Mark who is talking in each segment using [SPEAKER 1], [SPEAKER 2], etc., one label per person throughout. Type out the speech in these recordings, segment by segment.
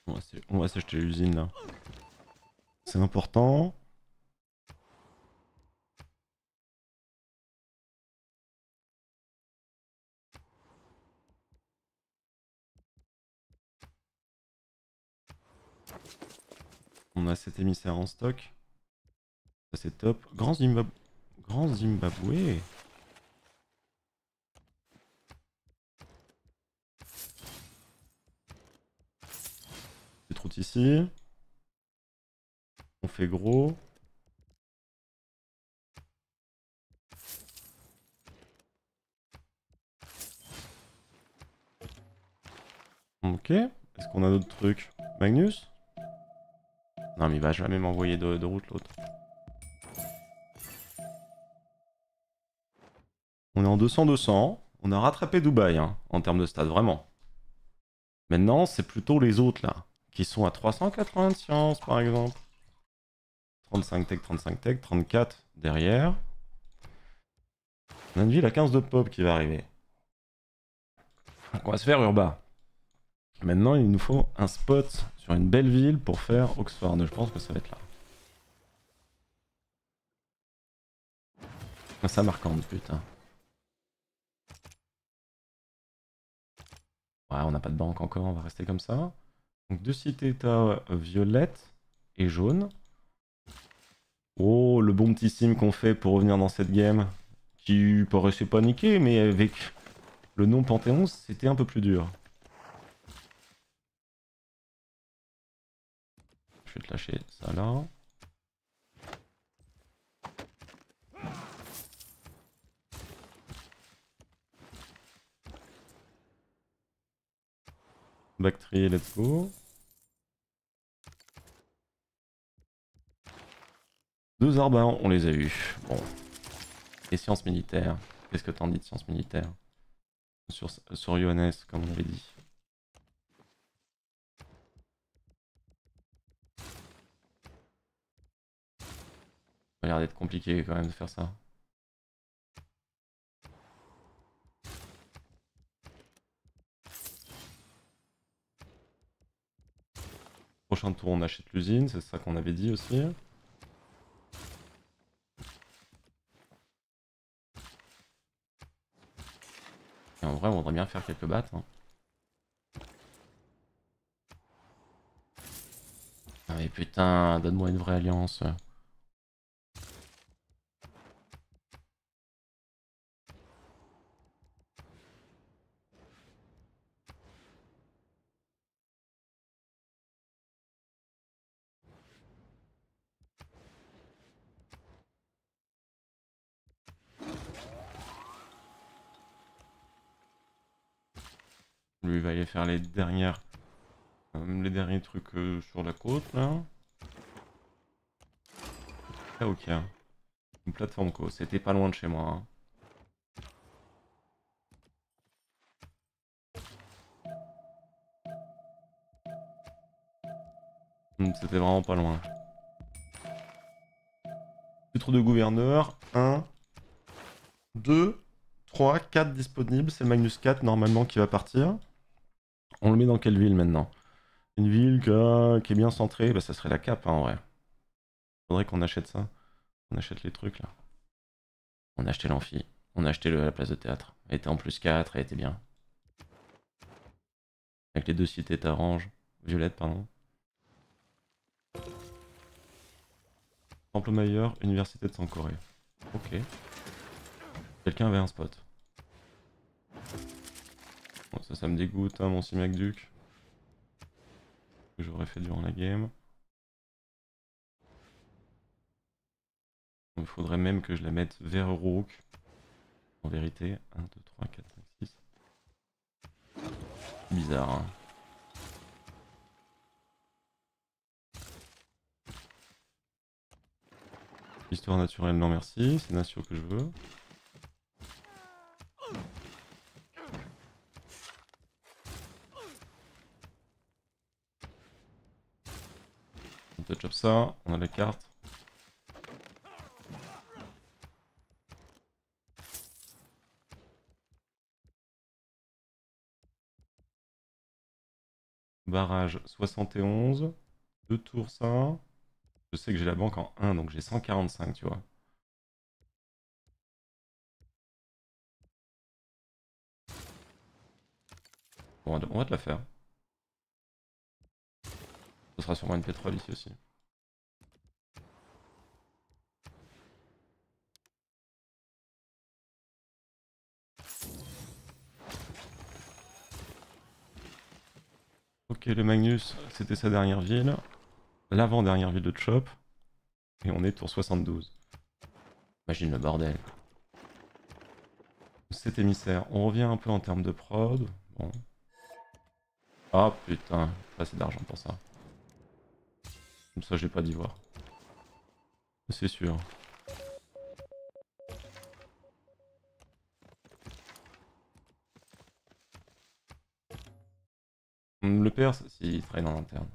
[SPEAKER 1] On va s'acheter l'usine là. C'est important. On a cet émissaire en stock. Ça c'est top. Grand Zimbabwe. Petite route ici. On fait gros. Ok. Est-ce qu'on a d'autres trucs? Magnus? Non mais il va jamais m'envoyer de route l'autre. On est en 200-200. On a rattrapé Dubaï hein, en termes de stade, vraiment. Maintenant, c'est plutôt les autres là, qui sont à 380 de science par exemple. 35 tech, 35 tech, 34 derrière. On a une ville à 15 de pop qui va arriver. Donc on va se faire Urba. Maintenant, il nous faut un spot sur une belle ville pour faire Oxford. Je pense que ça va être là. Ça marquante, putain. Ouais, on n'a pas de banque encore, on va rester comme ça. Donc deux cités-états violettes et jaunes. Oh, le bon petit sim qu'on fait pour revenir dans cette game. Qui paraissait paniquer, mais avec le nom Panthéon, c'était un peu plus dur. Je vais te lâcher ça là. Bactrie, let's go. Deux arbins, on les a eus. Bon. Et sciences militaires. Qu'est-ce que t'en dis de sciences militaires? Sur Johannes, comme on avait dit. Ça a l'air d'être compliqué quand même de faire ça. Prochain tour, on achète l'usine, c'est ça qu'on avait dit aussi. Et en vrai, on voudrait bien faire quelques battes. Hein. Ah mais putain, donne-moi une vraie alliance. Lui, il va aller faire les derniers trucs sur la côte, là. Ah, ok. Une plateforme co, c'était pas loin de chez moi. Hein. C'était vraiment pas loin. Titre de gouverneur, 1, 2, 3, 4 disponibles. C'est le Magnus 4 normalement qui va partir. On le met dans quelle ville maintenant? Une ville qui est bien centrée, bah ça serait la Cape hein, en vrai. Faudrait qu'on achète ça. On achète les trucs là. On a acheté l'amphi. On a acheté la place de théâtre. Elle était en plus 4, elle était bien. Avec les deux cités orange. Violette, pardon. Temple Mailleur, Université de Sankoré. Ok. Quelqu'un avait un spot. Bon, ça me dégoûte, hein, mon Simac-Duc. Que j'aurais fait durant la game. Il faudrait même que je la mette vers Rook. En vérité. 1, 2, 3, 4, 5, 6. Bizarre, hein. Histoire naturelle, non merci. C'est Natio que je veux. On touch up ça. On a la carte. Barrage 71. 2 tours ça. Je sais que j'ai la banque en 1, donc j'ai 145, tu vois. Bon, on va te la faire. Ce sera sûrement une pétrole ici aussi. Ok, le Magnus, c'était sa dernière ville. L'avant-dernière ville de Chop. Et on est tour 72. Imagine le bordel. 7 émissaires. On revient un peu en termes de prod. Bon. Ah putain, pas assez d'argent pour ça. Comme ça, j'ai pas d'ivoire. C'est sûr. Le Perse, s'il traîne en interne.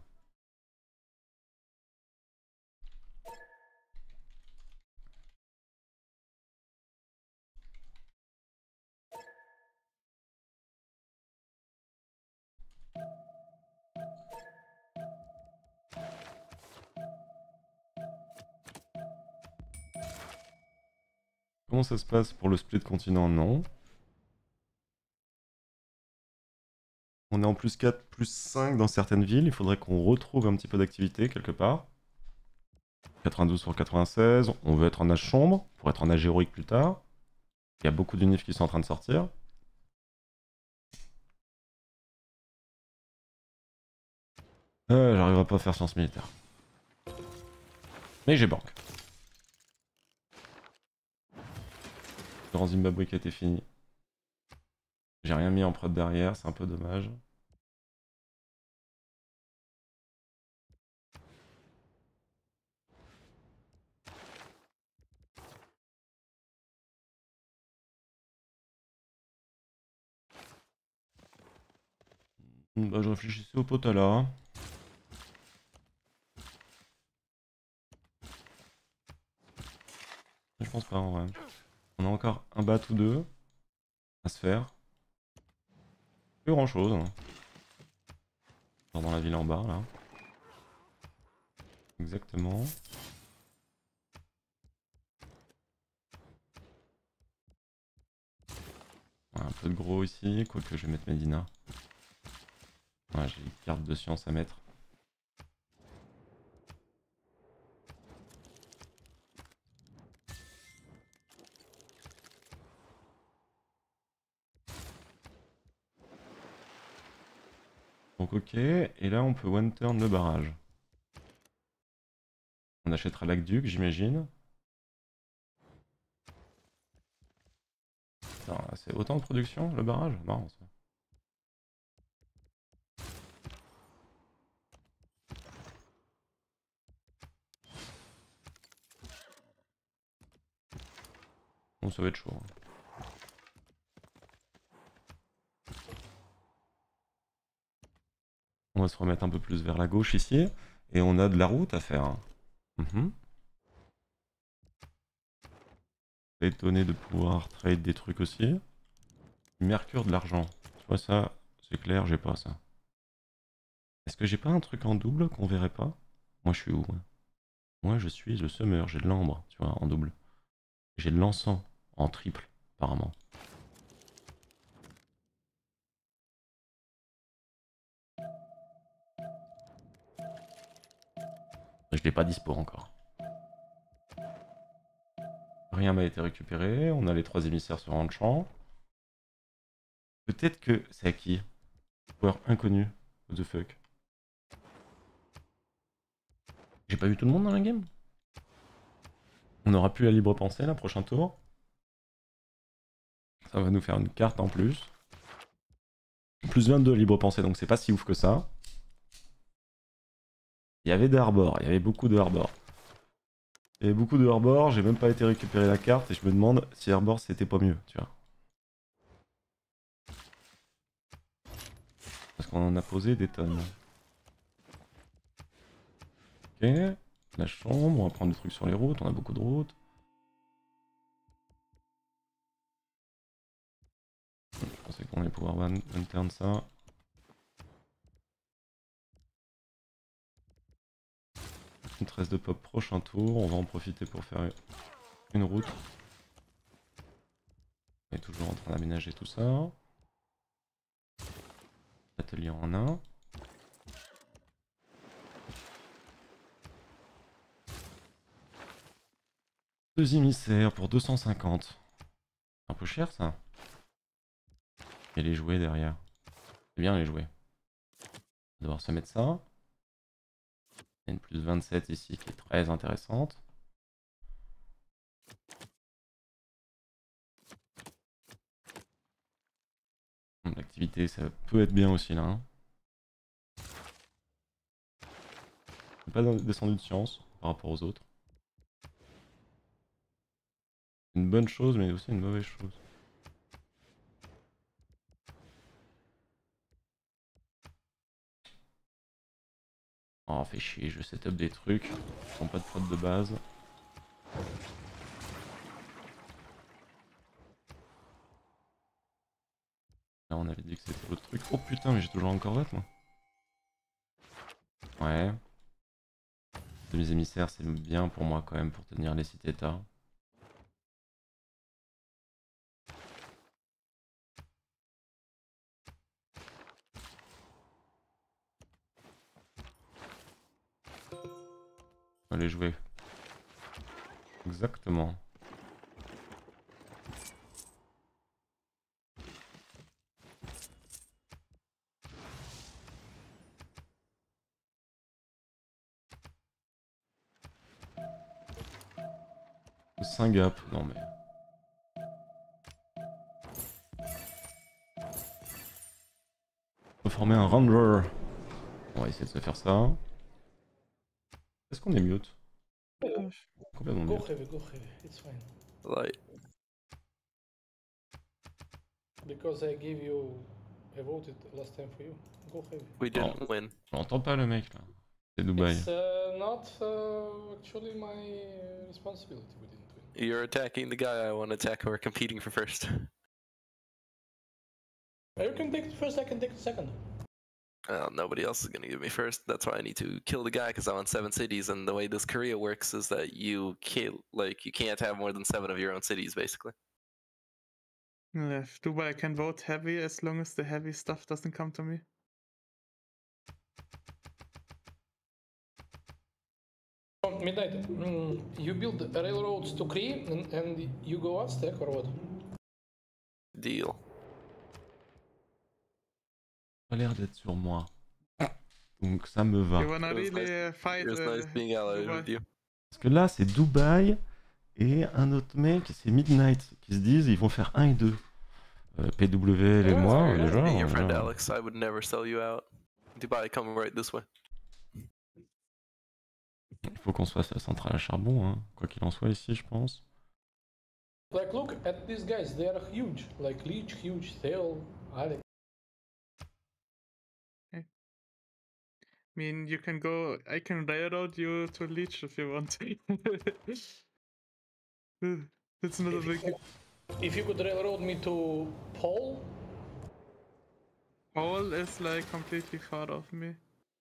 [SPEAKER 1] Comment ça se passe pour le split continent? Non. On est en plus 4, plus 5 dans certaines villes. Il faudrait qu'on retrouve un petit peu d'activité quelque part. 92 sur 96. On veut être en âge sombre pour être en âge héroïque plus tard. Il y a beaucoup d'unifs qui sont en train de sortir. J'arriverai pas à faire science militaire. Mais j'ai banque. Le Grand Zimbabwe qui a été fini. J'ai rien mis en prod derrière, c'est un peu dommage. Bah, je réfléchissais au Potala. Je pense pas en vrai. On a encore un bat ou deux à se faire. Plus grand chose. Genre dans la ville en bas là. Exactement. Ouais, un peu de gros ici, quoique je vais mettre Medina. Ouais, j'ai une carte de science à mettre. Donc ok, et là on peut one turn le barrage. On achètera l'aqueduc, j'imagine. C'est autant de production, le barrage? Marrant ça. Bon, ça va être chaud. On va se remettre un peu plus vers la gauche ici. Et on a de la route à faire. Mhm. Étonné de pouvoir trade des trucs aussi. Mercure de l'argent. Tu vois ça, c'est clair, j'ai pas ça. Est-ce que j'ai pas un truc en double qu'on verrait pas? Moi je suis où? Moi je suis le summer, j'ai de l'ambre, tu vois, en double. J'ai de l'encens en triple, apparemment. Je l'ai pas dispo encore. Rien m'a été récupéré, on a les 3 émissaires sur un champ. Peut-être que c'est à qui? Joueur inconnu. What the fuck? J'ai pas vu tout le monde dans la game? On aura plus la libre pensée là, prochain tour. Ça va nous faire une carte en plus. Plus 22 libre pensée, donc c'est pas si ouf que ça. Il y avait des harbors, il y avait beaucoup de harbors. Il y avait beaucoup de harbors, j'ai même pas été récupérer la carte et je me demande si harbor c'était pas mieux, tu vois. Parce qu'on en a posé des tonnes. Ok, la chambre, on va prendre des trucs sur les routes, on a beaucoup de routes. Je pensais qu'on allait pouvoir one turn ça. une tresse de pop prochain tour. On va en profiter pour faire une route. On est toujours en train d'aménager tout ça. Atelier en un. Deux émissaires pour 250. Un peu cher ça. Et les jouets derrière. C'est bien les jouets. On va devoir se mettre ça. Il y a une plus 27 ici qui est très intéressante. L'activité ça peut être bien aussi là. Hein. Pas descendu de science par rapport aux autres. Une bonne chose mais aussi une mauvaise chose. Oh fait chier, je setup des trucs qui sont pas de prod de base. Là on avait dit que c'était l'autre truc. Oh putain mais j'ai toujours encore vote moi. Ouais. Mes émissaires c'est bien pour moi quand même pour tenir les cités-états. On va les jouer. Exactement. Singap, non mais... On va former un Ranger. On va essayer de se faire ça. Est-ce qu'on est mute? Complètement
[SPEAKER 2] Go
[SPEAKER 1] mute.
[SPEAKER 2] heavy, it's fine.
[SPEAKER 3] Light.
[SPEAKER 2] Because I gave you... I voted last time for you. Go heavy.
[SPEAKER 3] We didn't win.
[SPEAKER 1] J'entends pas le mec là. C'est Dubaï.
[SPEAKER 2] It's not actually my responsibility we didn't win.
[SPEAKER 3] You're attacking the guy I want to attack. We're competing for first.
[SPEAKER 2] You can take the first, I can take the second.
[SPEAKER 3] Nobody else is gonna give me first. That's why I need to kill the guy because I want 7 cities. And the way this Korea works is that you can't have more than 7 of your own cities, basically.
[SPEAKER 4] If Dubai can vote heavy as long as the heavy stuff doesn't come to me.
[SPEAKER 2] Oh, Midnight, you build railroads to Kree and you go Aztec or what?
[SPEAKER 3] Deal.
[SPEAKER 1] Ça a l'air d'être sur moi. Donc ça me va.
[SPEAKER 4] You wanna
[SPEAKER 3] It was
[SPEAKER 4] really fight
[SPEAKER 3] It was nice being allied
[SPEAKER 4] Dubai?
[SPEAKER 3] with you.
[SPEAKER 1] Parce que là c'est Dubaï et un autre mec, c'est Midnight, qui se disent ils vont faire 1 et 2. PW et
[SPEAKER 2] Ouais,
[SPEAKER 1] moi,
[SPEAKER 2] c'est
[SPEAKER 1] déjà.
[SPEAKER 3] Being your friend Alex, I would never sell you out. Dubai, come right this way.
[SPEAKER 1] Il faut qu'on se fasse la centrale à charbon, hein. Quoi qu'il en soit ici, je pense.
[SPEAKER 2] Like, look at these guys, they are huge. Like, Leech, huge, Theo, Alex.
[SPEAKER 4] I mean, you can go. I can railroad you to Leech if you want. It's not a big.
[SPEAKER 2] If you could railroad me to Paul,
[SPEAKER 4] Paul is like completely far off me.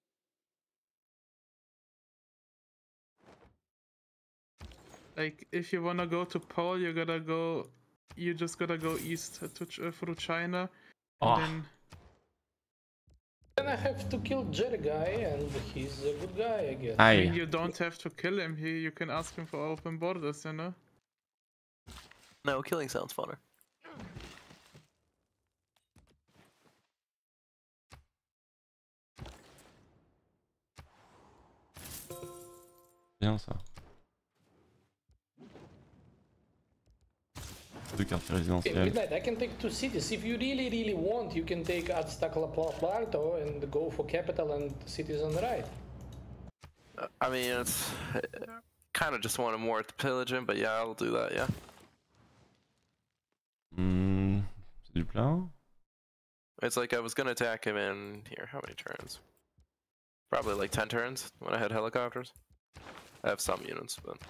[SPEAKER 4] Like, if you wanna go to Paul, you gotta go. You just gotta go east to through China, and
[SPEAKER 2] then I have to kill Jerry guy, and he's a good guy, I guess.
[SPEAKER 4] I mean,
[SPEAKER 1] Aïe.
[SPEAKER 4] you don't have to kill him. You can ask him for open borders, you know.
[SPEAKER 3] No, killing sounds funner.
[SPEAKER 1] Bien ça. Deux quartiers
[SPEAKER 2] Okay,
[SPEAKER 1] résidentiels.
[SPEAKER 2] Midnight, I can take 2 cities. If you really want, you can take Aztaclaparto and go for capital and cities on the right.
[SPEAKER 3] I mean, it's kind of just wanted more to pillage him, but yeah, I'll do that. Yeah.
[SPEAKER 1] C'est du plein.
[SPEAKER 3] It's like I was gonna attack him in here. How many turns? Probably like 10 turns when I had helicopters. I have some units, but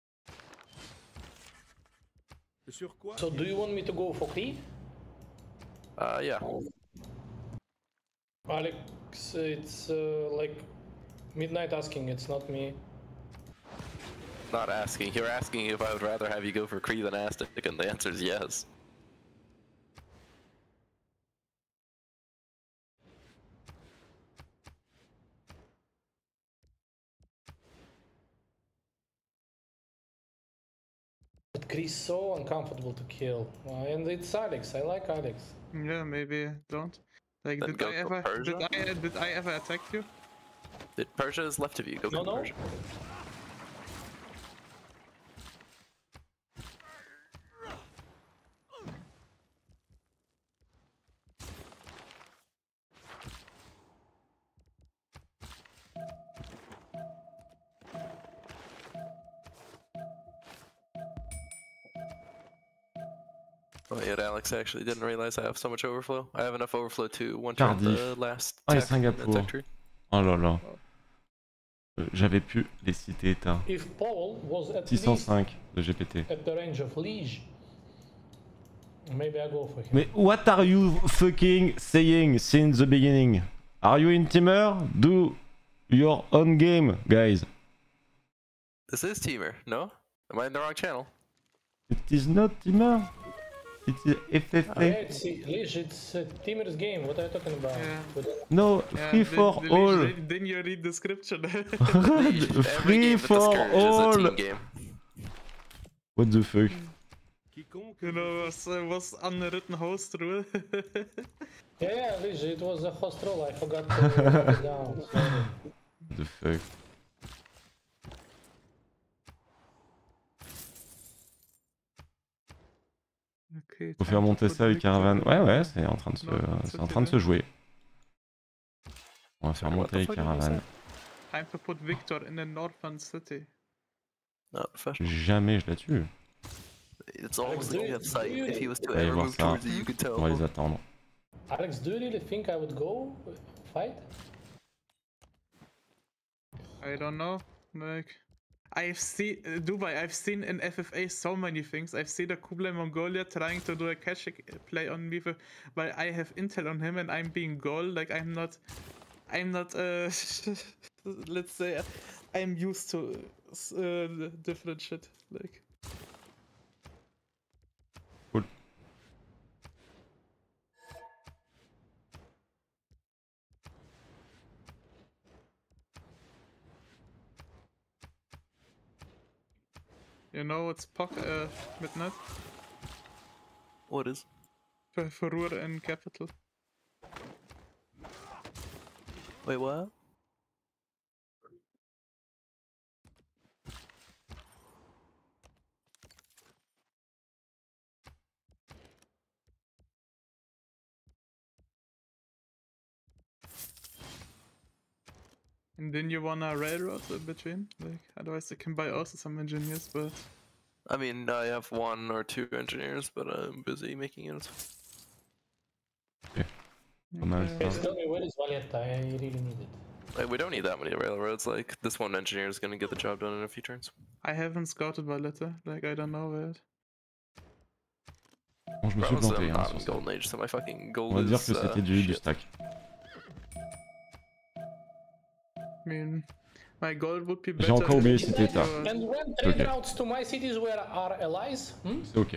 [SPEAKER 2] So do you want me to go for Kree?
[SPEAKER 3] Yeah.
[SPEAKER 2] Alex, it's like Midnight asking, it's not me.
[SPEAKER 3] Not asking. You're asking if I would rather have you go for Kree than Aztec, and the answer is yes.
[SPEAKER 2] But Kree's so uncomfortable to kill. And it's Alex, I like Alex.
[SPEAKER 4] Yeah, maybe don't. Like,
[SPEAKER 3] Then go for Persia?
[SPEAKER 4] did I ever attack you?
[SPEAKER 3] Persia is left of you. Go for
[SPEAKER 2] No.
[SPEAKER 3] Persia. Oh yeah, Alex actually didn't realize I have so much overflow. I have enough overflow to one-shot
[SPEAKER 1] Cardiff.
[SPEAKER 3] the last
[SPEAKER 1] Ah, et
[SPEAKER 3] tech in the
[SPEAKER 1] Singapour.
[SPEAKER 3] tech tree.
[SPEAKER 1] Oh là là. J'avais pu les citer éteints.
[SPEAKER 2] If Paul was at least
[SPEAKER 1] 605 de GPT.
[SPEAKER 2] at the range of Liege, maybe I go for him.
[SPEAKER 1] Mais what are you fucking saying since the beginning? Are you in Teamer? Do your own game, guys.
[SPEAKER 3] This is Teamer, no? Am I in the wrong channel?
[SPEAKER 1] It is not Teamer. It is
[SPEAKER 2] Yeah,
[SPEAKER 1] FFA.
[SPEAKER 2] it's Liege, it's Teamer's game. What are you talking about?
[SPEAKER 4] Yeah.
[SPEAKER 2] With-
[SPEAKER 1] No, free for all.
[SPEAKER 4] Didn't you read description?
[SPEAKER 3] Every
[SPEAKER 1] Free
[SPEAKER 3] game with the
[SPEAKER 1] for
[SPEAKER 3] Scourge is a
[SPEAKER 1] all.
[SPEAKER 3] team game.
[SPEAKER 1] What the fuck?
[SPEAKER 4] You know, was unwritten host rule.
[SPEAKER 2] Yeah, Liege, it was a host roll. I forgot to write it down. Sorry.
[SPEAKER 1] What the fuck?
[SPEAKER 4] Okay,
[SPEAKER 1] Faut faire monter ça avec Caravan. Ouais, ouais, c'est en train de se,
[SPEAKER 4] Non,
[SPEAKER 1] c'est en train de se jouer. On va faire
[SPEAKER 3] What
[SPEAKER 1] monter
[SPEAKER 3] the
[SPEAKER 1] avec
[SPEAKER 3] fuck did you
[SPEAKER 1] Caravan.
[SPEAKER 4] Time to put Victor in a northern city.
[SPEAKER 3] Not professional.
[SPEAKER 1] Jamais je la tue.
[SPEAKER 3] It's almost
[SPEAKER 2] do
[SPEAKER 3] like you
[SPEAKER 2] you-
[SPEAKER 3] have sight.
[SPEAKER 2] do you-
[SPEAKER 3] If he was to
[SPEAKER 1] Allez
[SPEAKER 3] ever
[SPEAKER 1] voir
[SPEAKER 3] move
[SPEAKER 1] ça.
[SPEAKER 3] towards you, you could tell.
[SPEAKER 1] On va les attendre.
[SPEAKER 2] Alex, do you really think I would go fight?
[SPEAKER 4] I don't know. Like, I've seen Dubai. I've seen in FFA so many things. I've seen a Kublai Mongolia trying to do a cache play on me, but I have intel on him, and I'm being gold. Like I'm not. Let's say I'm used to different shit. Like.
[SPEAKER 1] Cool.
[SPEAKER 4] You know what's Midnight?
[SPEAKER 3] What is?
[SPEAKER 4] Furor in capital.
[SPEAKER 3] Wait, what?
[SPEAKER 4] And then you wanna railroad in between? Like, otherwise they can buy also some engineers, but...
[SPEAKER 3] I mean, I have 1 or 2 engineers, but I'm busy making it.
[SPEAKER 1] Pas mal
[SPEAKER 4] Okay.
[SPEAKER 1] ça.
[SPEAKER 2] Tell me where is Valletta? I really need it.
[SPEAKER 3] Like, we don't need that many railroads. Like, this one engineer is gonna get the job done in a few turns.
[SPEAKER 4] I haven't scouted Valletta, like I don't know where it.
[SPEAKER 1] Bon, je me suis
[SPEAKER 3] Promise
[SPEAKER 1] planté
[SPEAKER 3] I'm
[SPEAKER 1] hein,
[SPEAKER 3] not
[SPEAKER 1] sur
[SPEAKER 3] in
[SPEAKER 1] ça.
[SPEAKER 3] Golden Age, so my fucking gold
[SPEAKER 1] On va dire
[SPEAKER 3] is,
[SPEAKER 1] que c'était du
[SPEAKER 3] shit.
[SPEAKER 1] stack.
[SPEAKER 4] I mean, my gold would be better.
[SPEAKER 1] J'ai encore oublié
[SPEAKER 4] if
[SPEAKER 1] citer ça.
[SPEAKER 4] you-
[SPEAKER 2] And when trade
[SPEAKER 1] Okay.
[SPEAKER 2] routes to my cities where are allies?
[SPEAKER 1] C'est ok.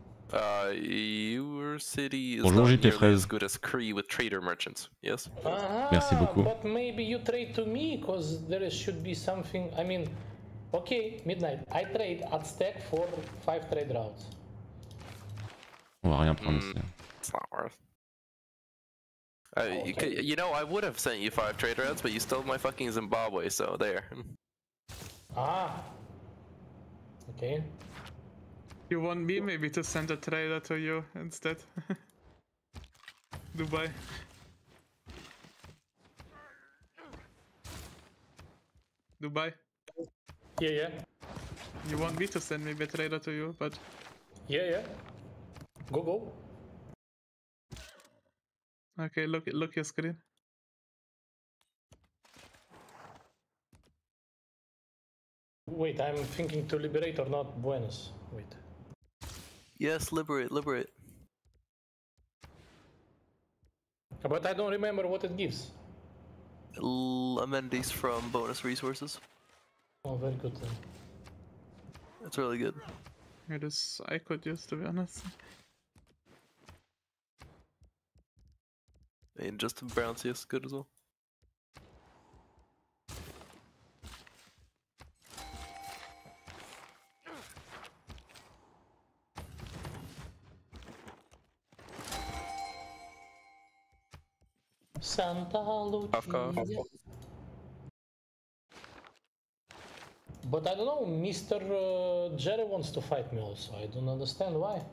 [SPEAKER 3] Your city is
[SPEAKER 1] Bonjour,
[SPEAKER 3] not
[SPEAKER 1] JT
[SPEAKER 3] nearly
[SPEAKER 1] Fraise.
[SPEAKER 3] as good as Kree with trader merchants. Yes.
[SPEAKER 1] Merci beaucoup.
[SPEAKER 2] But maybe you trade to me, because should be something. I mean, okay, Midnight. I trade at stack for 5 trade routes.
[SPEAKER 1] On va rien prendre ici.
[SPEAKER 3] It's not worth. You know, I would have sent you 5 trade routes, but you stole my fucking Zimbabwe, so there.
[SPEAKER 2] Ah. Okay.
[SPEAKER 4] You want me maybe to send a trader to you instead? Dubai. Dubai.
[SPEAKER 2] Yeah.
[SPEAKER 4] You want me to send maybe a trader to you, but
[SPEAKER 2] Yeah. Go.
[SPEAKER 4] okay, look your screen.
[SPEAKER 2] Wait, I'm thinking to liberate or not Buenos. Wait.
[SPEAKER 3] Yes, liberate.
[SPEAKER 2] But I don't remember what it gives.
[SPEAKER 3] Amenities from bonus resources.
[SPEAKER 2] Oh, very good then.
[SPEAKER 3] It's really good.
[SPEAKER 4] It is. I could use, to be honest.
[SPEAKER 3] And just bouncy is good as well.
[SPEAKER 2] Santa
[SPEAKER 3] Cough, cough.
[SPEAKER 2] Lucia. But I don't know, Mr. Jerry wants to fight me also. I don't understand why.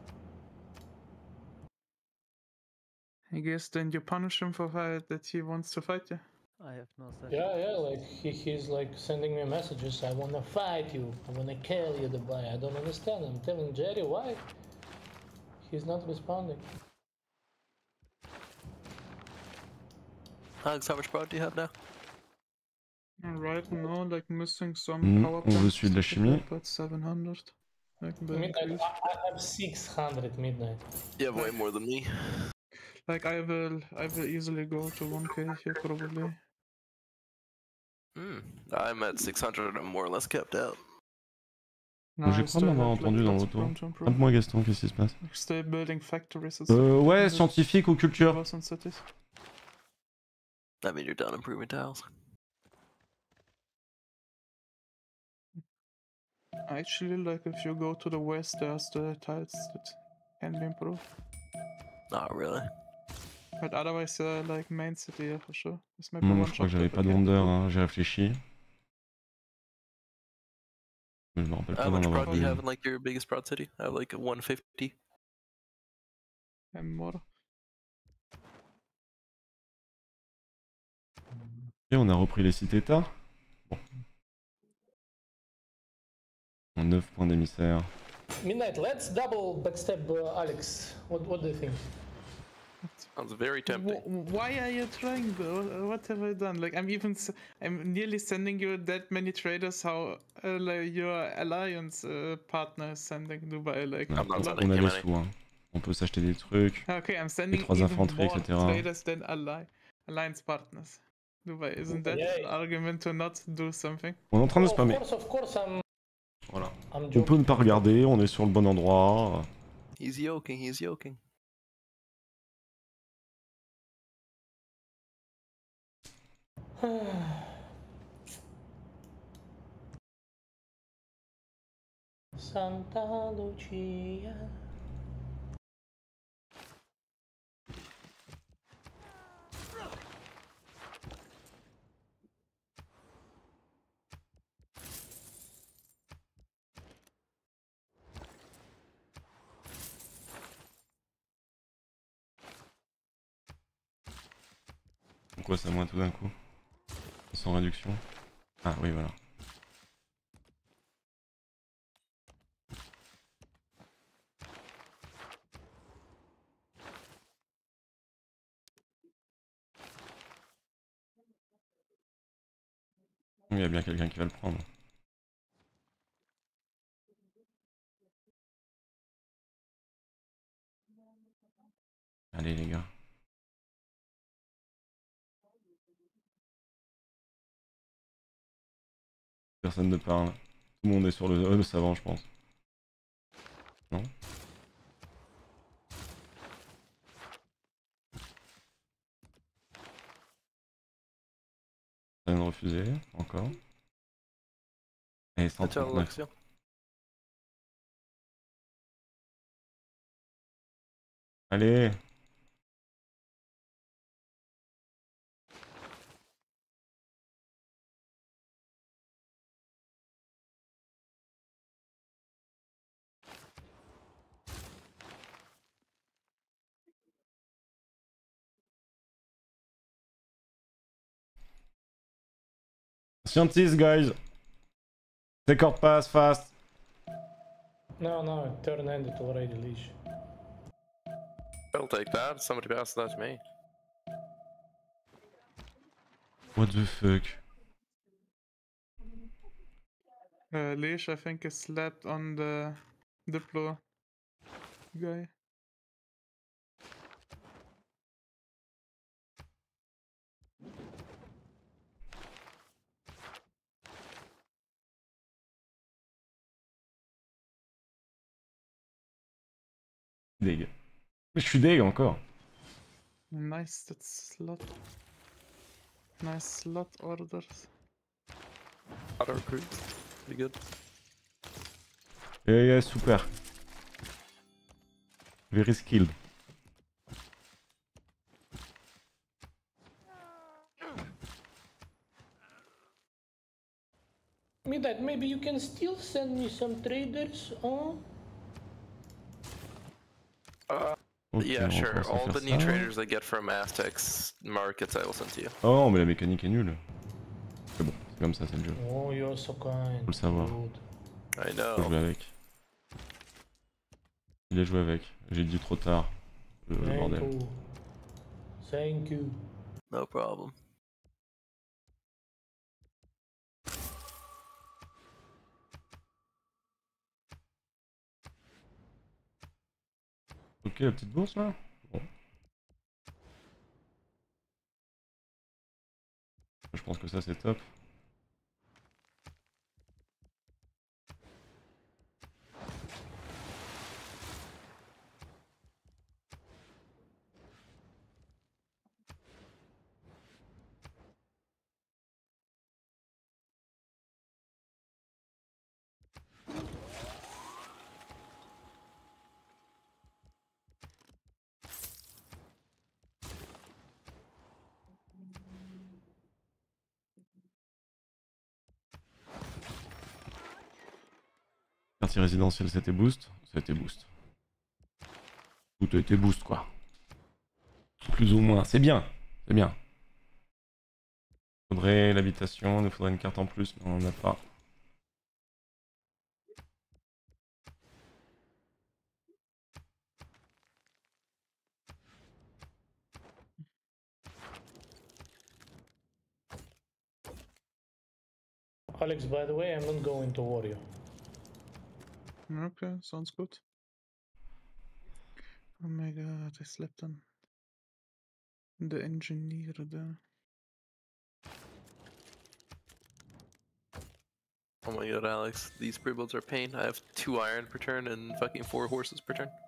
[SPEAKER 4] I guess then you punish him for that he wants to fight you.
[SPEAKER 5] I have no such.
[SPEAKER 2] Yeah, like he's like sending me messages. I wanna fight you. I wanna kill you, the boy. I don't understand. I'm telling Jerry why. He's not responding.
[SPEAKER 3] Alex, how much prod do you have now?
[SPEAKER 4] Right now, like missing some power
[SPEAKER 1] On veut
[SPEAKER 4] points.
[SPEAKER 1] celui de la chimie.
[SPEAKER 4] About 700. Like the
[SPEAKER 2] Midnight,
[SPEAKER 4] increase.
[SPEAKER 2] I have 600 midnight.
[SPEAKER 3] You have way more than me.
[SPEAKER 4] Like I will easily go to 1k here probably.
[SPEAKER 3] I'm at 600. I'm more or less kept out.
[SPEAKER 4] No,
[SPEAKER 1] J'ai
[SPEAKER 4] I
[SPEAKER 1] pas
[SPEAKER 4] still
[SPEAKER 1] m'avoir
[SPEAKER 4] have,
[SPEAKER 1] entendu
[SPEAKER 4] like,
[SPEAKER 1] dans
[SPEAKER 4] lots of
[SPEAKER 1] l'auto.
[SPEAKER 4] room to improve.
[SPEAKER 1] Raconte-moi Gaston, qu'est-ce qui se passe?
[SPEAKER 4] Still building factories and stuff.
[SPEAKER 1] Ouais,
[SPEAKER 4] in the
[SPEAKER 1] scientifique ou culture?
[SPEAKER 4] Boston cities.
[SPEAKER 3] I mean, you're done improving tiles.
[SPEAKER 4] Actually, like if you go to the west, there's the tiles that can be improved.
[SPEAKER 3] Not really.
[SPEAKER 4] But otherwise, like main city, yeah, for sure. This maybe
[SPEAKER 1] Non,
[SPEAKER 4] one
[SPEAKER 1] je crois que
[SPEAKER 4] shot
[SPEAKER 1] j'avais
[SPEAKER 4] that
[SPEAKER 1] pas de
[SPEAKER 4] I can
[SPEAKER 1] rondeur,
[SPEAKER 4] improve.
[SPEAKER 1] hein. J'ai réfléchi. Mais je me rappelle pas
[SPEAKER 3] How
[SPEAKER 1] d'en
[SPEAKER 3] much
[SPEAKER 1] avoir
[SPEAKER 3] prod do you
[SPEAKER 1] vu.
[SPEAKER 3] have in like your biggest prod city? I have like 150.
[SPEAKER 4] And more.
[SPEAKER 1] Et on a repris les cités-états. Bon. 9 points d'émissaire.
[SPEAKER 2] Midnight, let's double backstab Alex. What do you think?
[SPEAKER 3] Sounds very tempting.
[SPEAKER 4] Why are you trying though? What have I done? Like I'm nearly sending you that many traders. How like your alliance partner is sending Dubai like.
[SPEAKER 3] I'm not
[SPEAKER 1] On
[SPEAKER 3] sending
[SPEAKER 1] a
[SPEAKER 3] him
[SPEAKER 1] les
[SPEAKER 3] any.
[SPEAKER 1] sous, hein. On peut s'acheter des trucs.
[SPEAKER 4] Okay, I'm sending
[SPEAKER 1] 3
[SPEAKER 4] even
[SPEAKER 1] infanteries,
[SPEAKER 4] more
[SPEAKER 1] etc.
[SPEAKER 4] traders than alliance partners. Dubai, isn't that
[SPEAKER 2] Yeah.
[SPEAKER 4] an argument to not do something?
[SPEAKER 1] On est en train de
[SPEAKER 2] Of
[SPEAKER 1] spammer.
[SPEAKER 2] course,
[SPEAKER 1] Voilà.
[SPEAKER 2] I'm
[SPEAKER 1] On
[SPEAKER 2] joking.
[SPEAKER 1] peut ne pas regarder, on est sur le bon endroit.
[SPEAKER 3] He's yoking, he's yoking.
[SPEAKER 2] Santa Lucia.
[SPEAKER 1] Pourquoi ça moins tout d'un coup? Sans réduction? Ah oui, voilà. Il y a bien quelqu'un qui va le prendre. Allez les gars. Personne ne parle. Tout le monde est sur le savant, je pense. Non? Rien refusé, encore. Et
[SPEAKER 3] Ciao,
[SPEAKER 1] 139.
[SPEAKER 3] Alexia.
[SPEAKER 1] Allez! Scientist, guys! Take our pass fast!
[SPEAKER 2] No, turn ended already, Leash.
[SPEAKER 3] I'll take that. Somebody passed that to me.
[SPEAKER 1] What the fuck?
[SPEAKER 4] Leish, I think, is slapped on the Diplo guy.
[SPEAKER 1] Deg. Mais je suis deg encore.
[SPEAKER 4] Nice, that slot. Nice slot orders.
[SPEAKER 3] Auto recruit. Pretty good.
[SPEAKER 1] Yeah, super. Very skilled.
[SPEAKER 2] Midnight, maybe you can still send me some traders, huh?
[SPEAKER 1] Ok,
[SPEAKER 3] Yeah,
[SPEAKER 1] on
[SPEAKER 3] sure.
[SPEAKER 1] commence à
[SPEAKER 3] All
[SPEAKER 1] faire
[SPEAKER 3] the new
[SPEAKER 1] ça.
[SPEAKER 3] traders I get from Aztecs markets, I will send to you.
[SPEAKER 1] Oh, mais la mécanique est nulle. C'est bon, c'est comme ça, c'est le jeu.
[SPEAKER 2] Oh, you're so kind.
[SPEAKER 1] Faut le savoir.
[SPEAKER 2] Dude.
[SPEAKER 3] I
[SPEAKER 1] Faut jouer
[SPEAKER 3] know.
[SPEAKER 1] avec. Il a joué avec. J'ai dit trop tard. Le
[SPEAKER 2] Thank
[SPEAKER 1] bordel.
[SPEAKER 2] you. Thank you.
[SPEAKER 3] No problem.
[SPEAKER 1] Ok, la petite bourse là. Bon. Je pense que ça c'est top. Quartier résidentiel, c'était boost. C'était boost. Tout a été boost quoi. Plus ou moins. C'est bien. C'est bien. Faudrait l'habitation, il nous faudrait une carte en plus, mais on n'en a pas.
[SPEAKER 2] Alex, by the way, I'm not going to worry you.
[SPEAKER 4] Okay, sounds good. Oh my god, I slept on the engineer there.
[SPEAKER 3] Oh my god, Alex. These pre-builds are pain. I have 2 iron per turn and fucking 4 horses per turn.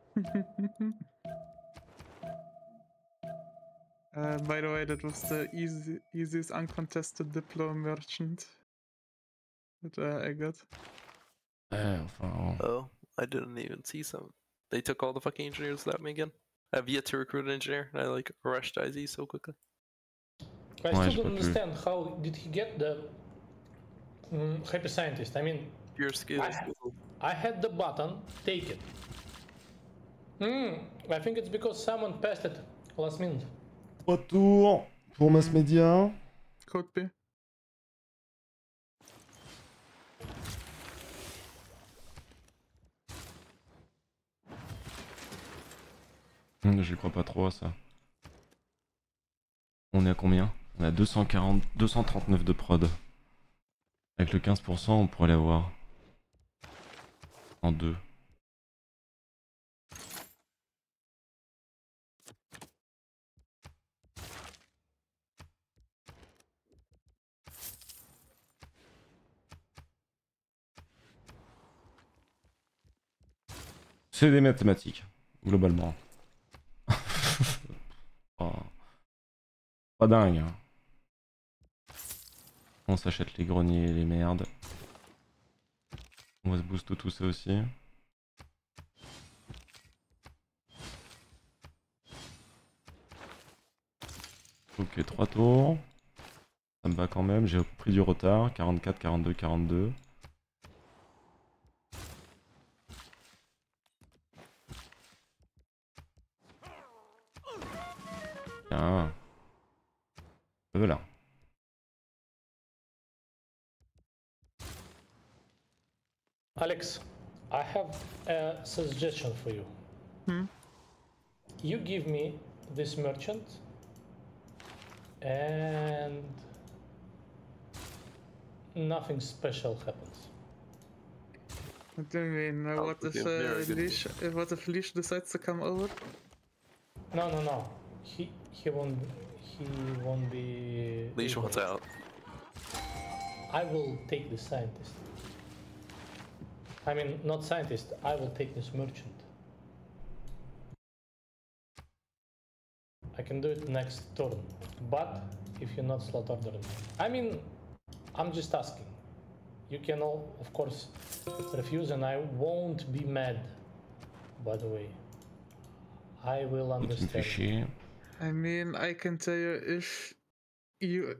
[SPEAKER 4] By the way, that was the easiest uncontested Diplo merchant that I got.
[SPEAKER 1] Ouais, enfin.
[SPEAKER 3] Oh, I didn't even see some. They took all the fucking engineers without me again. I've yet to recruit an engineer, and I like rushed IZ so quickly.
[SPEAKER 2] I
[SPEAKER 1] Ouais,
[SPEAKER 2] still
[SPEAKER 1] j'ai
[SPEAKER 2] don't
[SPEAKER 1] pas pu.
[SPEAKER 2] understand how did he get the happy scientist. I mean,
[SPEAKER 3] Pure skill.
[SPEAKER 2] I had the button, take it. I think it's because someone passed it last minute.
[SPEAKER 1] Retour pour Mass Media.
[SPEAKER 4] Could be.
[SPEAKER 1] Je crois pas trop à ça. On est à combien? On est à 240, 239 de prod. Avec le 15%, on pourrait l'avoir. En 2. C'est des mathématiques, globalement. Oh. Pas dingue. Hein. On s'achète les greniers et les merdes. On va se booster tout ça aussi. Ok, 3 tours. Ça me va quand même, j'ai pris du retard. 44, 42, 42. Bien. Voilà.
[SPEAKER 2] Alex, I have a suggestion for you. You give me this merchant and nothing special happens.
[SPEAKER 4] What do you mean?
[SPEAKER 3] Oh,
[SPEAKER 4] What if
[SPEAKER 3] okay, very good.
[SPEAKER 4] Leash decides to come over?
[SPEAKER 2] No. He won't be.
[SPEAKER 3] Leash
[SPEAKER 2] able.
[SPEAKER 3] wants out.
[SPEAKER 2] I will take the scientist. I mean, not scientist. I will take this merchant. can do it next turn. But if you're not slot ordering, I mean, I'm just asking. You can all, of course, refuse, and I won't be mad. By the way, I will
[SPEAKER 1] Tu me fais
[SPEAKER 2] understand.
[SPEAKER 1] chier.
[SPEAKER 4] I mean, I can tell you if you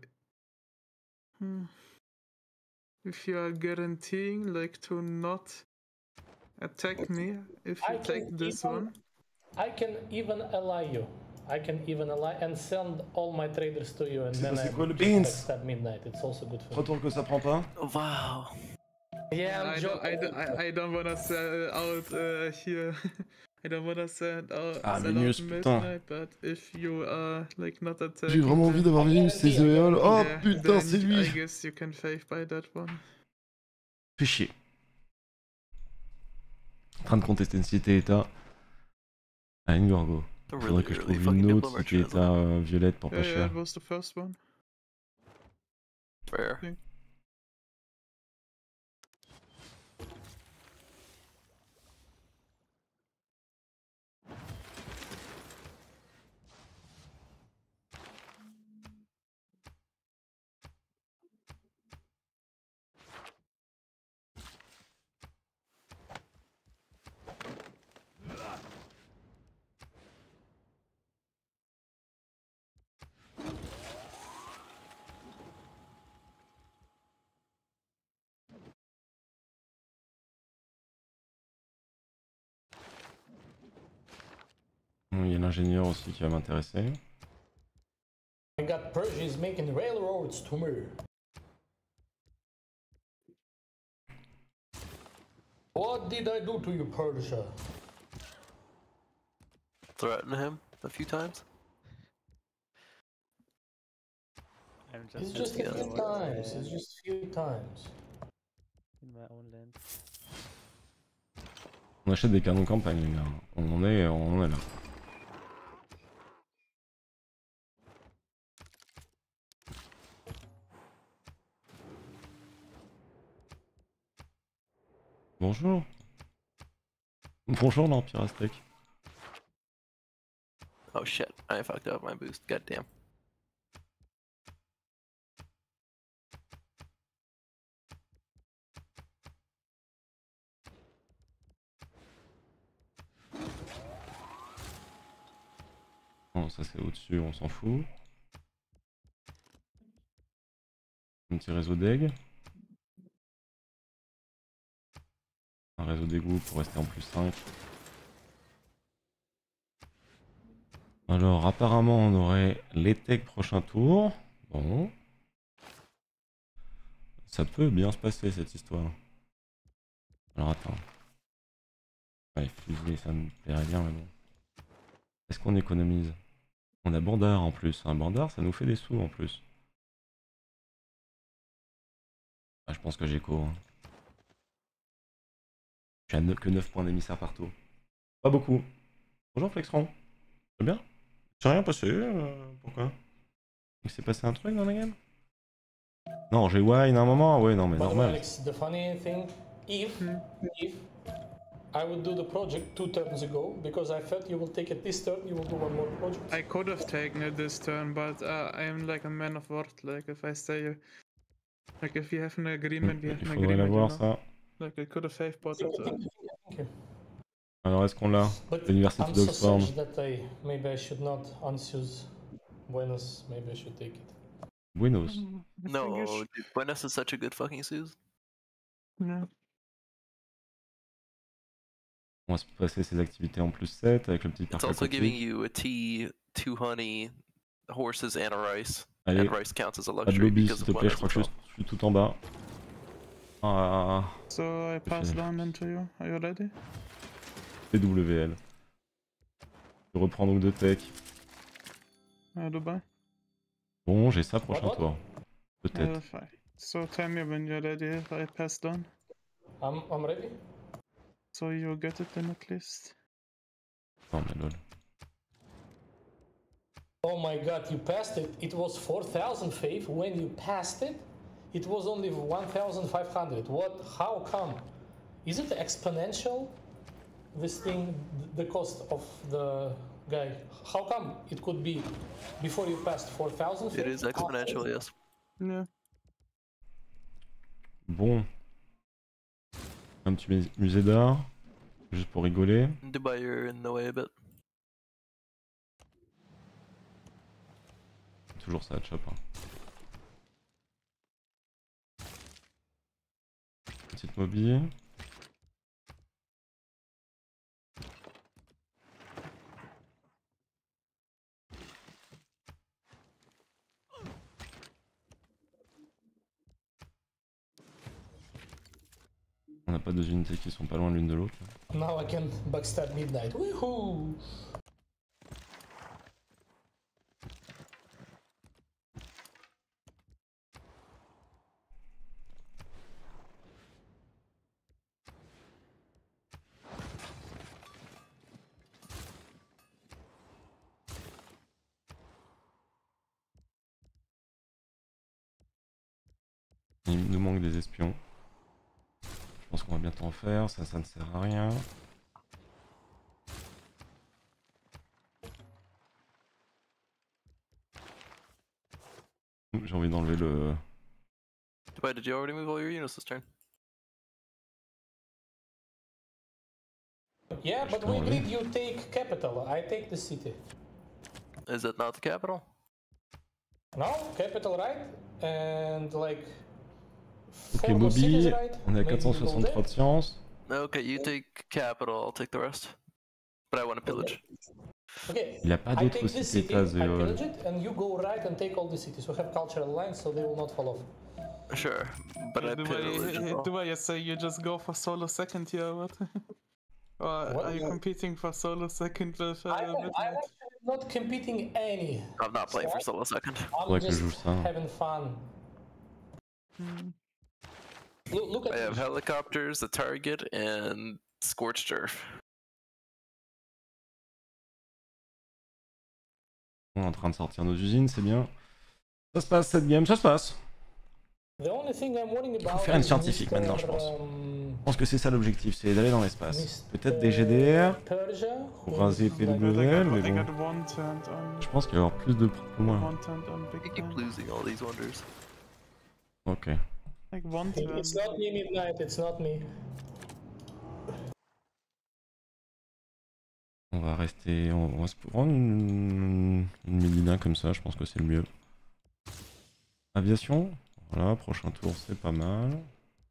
[SPEAKER 4] if you are guaranteeing like to not attack me if you take this one.
[SPEAKER 2] I can even ally you. I can even ally and send all my traders to you, and then I
[SPEAKER 1] quoi le
[SPEAKER 2] just
[SPEAKER 1] beans?
[SPEAKER 2] backstab midnight. It's also good for me.
[SPEAKER 1] Retourne que ça prend pas.
[SPEAKER 3] Wow.
[SPEAKER 2] Yeah, I'm joking.
[SPEAKER 4] I don't wanna sell out here. I don't wanna sell out,
[SPEAKER 1] Ah,
[SPEAKER 4] sell
[SPEAKER 1] Minus,
[SPEAKER 4] out
[SPEAKER 1] putain.
[SPEAKER 4] midnight, but if you are like not attacking,
[SPEAKER 1] J'ai vraiment envie d'avoir vu ces EOL. Oh
[SPEAKER 4] yeah,
[SPEAKER 1] putain,
[SPEAKER 4] then
[SPEAKER 1] c'est
[SPEAKER 4] I
[SPEAKER 1] lui.
[SPEAKER 4] guess you can fave by that one.
[SPEAKER 1] Fais chier. En train de contester une cité état. Ah, une Gorgo. Faudrait que je trouve une autre cité état violette pour pas
[SPEAKER 4] Yeah,
[SPEAKER 1] cher.
[SPEAKER 4] it was the first one.
[SPEAKER 3] Fair.
[SPEAKER 1] Il y a l'ingénieur aussi qui va m'intéresser.
[SPEAKER 2] I got Persians making railroads to me. What did I do to you, Persia?
[SPEAKER 3] Threaten him a few times.
[SPEAKER 5] I'm
[SPEAKER 2] It's
[SPEAKER 5] just
[SPEAKER 2] just a
[SPEAKER 3] yeah.
[SPEAKER 2] few times. It's just a few times.
[SPEAKER 5] in my own land.
[SPEAKER 1] On achète des canons campagne, les gars. On en est là. Bonjour. Bonjour l'Empire Aztèque.
[SPEAKER 3] Oh shit, I fucked up my boost. Goddamn.
[SPEAKER 1] Bon, ça c'est au-dessus, on s'en fout. Un petit réseau d'aigle. Un réseau d'égout pour rester en plus 5. Alors apparemment on aurait les techs prochain tour. Bon. Ça peut bien se passer cette histoire. Alors attends. Ouais, fusil ça me plairait bien mais bon. Est-ce qu'on économise? On a Bandar en plus. Un Bandar ça nous fait des sous en plus. Ah, je pense que j'écho. Hein. Je suis à que 9 points d'émissaire partout. Pas beaucoup. Bonjour Flexron. C'est bien? C'est rien passé, pourquoi? Il s'est passé un truc dans la game? Non, j'ai wine à un moment, ouais, non, mais
[SPEAKER 2] But
[SPEAKER 1] normal.
[SPEAKER 2] Alex, the funny thing, if I would do the project 2 turns ago, because I felt you will take it this turn, you will do one more project.
[SPEAKER 4] I could have taken it this turn, but I am like a man of word. Like if I stay here, like if we have an agreement, we have
[SPEAKER 1] Il
[SPEAKER 4] an
[SPEAKER 1] faudrait
[SPEAKER 4] agreement.
[SPEAKER 1] l'avoir
[SPEAKER 4] You know?
[SPEAKER 1] ça.
[SPEAKER 4] Like I could have fave botted.
[SPEAKER 2] Okay.
[SPEAKER 1] Alors est-ce qu'on l'a?
[SPEAKER 2] But
[SPEAKER 1] L'université
[SPEAKER 2] I'm so
[SPEAKER 1] d'Oxford.
[SPEAKER 2] such that maybe I should not unsues Buenos, maybe I should take it.
[SPEAKER 1] Buenos.
[SPEAKER 4] I think you
[SPEAKER 3] No,
[SPEAKER 4] should-
[SPEAKER 3] dude, Buenos is such a good fucking Suze.
[SPEAKER 4] Yeah.
[SPEAKER 1] On va se passer ses activités en plus 7 avec le petit
[SPEAKER 3] It's
[SPEAKER 1] parc
[SPEAKER 3] also giving
[SPEAKER 1] aquatique.
[SPEAKER 3] you a tea, 2 honey, horses, and a rice.
[SPEAKER 1] Allez,
[SPEAKER 3] And rice counts as a
[SPEAKER 1] pas de
[SPEAKER 3] luxury
[SPEAKER 1] lobby
[SPEAKER 3] because
[SPEAKER 1] s'il te
[SPEAKER 3] of
[SPEAKER 1] plaît, je
[SPEAKER 3] Buenos
[SPEAKER 1] crois
[SPEAKER 3] as
[SPEAKER 1] que
[SPEAKER 3] well.
[SPEAKER 1] je suis tout en bas. Ah,
[SPEAKER 4] So I pass down into you. Are you ready?
[SPEAKER 1] PWL. Je reprends donc 2 tech.
[SPEAKER 4] Dubai.
[SPEAKER 1] Bon, j'ai ça prochain
[SPEAKER 2] What?
[SPEAKER 1] tour. Peut-être.
[SPEAKER 4] Fine. So tell me when you're ready if I pass down.
[SPEAKER 2] I'm ready.
[SPEAKER 4] So you get it then at least.
[SPEAKER 1] Non mais lol.
[SPEAKER 2] Oh my god, you passed it. It was 4,000 faith. When you passed it, it was only 1,500. What? How come? Is it exponential? This thing, the cost of the guy. How come it could be before you passed 4,000 feet?
[SPEAKER 3] It is exponential, yes.
[SPEAKER 4] Yeah.
[SPEAKER 1] Bon. Un petit musée d'art. Juste pour rigoler.
[SPEAKER 3] Dubai, you're in the way a bit.
[SPEAKER 1] Toujours ça, chop. Hein. Petite mobile. On n'a pas deux unités qui sont pas loin l'une de l'autre.
[SPEAKER 2] Now I can backstab midnight. Woohoo!
[SPEAKER 1] Il nous manque des espions. Je pense qu'on va bientôt en faire, ça ne sert à rien. J'ai envie d'enlever le...
[SPEAKER 3] Dubai, did you already move all your units this turn?
[SPEAKER 2] Yeah, but we agreed you take capital. I take the city.
[SPEAKER 3] Is that not the capital?
[SPEAKER 2] No, capital, right? And like.
[SPEAKER 1] Ok,
[SPEAKER 2] four more cities,
[SPEAKER 1] Moby,
[SPEAKER 2] right?
[SPEAKER 1] on est à
[SPEAKER 2] Maybe you go
[SPEAKER 1] 463 de
[SPEAKER 2] there?
[SPEAKER 1] science.
[SPEAKER 3] Okay, you take capital, I'll take the rest. But I want to pillage.
[SPEAKER 2] Okay.
[SPEAKER 1] Il a pas
[SPEAKER 2] I
[SPEAKER 1] d'autres
[SPEAKER 2] take this
[SPEAKER 1] cités
[SPEAKER 2] city, I
[SPEAKER 1] Zéol.
[SPEAKER 2] pillage it, and you go right and take all the cities. We have cultural lines, so they will not fall off.
[SPEAKER 3] Sure, but I pillage.
[SPEAKER 4] Do I say you just go for solo second here, or what? Or
[SPEAKER 2] What?
[SPEAKER 4] are you competing for solo second with
[SPEAKER 2] I'm
[SPEAKER 4] Midnight?
[SPEAKER 2] actually not competing any.
[SPEAKER 3] I'm not playing for solo second.
[SPEAKER 2] I'm
[SPEAKER 1] Faudrait que je
[SPEAKER 2] just
[SPEAKER 1] joue ça.
[SPEAKER 2] having fun. Look at
[SPEAKER 3] I have
[SPEAKER 2] this.
[SPEAKER 3] helicopters, a target, and scorched earth.
[SPEAKER 1] On est en train de sortir nos usines, c'est bien. Ça se passe cette game, ça se passe.
[SPEAKER 2] The only thing I'm worrying
[SPEAKER 1] Il faut
[SPEAKER 2] about
[SPEAKER 1] faire une
[SPEAKER 2] is
[SPEAKER 1] scientifique
[SPEAKER 2] Mr.
[SPEAKER 1] maintenant, je pense. Je pense que c'est ça l'objectif, c'est d'aller dans l'espace. Peut-être des GDR
[SPEAKER 2] Persia,
[SPEAKER 1] pour
[SPEAKER 2] who
[SPEAKER 1] raser
[SPEAKER 2] is like-
[SPEAKER 1] PWL, mais
[SPEAKER 4] I
[SPEAKER 1] bon.
[SPEAKER 4] got one turned on.
[SPEAKER 1] Je pense qu'il va y avoir plus de moins.
[SPEAKER 4] One turned on
[SPEAKER 3] I
[SPEAKER 4] big
[SPEAKER 3] keep
[SPEAKER 4] time.
[SPEAKER 3] losing all these wonders.
[SPEAKER 1] Ok.
[SPEAKER 4] Like one turn.
[SPEAKER 2] It's not me, Midnight, it's not me.
[SPEAKER 1] On va rester. On va se prendre une Mélina comme ça, je pense que c'est le mieux. Aviation. Voilà, prochain tour, c'est pas mal.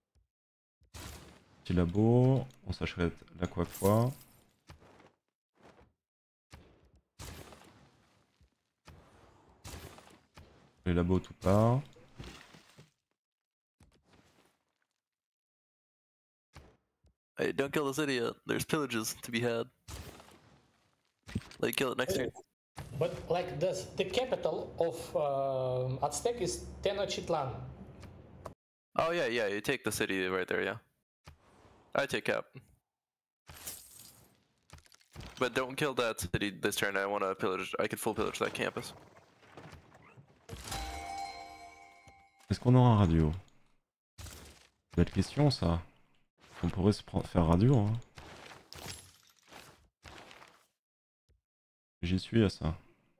[SPEAKER 1] Petit labo. On s'achète la quoi. Les labos tout part.
[SPEAKER 3] Hey, don't kill the city yet. There's pillages to be had. Like, kill it next turn.
[SPEAKER 2] But like the capital of Aztec is Tenochtitlan.
[SPEAKER 3] Oh, yeah, you take the city right there, yeah. I take cap. But don't kill that city this turn. I want to pillage. I could full pillage that campus.
[SPEAKER 1] Est-ce qu'on aura un radio? Belle question ça. On pourrait se faire radio. Hein. J'y suis à ça.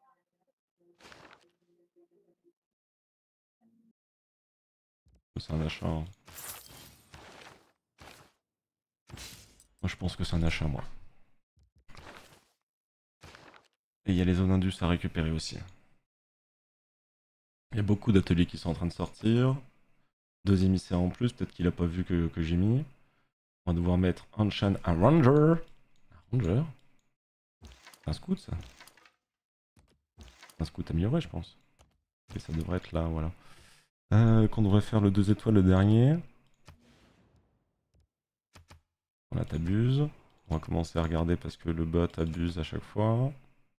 [SPEAKER 1] C'est un achat. Hein. Moi je pense que c'est un achat moi. Et il y a les zones indus à récupérer aussi. Il y a beaucoup d'ateliers qui sont en train de sortir. 2 émissaires en plus, peut-être qu'il a pas vu que j'ai mis. On va devoir mettre Anchan un Ranger. Un Ranger? Un scout ça? Un scout amélioré je pense. Et ça devrait être là, voilà. Qu'on devrait faire le 2 étoiles le dernier. Voilà, t'abuses. On va commencer à regarder parce que le bot abuse à chaque fois.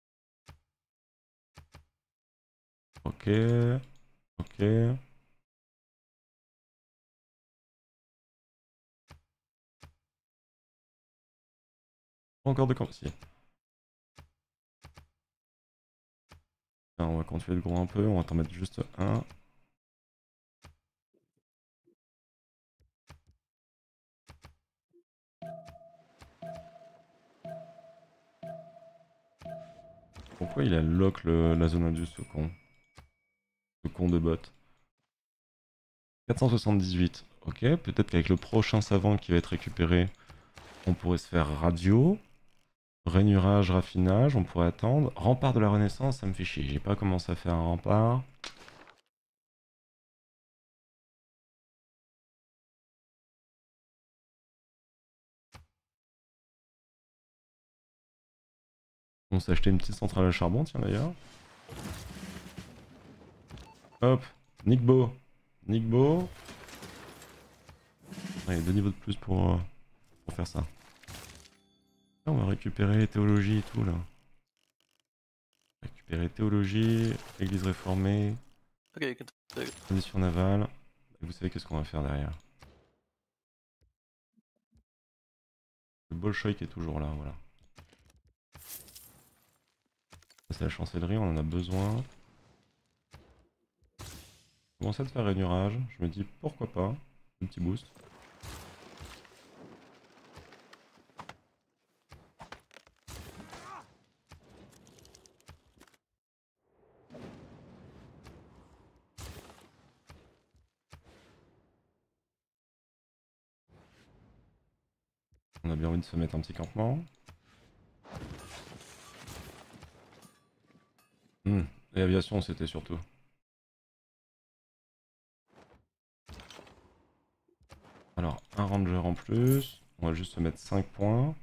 [SPEAKER 1] Ok. Ok. Encore de camp. Si. On va continuer de gros un peu. On va t'en mettre juste un. Pourquoi il a lock la zone indus, ce con? Ce con de bot. 478. Ok, peut-être qu'avec le prochain savant qui va être récupéré, on pourrait se faire radio. Rainurage, raffinage, on pourrait attendre. Rempart de la Renaissance, ça me fait chier. J'ai pas commencé à faire un rempart. On s'est acheté une petite centrale à charbon, tiens d'ailleurs. Hop, Nickbo. Nickbo. Allez, 2 niveaux de plus pour faire ça. Là, on va récupérer théologie et tout là. Récupérer théologie, église réformée,
[SPEAKER 3] Okay, you can take it.
[SPEAKER 1] condition navale. Et vous savez qu'est-ce qu'on va faire derrière. Le Bolshoi qui est toujours là, voilà. Ça, c'est la chancellerie, on en a besoin. Je commence à te faire rainurage, je me dis pourquoi pas, un petit boost. On a bien envie de se mettre un petit campement. Et aviation c'était surtout. Alors, un ranger en plus, on va juste se mettre 5 points.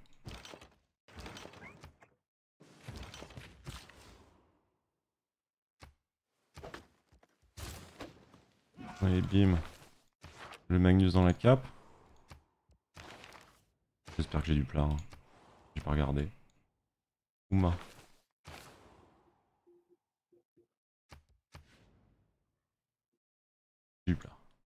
[SPEAKER 1] Allez, bim. Le Magnus dans la cape. J'espère que j'ai du plat. Hein. J'ai pas regardé. Ouma. Du plat.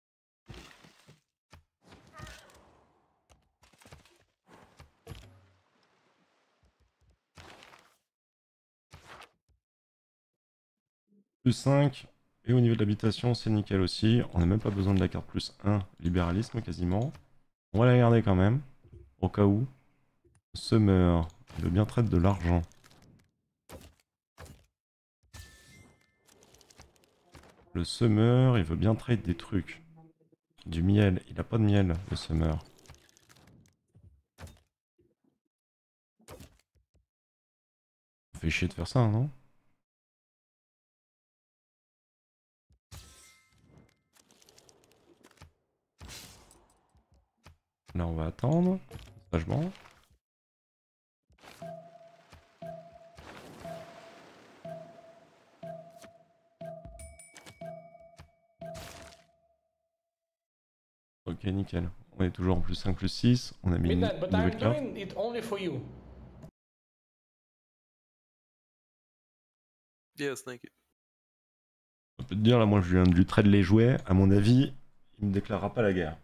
[SPEAKER 1] Plus 5. Et au niveau de l'habitation, c'est nickel aussi. On n'a même pas besoin de la carte plus 1. Libéralisme quasiment. On va la garder quand même. Au cas où. Summer. Il veut bien traiter de l'argent. Le Summer, il veut bien trade des trucs. Du miel. Il a pas de miel, le Summer. Ça fait chier de faire ça, non? Là, on va attendre. Sagement. Ok, nickel. On est toujours en plus 5, plus 6. On a mis une
[SPEAKER 2] Midnight, but
[SPEAKER 1] nouvelle
[SPEAKER 2] I'm
[SPEAKER 1] carte.
[SPEAKER 2] doing it only for you.
[SPEAKER 3] Yes, thank you.
[SPEAKER 1] On peut te dire, là, moi, je viens de lui trade les jouets. À mon avis, il me déclarera pas la guerre.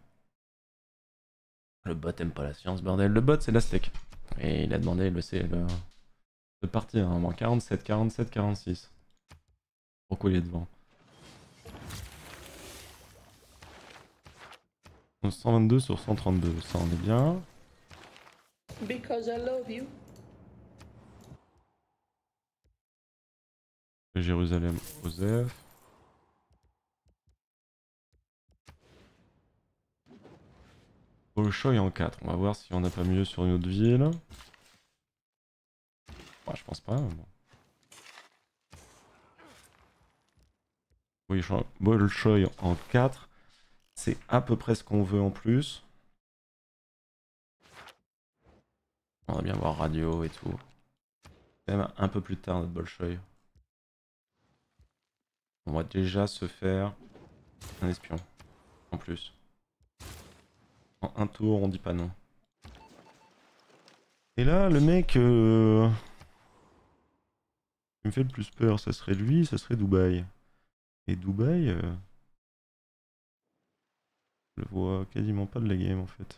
[SPEAKER 1] Le bot aime pas la science, bordel. Le bot, c'est l'Aztec. Et il a demandé de partir. Hein. 47, 47, 46. Pourquoi il est devant? 122 sur 132. Ça, on est bien.
[SPEAKER 2] Because I love you.
[SPEAKER 1] Jérusalem, Osef. Bolshoi en 4. On va voir si on n'a pas mieux sur une autre ville. Ouais, je pense pas. Bon. Oui, Bolshoi en 4. C'est à peu près ce qu'on veut en plus. On va bien voir radio et tout. Même un peu plus tard notre Bolshoi. On va déjà se faire un espion. En plus. En un tour, on dit pas non. Et là, le mec qui me fait le plus peur, ça serait lui, ça serait Dubaï. Et Dubaï, je le vois quasiment pas de la game en fait.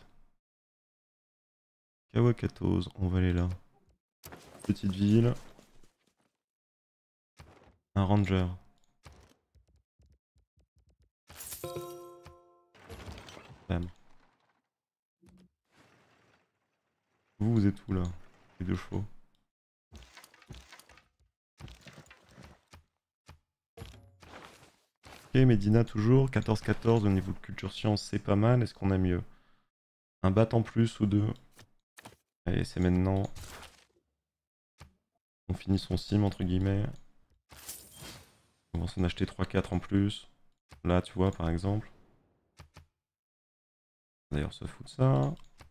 [SPEAKER 1] Kawakatos, on va aller là. Petite ville. Un ranger. Bam. Vous êtes où là? Les deux chevaux. Medina toujours. 14-14 au niveau de culture science, c'est pas mal. Est-ce qu'on a mieux? Un bat en plus ou deux? Allez, c'est maintenant. On finit son sim entre guillemets. On va s'en acheter 3-4 en plus. Là, tu vois, par exemple. D'ailleurs, se fout de ça.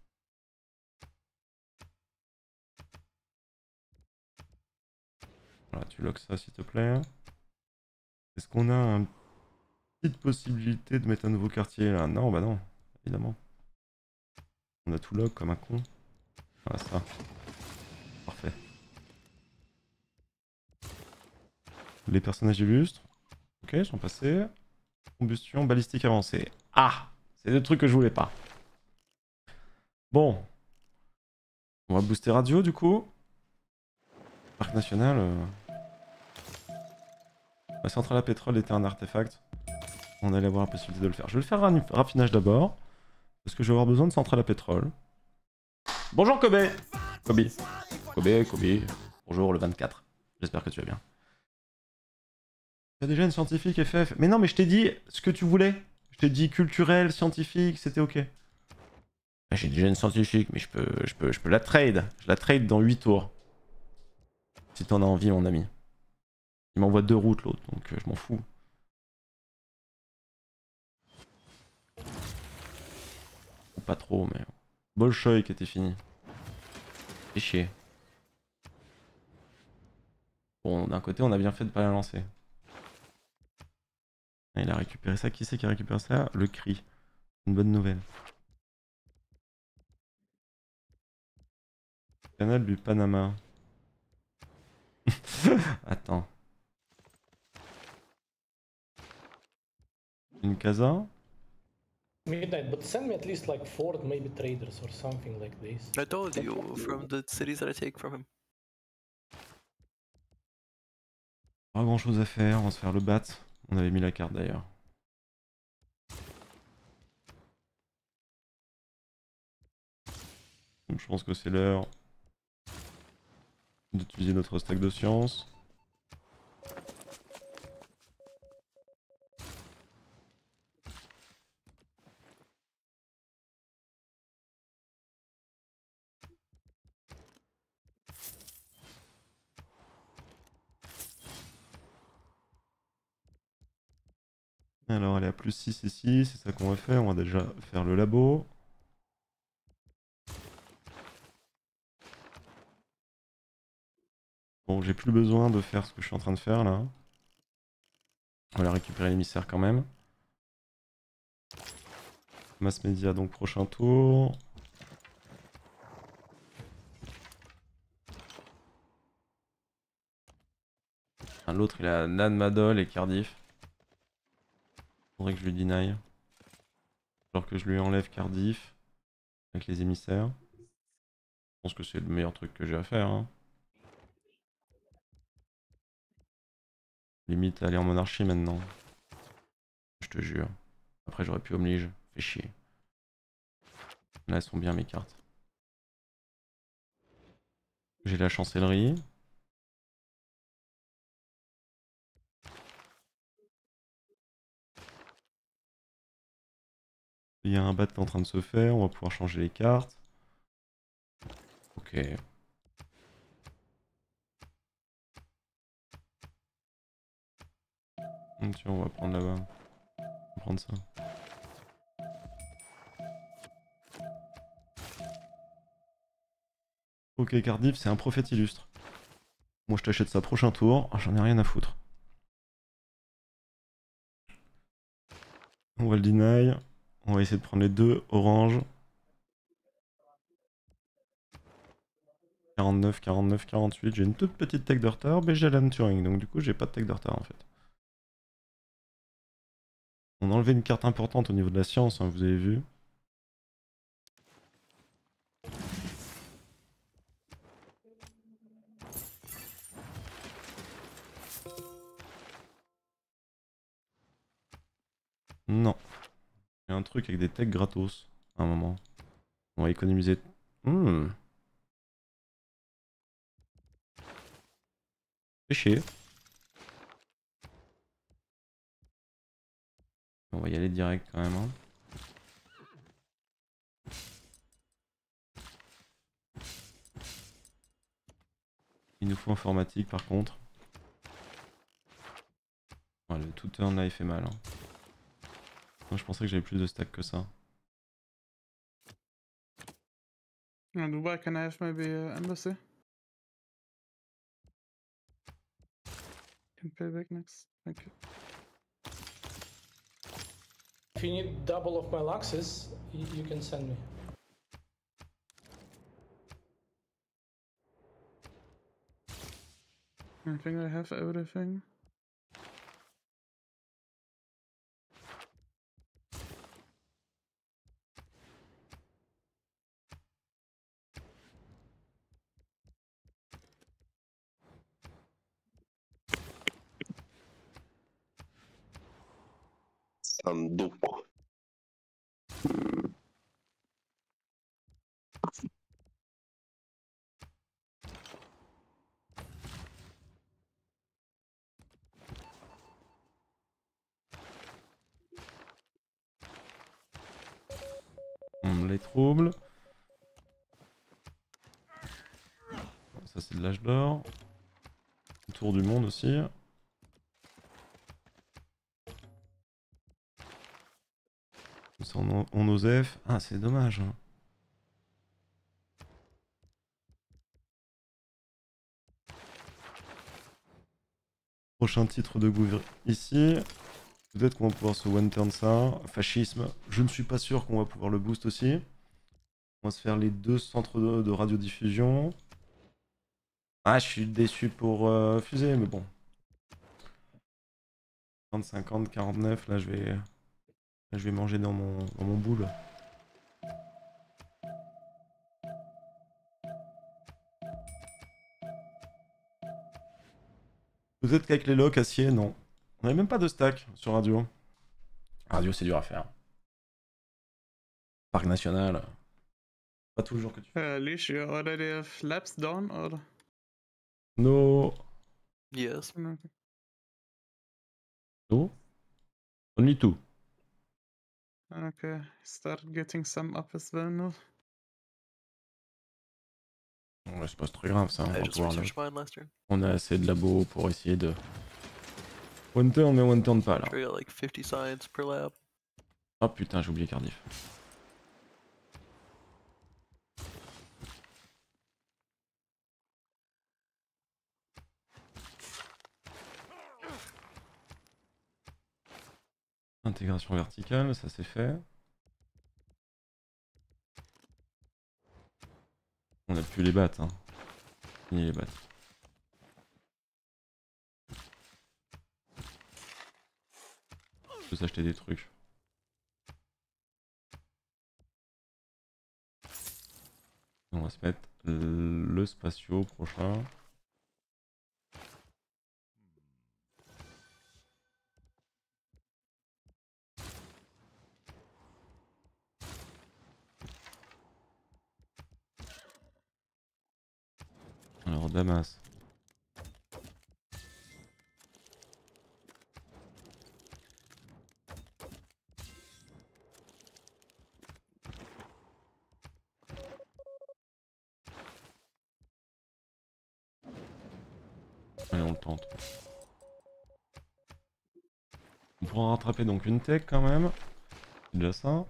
[SPEAKER 1] Voilà, tu locks ça s'il te plaît. Est-ce qu'on a une petite possibilité de mettre un nouveau quartier là? Non, bah non, évidemment. On a tout lock comme un con. Voilà ça. Parfait. Les personnages illustres. Ok, ils sont passés. Combustion, balistique avancée. Ah! C'est le truc que je voulais pas. Bon. On va booster radio du coup. Parc national. La centrale à pétrole était un artefact. On allait avoir la possibilité de le faire. Je vais le faire raffinage d'abord. Parce que je vais avoir besoin de centrale à pétrole. Bonjour Kobe! Kobe. Bonjour le 24. J'espère que tu vas bien. Tu as déjà une scientifique FF? Mais non, mais je t'ai dit ce que tu voulais. Je t'ai dit culturel, scientifique, c'était ok. J'ai déjà une scientifique, mais je peux la trade. Je la trade dans 8 tours. Si t'en as envie, mon ami. Il m'envoie 2 routes l'autre, donc je m'en fous. Ou pas trop, mais... Bolshoi qui était fini. C'est chier. Bon, d'un côté, on a bien fait de pas la lancer. Il a récupéré ça. Qui c'est qui a récupéré ça? Le cri. Une bonne nouvelle. Canal du Panama. Attends. Une casa?
[SPEAKER 2] Midnight, but send me at least like 4 maybe traders or something like this.
[SPEAKER 3] I told you from the cities that I take from him.
[SPEAKER 1] Pas grand chose à faire, on va se faire le bat. On avait mis la carte d'ailleurs. Donc je pense que c'est l'heure d'utiliser notre stack de science. Alors elle est à plus 6 ici, c'est ça qu'on va faire. On va déjà faire le labo. Bon, j'ai plus besoin de faire ce que je suis en train de faire là. On va récupérer l'émissaire quand même. Mass Media donc prochain tour. L'autre il a Nan Madol et Cardiff. Faudrait que je lui deny. Alors que je lui enlève Cardiff avec les émissaires. Je pense que c'est le meilleur truc que j'ai à faire. Hein. Limite aller en monarchie maintenant. Je te jure. Après j'aurais pu oblige. Fait chier. Là elles sont bien mes cartes. J'ai la chancellerie. Il y a un bat qui est en train de se faire. On va pouvoir changer les cartes. Ok. Tiens, on va prendre là-bas. On va prendre ça. Ok, Cardiff, c'est un prophète illustre. Moi, je t'achète ça prochain tour. Ah, j'en ai rien à foutre. On va le deny. On va essayer de prendre les deux orange. 49, 49, 48. J'ai une toute petite tech de retard, mais j'ai Alan Turing. Donc, du coup, j'ai pas de tech de retard en fait. On a enlevé une carte importante au niveau de la science, hein, vous avez vu. Non. Il y a un truc avec des techs gratos à un moment. On va économiser. Fait chier. On va y aller direct quand même. Hein. Il nous faut informatique par contre. Ouais, le tout turn là il fait mal. Hein. Moi je pensais que j'avais plus de stack que ça.
[SPEAKER 4] Dubai, can I have maybe embassy? Can pay back next. Thank you.
[SPEAKER 2] If you need double of my luxes, you can send me.
[SPEAKER 4] I think I have everything.
[SPEAKER 6] Sanduku.
[SPEAKER 1] Les troubles. Ça c'est de l'âge d'or. Tour du monde aussi. Ça on osef. Ah c'est dommage. Hein. Prochain titre de gouvernement ici. Peut-être qu'on va pouvoir se one turn ça. Fascisme. Je ne suis pas sûr qu'on va pouvoir le boost aussi. On va se faire les deux centres de radiodiffusion. Ah, je suis déçu pour fusée, mais bon. 30, 50, 49, là je vais manger dans mon boule. Peut-être qu'avec les locks acier, non. On n'avait même pas de stack sur radio. Radio, c'est dur à faire. Parc national. Pas toujours que tu fais.
[SPEAKER 4] Leash, you already have labs down or?
[SPEAKER 1] No.
[SPEAKER 3] Yes.
[SPEAKER 4] Okay.
[SPEAKER 1] No. Only two.
[SPEAKER 4] Okay, start getting some up as well now.
[SPEAKER 1] Ouais, c'est pas très grave ça. On,
[SPEAKER 3] I
[SPEAKER 1] va
[SPEAKER 3] just
[SPEAKER 1] pouvoir
[SPEAKER 3] researched mine last turn.
[SPEAKER 1] on a assez de labos pour essayer de. One turn, mais one turn pas là.
[SPEAKER 3] Sure, you got like 50 signs per lab.
[SPEAKER 1] Oh putain, j'ai oublié Cardiff. Intégration verticale, ça c'est fait. On a pu les battre, hein. Fini les battre. Je peux s'acheter des trucs. On va se mettre le spatio prochain. Alors Damas. Allez, on le tente. On pourra rattraper donc une tech quand même. C'est déjà ça.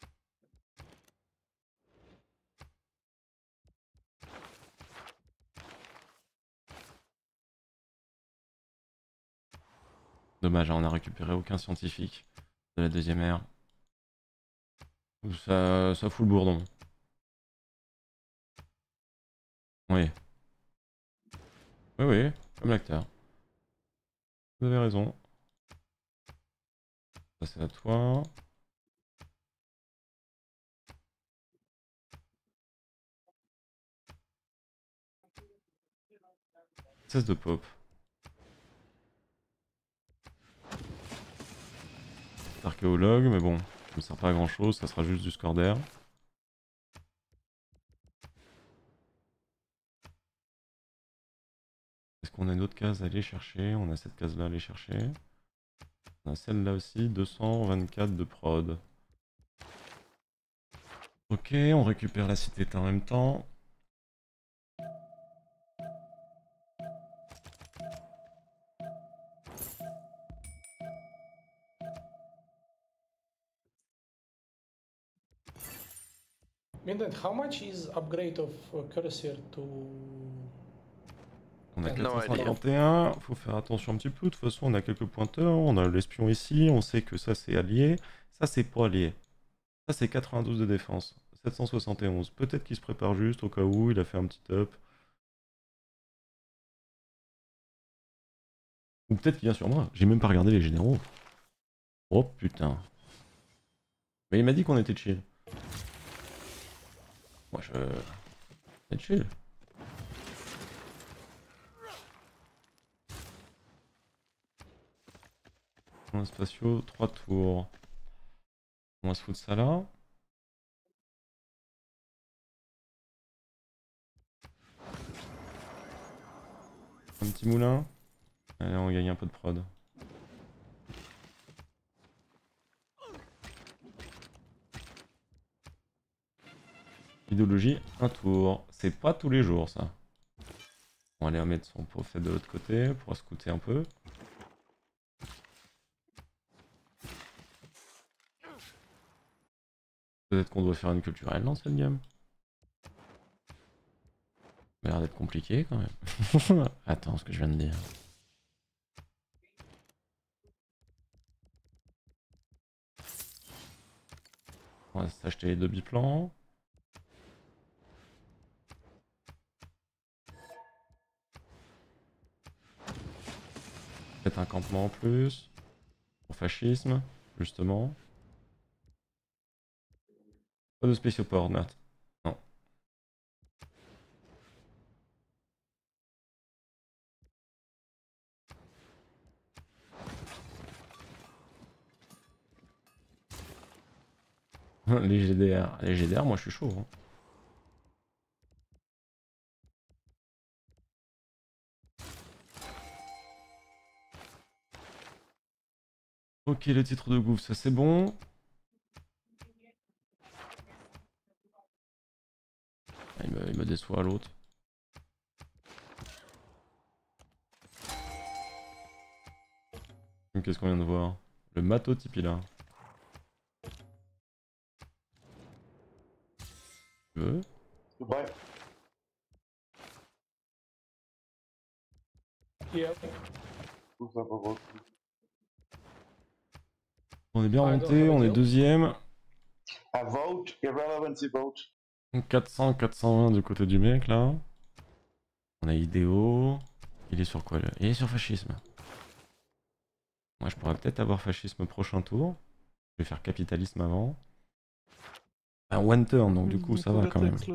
[SPEAKER 1] Dommage, hein, on a récupéré aucun scientifique de la deuxième ère. Ça fout le bourdon. Oui. Oui, oui, comme l'acteur. Vous avez raison. Ça c'est à toi. Cesse de pop. Archéologue, mais bon, ça me sert pas à grand chose, ça sera juste du score d'air. Est-ce qu'on a une autre case à aller chercher? On a cette case là à aller chercher. On a celle-là aussi, 224 de prod. Ok, on récupère la cité en même temps.
[SPEAKER 2] Midnight, how much is upgrade of Cuirassier to...
[SPEAKER 1] On a
[SPEAKER 2] No
[SPEAKER 3] idea.
[SPEAKER 1] 451, faut faire attention un petit peu, de toute façon on a quelques pointeurs, on a l'espion ici, on sait que ça c'est allié, ça c'est pas allié. Ça c'est 92 de défense, 771, peut-être qu'il se prépare juste au cas où, il a fait un petit up. Ou peut-être qu'il vient sur moi, j'ai même pas regardé les généraux. Oh putain. Mais il m'a dit qu'on était chill. Moi je... C'est chill. Un spatio, 3 tours. On va se foutre ça là. Un petit moulin. Allez, on gagne un peu de prod. Idéologie, un tour. C'est pas tous les jours ça. On va aller remettre son prophète de l'autre côté pour scouter un peu. Peut-être qu'on doit faire une culturelle dans cette game. Ça a l'air d'être compliqué quand même. Attends, ce que je viens de dire. On va s'acheter les 2 biplans. Peut-être un campement en plus. Pour fascisme, justement. Pas de spécioport, Nat. Non. Les GDR. Les GDR, moi je suis chaud. Hein. Ok, le titre de gouffre, ça c'est bon. Il me déçoit l'autre. Qu'est-ce qu'on vient de voir? Le Mato Tipi là. Tu veux?
[SPEAKER 6] Goodbye.
[SPEAKER 2] Yeah.
[SPEAKER 1] On est bien
[SPEAKER 2] Ah,
[SPEAKER 1] remonté,
[SPEAKER 2] donc,
[SPEAKER 1] on est
[SPEAKER 2] deal.
[SPEAKER 1] deuxième.
[SPEAKER 6] A vote, irrelevancy vote.
[SPEAKER 1] 400, 420 du côté du mec là. On a idéo. Il est sur quoi là? Il est sur fascisme. Moi je pourrais peut-être avoir fascisme prochain tour. Je vais faire capitalisme avant. Un one turn donc du coup ça va quand même.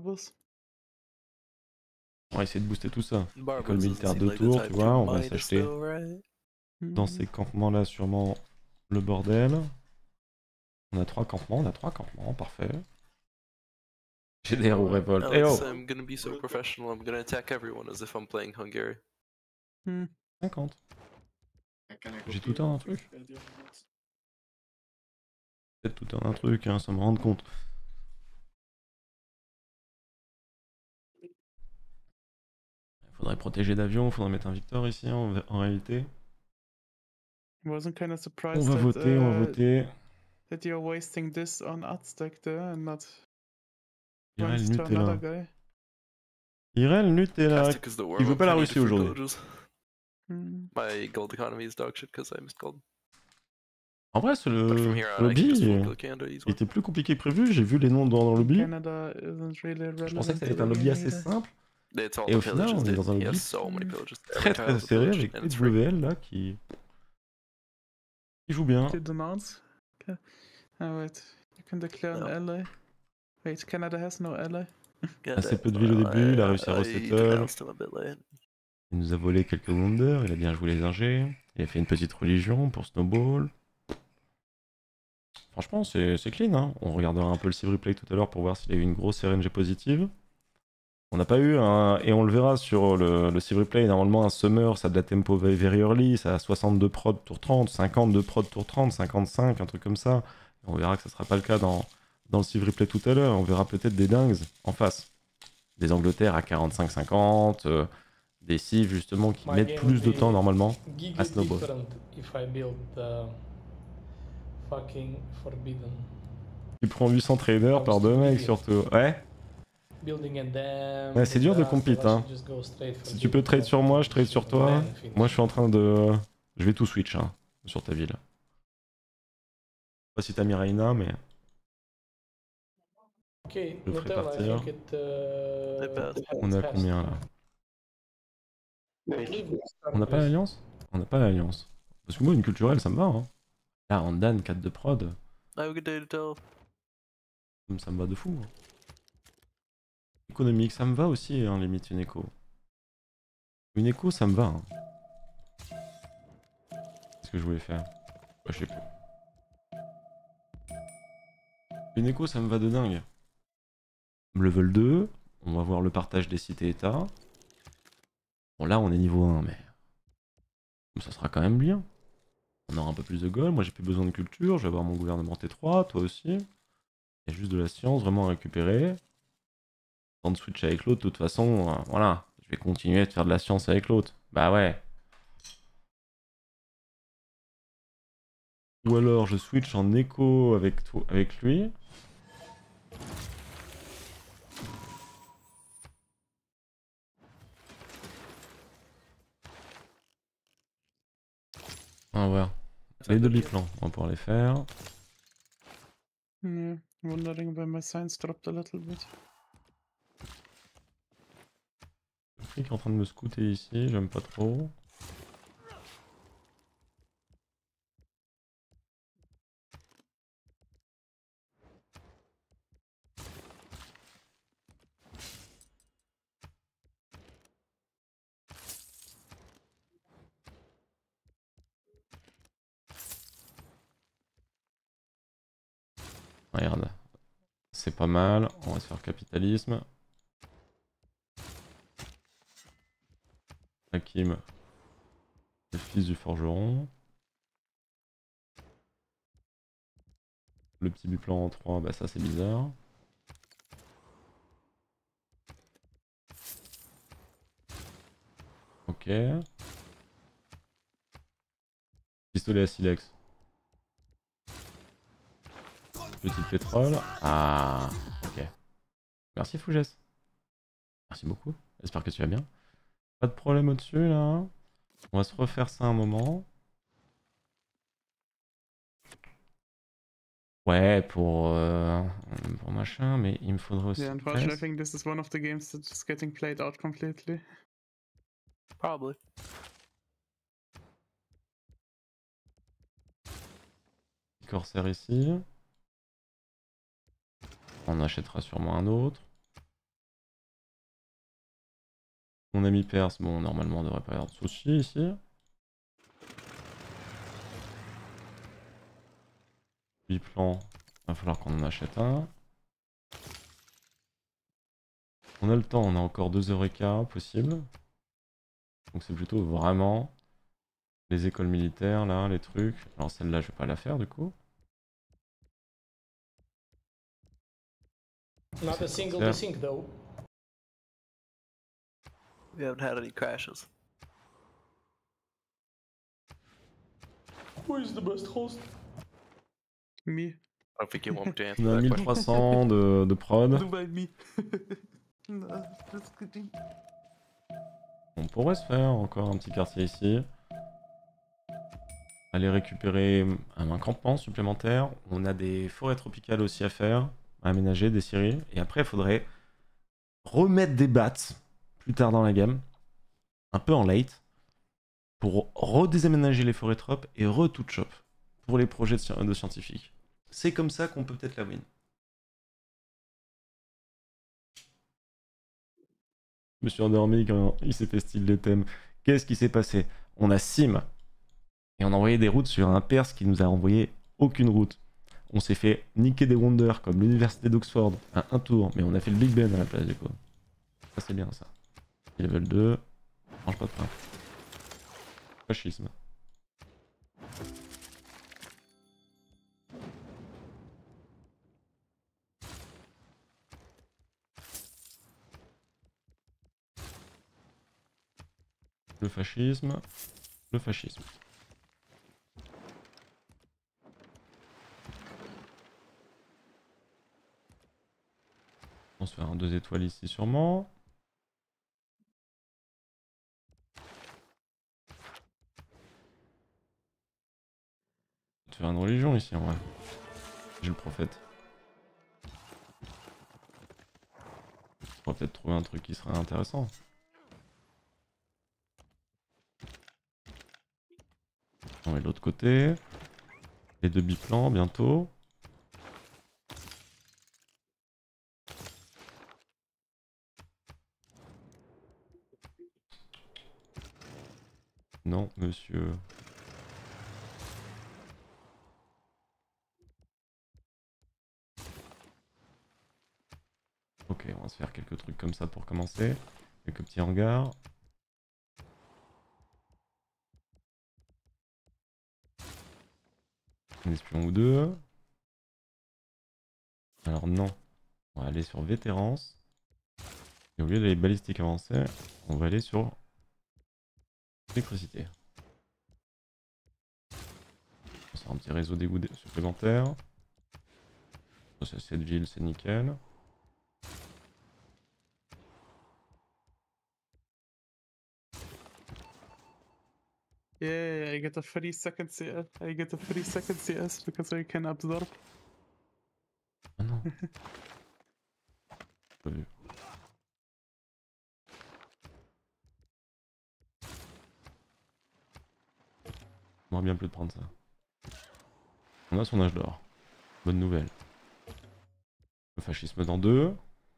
[SPEAKER 1] On va essayer de booster tout ça. École militaire 2 tours, tu vois, on va s'acheter dans ces campements là sûrement le bordel. On a 3 campements, parfait. GDR ou révolte. Eh
[SPEAKER 3] Alex,
[SPEAKER 1] oh
[SPEAKER 3] I'm gonna be so professional, I'm gonna attack everyone as if I'm playing Hungary.
[SPEAKER 1] 50. J'ai tout un truc. Peut-être tout un truc, hein, ça me rend compte. Faudrait protéger d'avion, faudrait mettre un Victor ici en réalité. On va voter,
[SPEAKER 4] That you're wasting this on Aztec there and not
[SPEAKER 1] Irel
[SPEAKER 4] to another
[SPEAKER 1] Nutella.
[SPEAKER 4] guy.
[SPEAKER 1] Irel Nutella.
[SPEAKER 3] Aztec is the
[SPEAKER 1] Il veut
[SPEAKER 3] warm-up.
[SPEAKER 1] pas la
[SPEAKER 3] I need
[SPEAKER 1] Russie
[SPEAKER 3] different
[SPEAKER 1] aujourd'hui.
[SPEAKER 3] villages. My gold economy is dog shit because I missed gold.
[SPEAKER 1] En vrai, ce
[SPEAKER 3] But from here on, I can
[SPEAKER 1] lobby,
[SPEAKER 3] just full kill Canada
[SPEAKER 1] il
[SPEAKER 3] easily.
[SPEAKER 1] était plus compliqué que prévu. J'ai vu les noms dans le lobby.
[SPEAKER 4] Canada isn't really
[SPEAKER 1] Je pensais que ça allait
[SPEAKER 4] relevant
[SPEAKER 1] être
[SPEAKER 4] to
[SPEAKER 1] un
[SPEAKER 4] the
[SPEAKER 1] lobby
[SPEAKER 4] game
[SPEAKER 1] assez
[SPEAKER 4] either.
[SPEAKER 1] simple.
[SPEAKER 3] It's all
[SPEAKER 1] Et au
[SPEAKER 3] the
[SPEAKER 1] final,
[SPEAKER 3] villages.
[SPEAKER 1] on est dans un
[SPEAKER 3] He
[SPEAKER 1] lobby
[SPEAKER 3] has so many villages.
[SPEAKER 1] très
[SPEAKER 3] Every
[SPEAKER 1] très
[SPEAKER 3] tile is a
[SPEAKER 1] serré
[SPEAKER 3] village,
[SPEAKER 1] avec
[SPEAKER 3] and it's free.
[SPEAKER 1] PWL là qui joue bien.
[SPEAKER 4] To denounce? Okay. Oh wait, you can declare
[SPEAKER 3] No.
[SPEAKER 4] an ally. Wait, Canada has no ally.
[SPEAKER 1] Assez peu de villes au début, il a réussi à
[SPEAKER 3] I
[SPEAKER 1] resettle.
[SPEAKER 3] denounced him a bit late.
[SPEAKER 1] Il nous a volé quelques wonders, il a bien joué les ingés. Il a fait une petite religion pour Snowball. Franchement, c'est clean, hein. On regardera un peu le Civ Replay tout à l'heure pour voir s'il a eu une grosse RNG positive. On n'a pas eu un... Et on le verra sur le Civ Replay, normalement un Summer, ça a de la tempo very early, ça a 62 prod tour 30, 52 prod tour 30, 55, un truc comme ça. On verra que ça sera pas le cas dans le Civ Replay tout à l'heure. On verra peut-être des dingues en face. Des Angleterres à 45-50, des Civ justement qui
[SPEAKER 2] My
[SPEAKER 1] mettent
[SPEAKER 2] game
[SPEAKER 1] plus
[SPEAKER 2] would
[SPEAKER 1] de
[SPEAKER 2] be
[SPEAKER 1] temps normalement
[SPEAKER 2] giga
[SPEAKER 1] à snowball.
[SPEAKER 2] different if I build the fucking Forbidden.
[SPEAKER 1] Tu prends 800 traders par 2 mecs surtout. Ouais.
[SPEAKER 2] Building and then
[SPEAKER 1] Ouais, c'est dur de compete, hein. Si tu peux trade sur moi, je trade sur toi. Moi, je suis en train de... Je vais tout switch, hein, sur ta ville. Je sais pas si t'as mis Reina, mais...
[SPEAKER 2] Ok,
[SPEAKER 1] Je ferai
[SPEAKER 2] Nutella, I
[SPEAKER 1] partir.
[SPEAKER 2] think
[SPEAKER 1] On est à combien, là? On n'a pas l'alliance? On n'a pas l'alliance. Parce que moi, une culturelle, ça me va, hein. Là, Andan, 4 de prod.
[SPEAKER 3] Have a good day, Nutella.
[SPEAKER 1] Ça me va de fou. Hein. Économique, ça me va aussi, hein, limite, une écho. Une écho, ça me va. Hein. Qu'est-ce que je voulais faire? Bah, je sais plus. Une écho, ça me va de dingue. Level 2, on va voir le partage des cités-états. Bon, là, on est niveau 1, mais... ça sera quand même bien. On aura un peu plus de gold. Moi, j'ai plus besoin de culture. Je vais avoir mon gouvernement T3, toi aussi. Il y a juste de la science vraiment à récupérer. Tant de switch avec l'autre, de toute façon, voilà. Je vais continuer de faire de la science avec l'autre. Bah ouais. Ou alors, je switch en écho avec lui. On va voir. Les deux biplans, on va pouvoir les faire.
[SPEAKER 4] Yeah, wondering why my science dropped a little bit.
[SPEAKER 1] Le fric est en train de me scouter ici, j'aime pas trop. Regarde. C'est pas mal, on va se faire capitalisme. Hakim, le fils du forgeron. Le petit biplan en 3, bah ça c'est bizarre. Ok. Pistolet à silex. Petit pétrole. Ah, ok. Merci Fougès. Merci beaucoup. J'espère que tu vas bien. Pas de problème au-dessus là. On va se refaire ça un moment. Ouais, pour machin, mais il me faudrait aussi...
[SPEAKER 4] Yeah, unfortunately, I think this is one of the games that's just getting played out completely.
[SPEAKER 3] Probably.
[SPEAKER 1] Corsair ici. On achètera sûrement un autre. Mon ami Perse, bon, normalement on devrait pas y avoir de soucis ici. Biplan, il va falloir qu'on en achète un. On a le temps, on a encore 2h15 possible. Donc c'est plutôt vraiment les écoles militaires là, les trucs. Alors celle-là je vais pas la faire du coup.
[SPEAKER 2] Not a single desync though.
[SPEAKER 3] We haven't had any crashes.
[SPEAKER 2] Who is the best host?
[SPEAKER 4] Me.
[SPEAKER 3] I don't think you want me to answer
[SPEAKER 1] On a
[SPEAKER 3] that question.
[SPEAKER 1] 1300 de prod.
[SPEAKER 4] Dubai, me. No, just kidding.
[SPEAKER 1] On pourrait se faire encore un petit quartier ici. Aller récupérer un campement supplémentaire. On a des forêts tropicales aussi à faire, à aménager, des scieries. Et après, il faudrait remettre des bats plus tard dans la game, un peu en late, pour redésaménager les forêts trop et re-tout chop pour les projets de scientifiques. C'est comme ça qu'on peut peut-être la win. Je me suis endormi quand il s'est fait style les thèmes. Qu'est-ce qui s'est passé? On a Sim et on a envoyé des routes sur un Perse qui nous a envoyé aucune route. On s'est fait niquer des wonders comme l'université d'Oxford à un tour, mais on a fait le Big Ben à la place du coup. Ça c'est bien ça. Level 2. Mange pas de pain. Fascisme. Le fascisme. Le fascisme. On se fait un 2 étoiles ici sûrement. On va faire une religion ici en vrai. J'ai le prophète. On va peut-être trouver un truc qui serait intéressant. On est de l'autre côté. Les 2 biplans bientôt. Non, monsieur. Ok, on va se faire quelques trucs comme ça pour commencer. Quelques petits hangars. Un espion ou deux. Alors non. On va aller sur vétérance. Et au lieu d'aller balistique avancée, on va aller sur électricité. C'est un petit réseau d'égout supplémentaire. Ça, c'est cette ville, c'est nickel.
[SPEAKER 4] Yeah, I get a free second CS. I get a free second CS because I can absorb.
[SPEAKER 1] Ah non. Pas vu. On aurait bien pu prendre ça. On a son âge d'or. Bonne nouvelle. Le fascisme dans 2.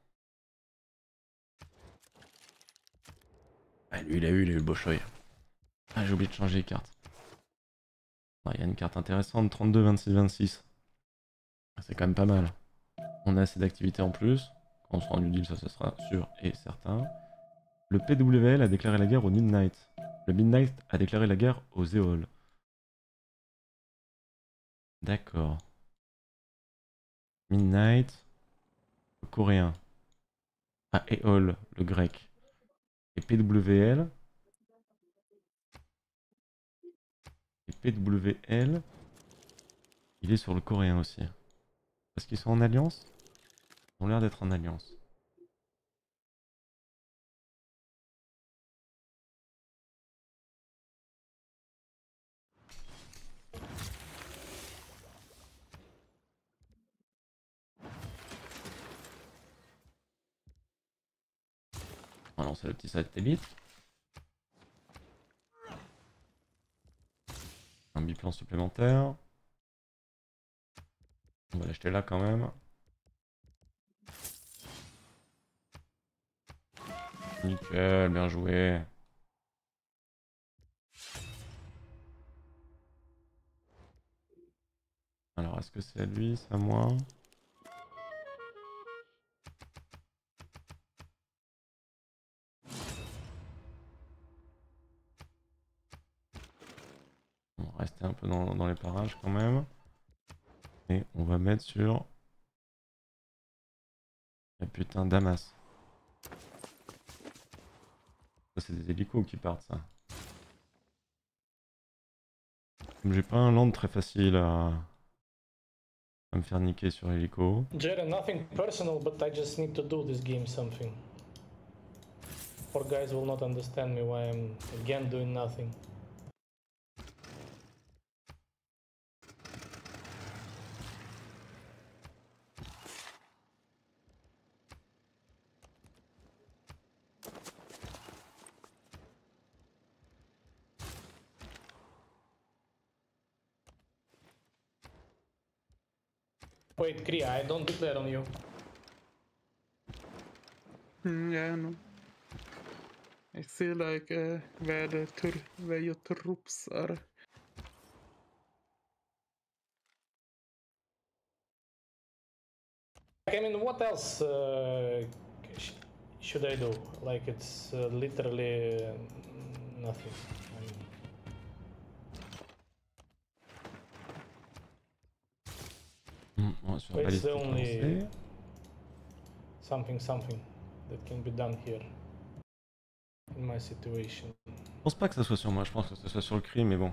[SPEAKER 1] Ah, lui, il a eu le Bolchoï. Ah, j'ai oublié de changer les cartes. Il y a une carte intéressante, 32, 26, 26. C'est quand même pas mal. On a assez d'activités en plus. Quand on sera en New Deal, ça sera sûr et certain. Le PWL a déclaré la guerre au Midnight. Le Midnight a déclaré la guerre aux Éoles. D'accord. Midnight, le coréen. Ah, Éole, le grec. Et PWL. Et PWL, il est sur le coréen aussi. Parce qu'ils sont en alliance? Ils ont l'air d'être en alliance. On va lancer le petit satellite. Un biplan supplémentaire. On va l'acheter là quand même. Nickel, bien joué. Alors, est-ce que c'est à lui, c'est à moi? On va rester un peu dans les parages quand même. Et on va mettre sur... Ah, putain, Damas. Ça, c'est des hélicos qui partent, ça. Comme j'ai pas un land très facile à me faire niquer sur hélico.
[SPEAKER 2] Jerry, nothing personal, but I just need to do this game something. Or guys will not understand me why I'm again doing nothing. Wait, Kriya, I don't declare on you.
[SPEAKER 4] Yeah, no. I see like where your troops are.
[SPEAKER 2] I mean, what else? should I do? Like it's literally nothing. I mean,
[SPEAKER 1] On va sur
[SPEAKER 2] It's
[SPEAKER 1] balistique
[SPEAKER 2] the only-
[SPEAKER 1] lancée.
[SPEAKER 2] something that can be done here in my situation.
[SPEAKER 1] Je pense pas que ça soit sur moi, je pense que ça soit sur le cri, mais bon.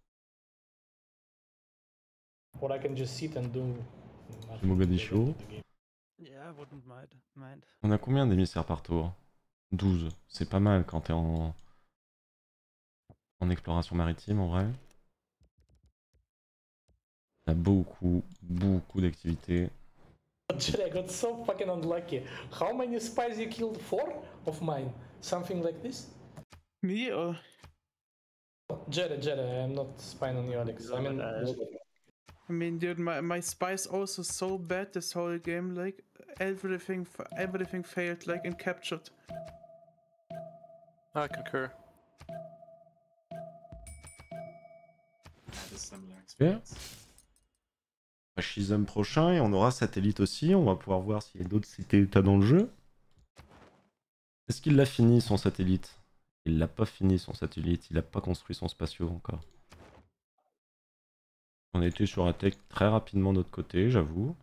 [SPEAKER 2] Or I can just sit and do nothing
[SPEAKER 1] Mogadiscio.
[SPEAKER 2] related to the game.
[SPEAKER 5] Yeah, I wouldn't mind.
[SPEAKER 1] On a combien d'émissaires par tour? 12. C'est pas mal quand t'es en exploration maritime en vrai. On a beaucoup d'activités.
[SPEAKER 2] Jerry, I got so fucking unlucky. How many spies you killed? 4 of mine? Something like this?
[SPEAKER 4] Me or
[SPEAKER 2] Jerry, I'm not spying on you, Alex. I mean,
[SPEAKER 4] I mean, dude, my spy's also so bad this whole game. Like everything failed, like and captured.
[SPEAKER 3] I concur.
[SPEAKER 1] Super. Fascisme prochain et on aura satellite aussi. On va pouvoir voir s'il y a d'autres cités-états dans le jeu. Est-ce qu'il l'a fini son satellite? Il l'a pas fini son satellite. Il a pas construit son spatio encore. On a été sur la tech très rapidement de notre côté, j'avoue.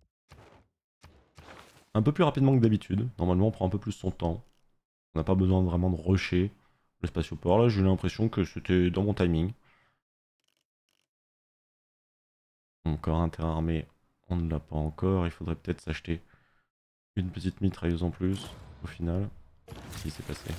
[SPEAKER 1] Un peu plus rapidement que d'habitude. Normalement, on prend un peu plus son temps. On n'a pas besoin vraiment de rusher le spatioport. Là, j'ai eu l'impression que c'était dans mon timing. Encore un terrain armé, on ne l'a pas encore. Il faudrait peut-être s'acheter une petite mitrailleuse en plus, au final. Qu'est-ce qui s'est passé?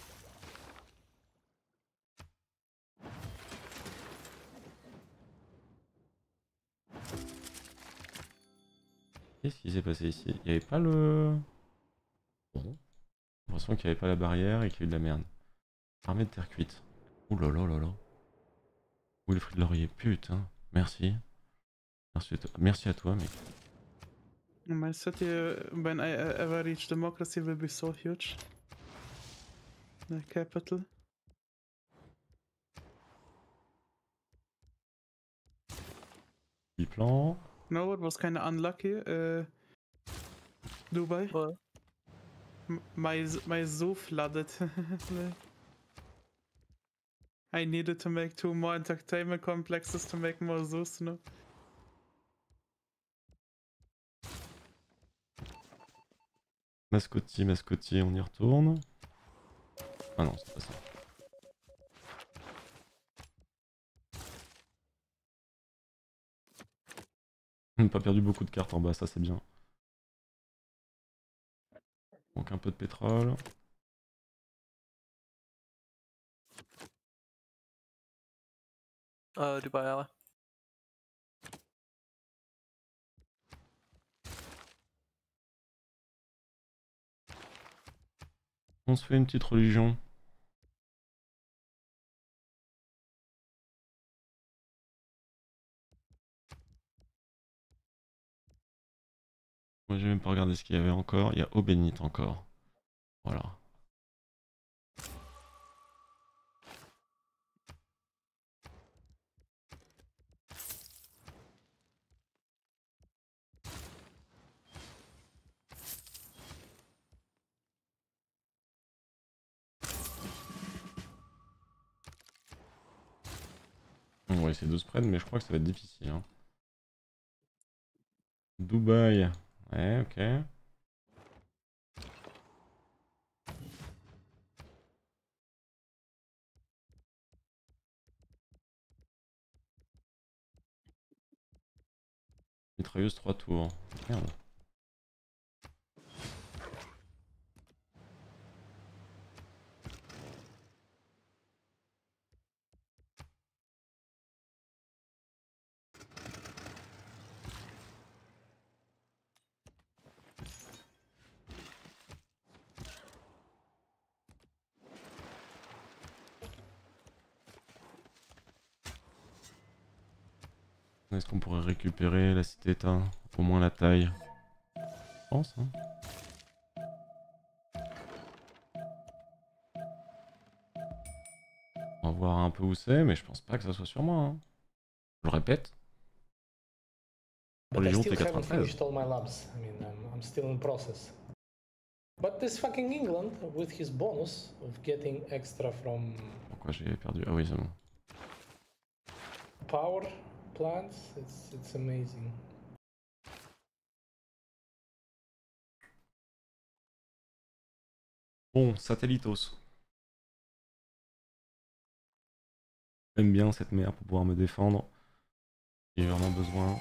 [SPEAKER 1] Qu'est-ce qui s'est passé ici? Il n'y avait pas le... Bon. J'ai l'impression qu'il n'y avait pas la barrière et qu'il y a eu de la merde. Armée de terre cuite. Ouh là là là là. Wilfried Laurier, putain. Merci. Merci à toi, mec.
[SPEAKER 4] My city, when I ever reach democracy, will be so huge. The capital.
[SPEAKER 1] Petit plan.
[SPEAKER 4] No, it was kind of unlucky. Dubai.
[SPEAKER 3] What?
[SPEAKER 4] My zoo flooded. Like, I needed to make 2 more entertainment complexes to make more zoos, you know.
[SPEAKER 1] Mascotti, on y retourne. Ah non, c'est pas ça. On n'a pas perdu beaucoup de cartes en bas, ça c'est bien. Donc un peu de pétrole.
[SPEAKER 3] Dubai ally.
[SPEAKER 1] On se fait une petite religion. Moi j'ai même pas regardé ce qu'il y avait encore. Il y a eau bénite encore. Voilà. On va essayer de se prendre, mais je crois que ça va être difficile. Hein. Dubaï. Ouais, ok. Mitrailleuse 3 tours. Merde. Est-ce qu'on pourrait récupérer la cité-état? Au moins la taille. Je pense, hein. On va voir un peu où c'est, mais je pense pas que ça soit sur moi. Hein. Je le répète.
[SPEAKER 2] But I
[SPEAKER 1] Religion
[SPEAKER 2] still haven't
[SPEAKER 1] T93.
[SPEAKER 2] finished all my labs. I mean, I'm still in process. But this fucking England, with his bonus of getting extra from
[SPEAKER 1] Pourquoi j'ai perdu? Ah oui, c'est bon.
[SPEAKER 2] power plants, it's amazing.
[SPEAKER 1] Bon, Satellitos. J'aime bien cette merde pour pouvoir me défendre. J'ai vraiment besoin.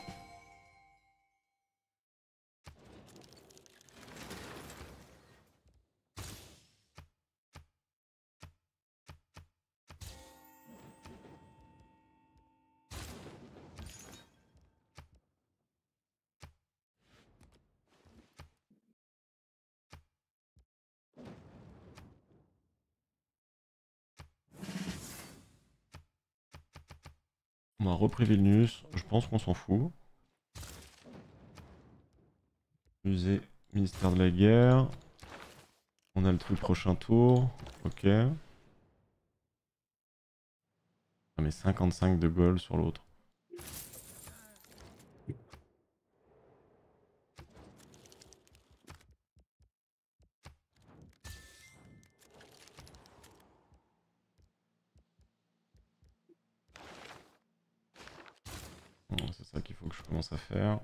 [SPEAKER 1] On a repris Vilnius, je pense qu'on s'en fout. Musée, ministère de la guerre. On a le truc prochain tour. Ok. Ah mais 55 de gold sur l'autre. C'est ça qu'il faut que je commence à faire.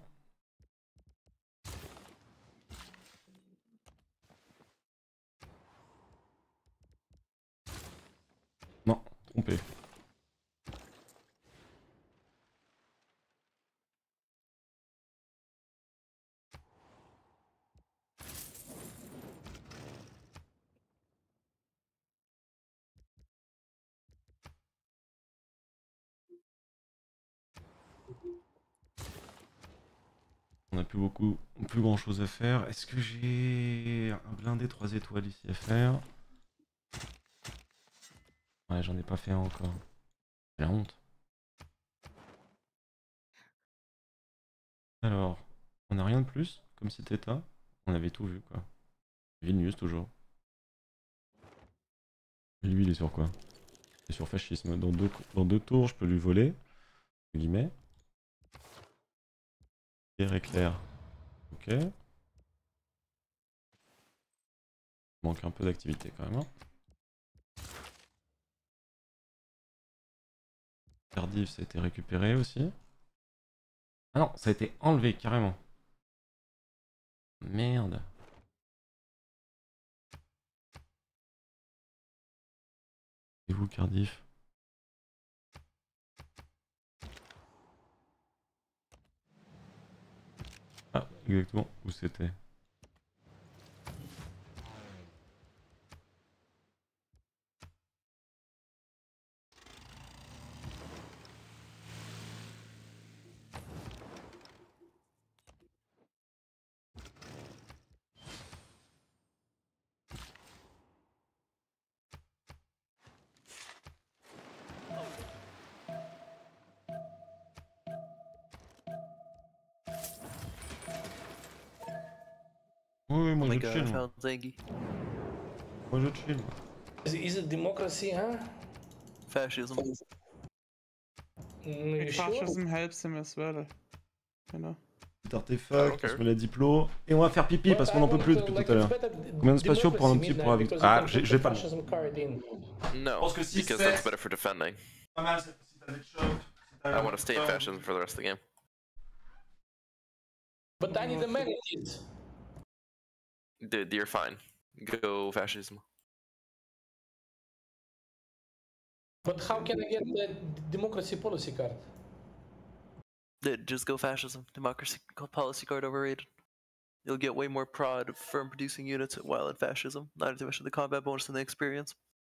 [SPEAKER 1] Non, trompé. On n'a plus grand chose à faire. Est-ce que j'ai un blindé 3 étoiles ici à faire? Ouais, j'en ai pas fait un encore. C'est la honte. Alors, on n'a rien de plus comme site état. On avait tout vu quoi. Vilnius toujours. Et lui il est sur quoi? Il est sur fascisme. Dans deux tours je peux lui voler. Entre guillemets. Guerre éclair. Ok. Manque un peu d'activité quand même. Hein. Cardiff ça a été récupéré aussi. Ah non, ça a été enlevé carrément. Merde. C'est vous Cardiff? Ah, exactement où c'était. Oui, moi
[SPEAKER 3] Oh my
[SPEAKER 1] je
[SPEAKER 3] god,
[SPEAKER 1] chill.
[SPEAKER 3] I
[SPEAKER 1] Moi,
[SPEAKER 3] found Zangy.
[SPEAKER 1] moi je chill.
[SPEAKER 2] Is it democracy, huh?
[SPEAKER 3] Fascism.
[SPEAKER 2] You sure?
[SPEAKER 4] Fascism helps him as well. You know.
[SPEAKER 1] Petit artefact, on
[SPEAKER 3] Okay.
[SPEAKER 1] se met la diplo. Et on va faire pipi parce qu'on en peut plus depuis tout à l'heure. Combien de spatiaux pour un petit pour la victoire? Ah, j'ai pas. Je
[SPEAKER 3] No,
[SPEAKER 1] pense que si
[SPEAKER 3] because
[SPEAKER 1] c'est
[SPEAKER 3] that's better for defending.
[SPEAKER 1] pas mal si t'as des chocs.
[SPEAKER 3] I want to stay in fascism for the rest of the game.
[SPEAKER 2] But I need a magnet.
[SPEAKER 3] Dude, you're fine. Go fascism.
[SPEAKER 2] But how can I get the democracy policy card?
[SPEAKER 3] Dude, just go fascism. Democracy policy card overrated. You'll get way more prod from producing units while in fascism, not to mention the combat bonus and the experience.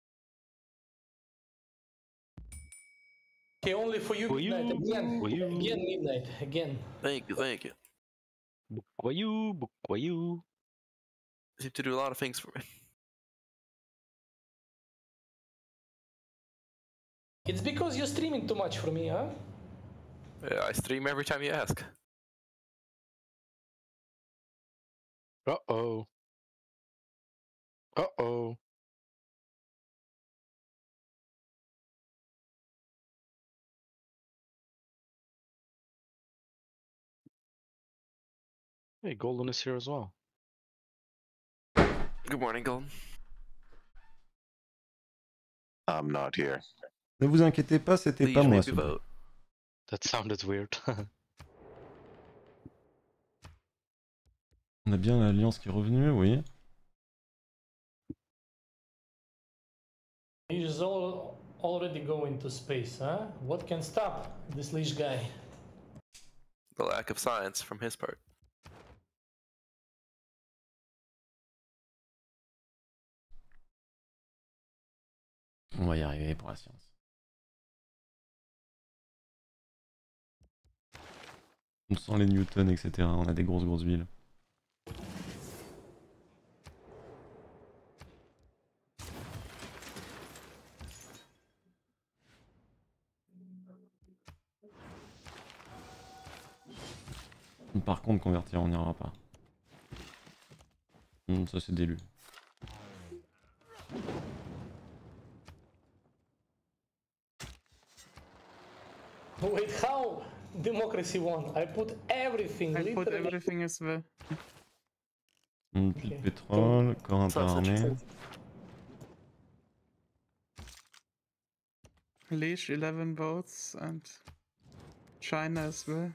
[SPEAKER 2] Okay, only for you, Midnight. Again, Midnight. Again.
[SPEAKER 3] Thank you, thank you.
[SPEAKER 7] Voyou, voyou.
[SPEAKER 3] You seem to do a lot of things for me.
[SPEAKER 2] It's because you're streaming too much for me, huh?
[SPEAKER 3] Yeah, I stream every time you ask.
[SPEAKER 7] Uh-oh. Uh-oh. Hey, Golden is here as well.
[SPEAKER 3] Good morning, Golden.
[SPEAKER 8] I'm not here.
[SPEAKER 1] Ne vous inquiétez pas, c'était
[SPEAKER 3] Please
[SPEAKER 1] pas moi.
[SPEAKER 3] maybe
[SPEAKER 1] ce bruit.
[SPEAKER 3] vote.
[SPEAKER 7] That sounded weird.
[SPEAKER 1] On a bien l'alliance qui est revenue, oui.
[SPEAKER 2] He's already going to space, huh? What can stop this leash guy?
[SPEAKER 3] The lack of science from his part.
[SPEAKER 1] On va y arriver pour la science. On sent les newtons, etc. On a des grosses villes. Par contre, convertir, on n'y arrivera pas. Ça, c'est d'élu.
[SPEAKER 2] Wait, how? Democracy won. I put everything.
[SPEAKER 4] I put
[SPEAKER 2] literally.
[SPEAKER 4] everything as well.
[SPEAKER 1] Plus de
[SPEAKER 2] Ok.
[SPEAKER 1] pétrole, corps
[SPEAKER 3] Sounds
[SPEAKER 1] interarmé.
[SPEAKER 3] interesting.
[SPEAKER 4] Leash 11 votes and China as well.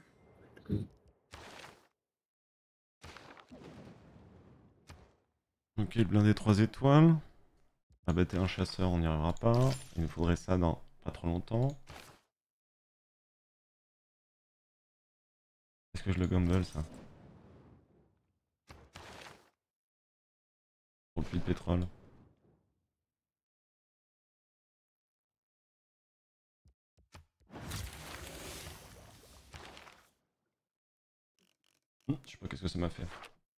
[SPEAKER 1] Ok, le blindé 3 étoiles. Abattre un chasseur, on n'y arrivera pas. Il nous faudrait ça dans pas trop longtemps. Est-ce que je le gamble ça? Pour le puits de pétrole. Je sais pas qu'est-ce que ça m'a fait.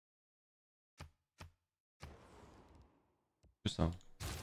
[SPEAKER 1] C'est ça.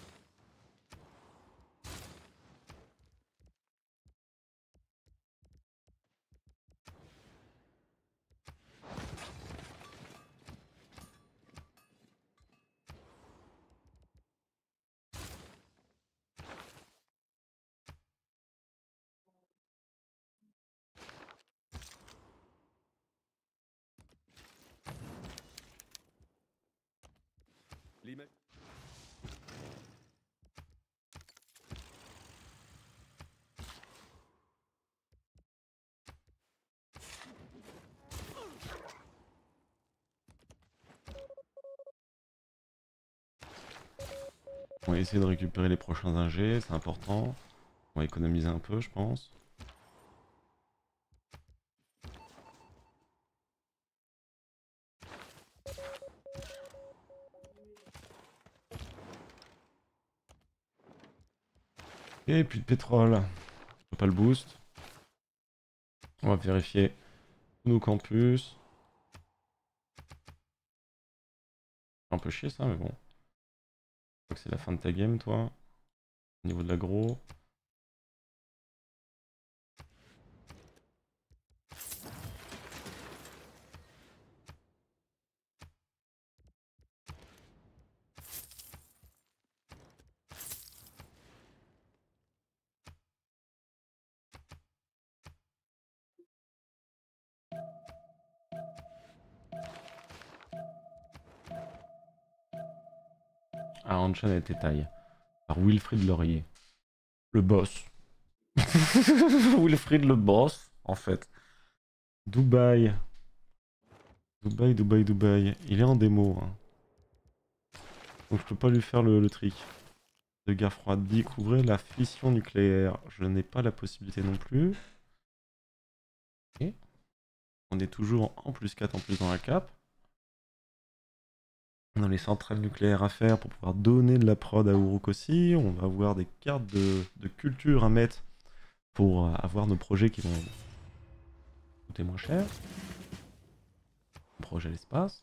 [SPEAKER 1] On va essayer de récupérer les prochains ingés, c'est important. On va économiser un peu, je pense. Et puis de pétrole. Je peux pas le boost. On va vérifier nos campus. Un peu chier ça, mais bon. Je crois que c'est la fin de ta game, toi. Au niveau de l'aggro. Ah, Anchan a été taille par Wilfried Laurier. Le boss. Wilfried le boss, en fait. Dubaï. Dubaï. Il est en démo. Hein. Donc je peux pas lui faire le trick. De guerre froide. Découvrez la fission nucléaire. Je n'ai pas la possibilité non plus. Okay. On est toujours en +4 en plus dans la cape. On a les centrales nucléaires à faire pour pouvoir donner de la prod à Uruk aussi. On va avoir des cartes de culture à mettre pour avoir nos projets qui vont coûter moins cher. Projet à l'espace.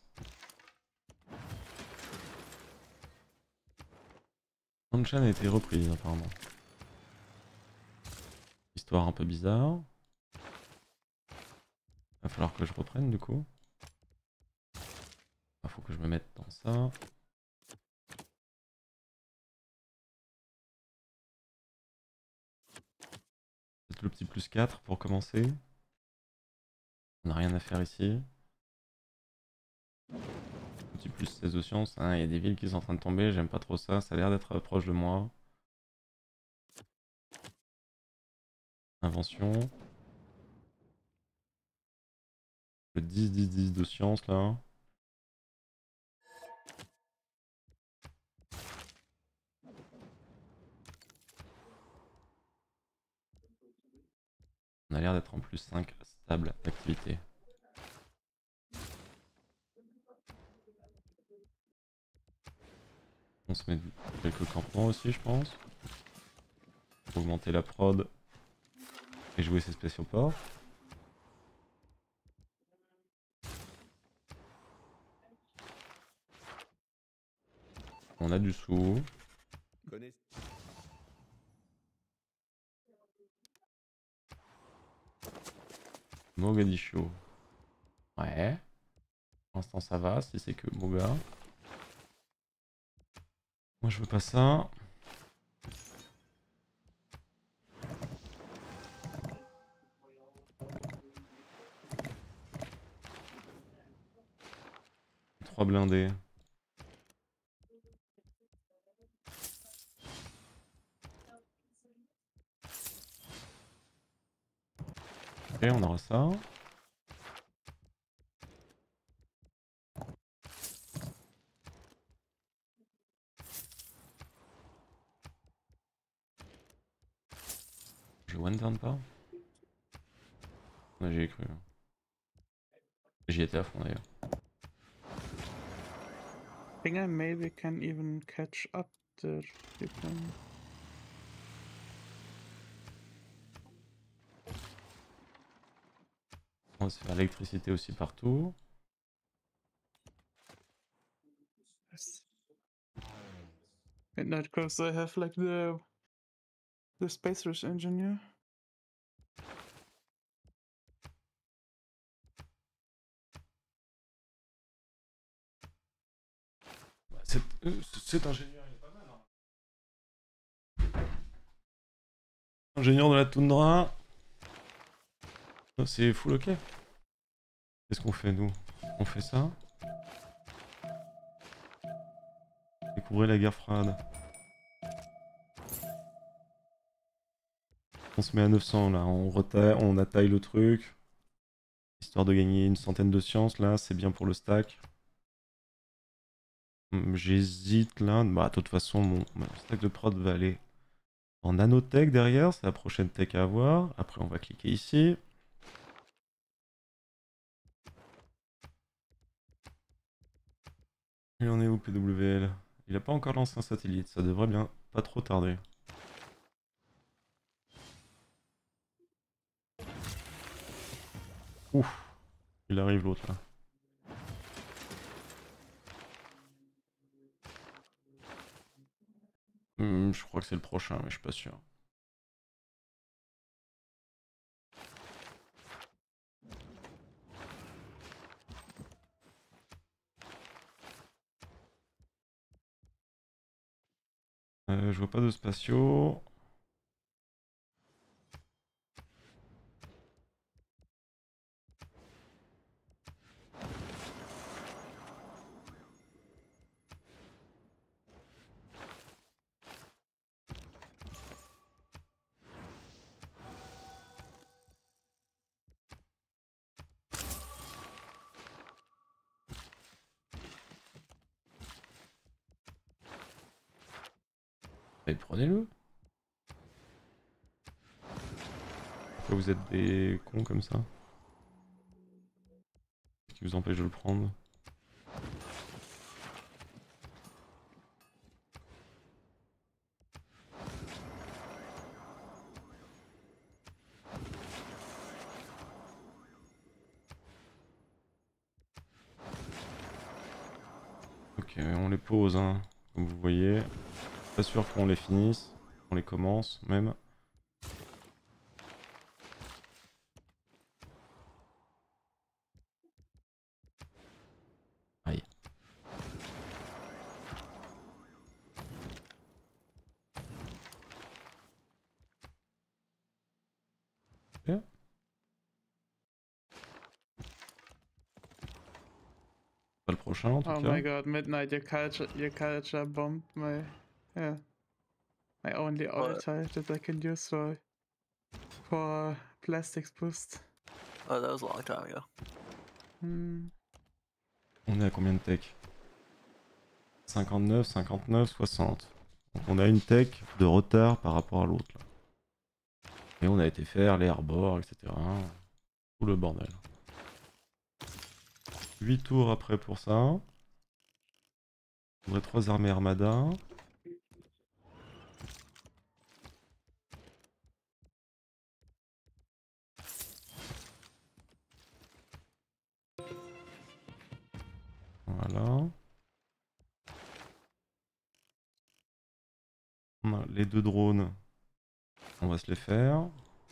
[SPEAKER 1] Anchan a été reprise apparemment. Histoire un peu bizarre. Va falloir que je reprenne du coup. Il faut que je me mette dans ça. Peut-être le petit +4 pour commencer. On n'a rien à faire ici. petit plus 16 de science. Hein, il y a des villes qui sont en train de tomber, j'aime pas trop ça. Ça a l'air d'être proche de moi. Invention. Le 10-10-10 de science là. On a l'air d'être en plus 5 stable d'activité. On se met quelques campements aussi, je pense. Pour augmenter la prod et jouer ses spécioports. On a du sous. Mogadiscio. Ouais. Pour l'instant ça va, si c'est que Moga. Moi je veux pas ça. Trois blindés. Ok, on aura ça. Je one turn pas. Ouais, j'y ai cru. J'y étais à fond d'ailleurs.
[SPEAKER 4] I think I maybe can even catch up there. You can...
[SPEAKER 1] On va se faire l'électricité aussi partout.
[SPEAKER 4] Yes. And not because I have like the space rush engineer.
[SPEAKER 1] Cet ingénieur il est pas mal. Hein. Ingénieur de la toundra. C'est full ok. Qu'est-ce qu'on fait nous? On fait ça. Découvrez la guerre froide. On se met à 900 là, on attaille le truc. Histoire de gagner une centaine de sciences là, c'est bien pour le stack. J'hésite là, bah de toute façon mon stack de prod va aller en nanotech derrière, c'est la prochaine tech à avoir. Après on va cliquer ici. Il en est où PWL? Il a pas encore lancé un satellite, ça devrait bien pas trop tarder. Ouf, il arrive l'autre là. Je crois que c'est le prochain, mais je suis pas sûr. Je vois pas de spatiaux. Mais prenez-le. Pourquoi vous êtes des cons comme ça? Qu'est-ce qui vous empêche de le prendre? Ok, on les pose, hein, comme vous voyez. Pas sûr qu'on les finisse, on les commence même. Aïe. Ok. Pas le prochain en tout
[SPEAKER 4] Oh
[SPEAKER 1] cas.
[SPEAKER 4] my god, Midnight, your culture bombed my, yeah, my only altar that I can use for plastics boost.
[SPEAKER 3] Oh, that was a long time ago.
[SPEAKER 4] Hmm.
[SPEAKER 1] On est à combien de tech? 59, 59, 60. Donc on a une tech de retard par rapport à l'autre là. Et on a été faire les arbors, etc. Tout le bordel. 8 tours après pour ça. On aurait 3 armées armada. Voilà. On a les 2 drones. On va se les faire.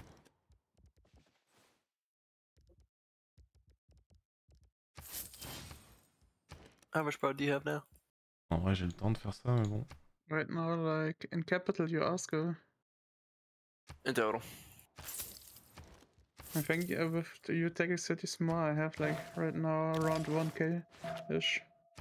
[SPEAKER 3] How much prod do you have now?
[SPEAKER 1] En vrai j'ai le temps de faire ça mais bon.
[SPEAKER 4] Right now, like, in capital, you ask her.
[SPEAKER 3] In total.
[SPEAKER 4] I think with you taking city small, I have like right now around 1k-ish.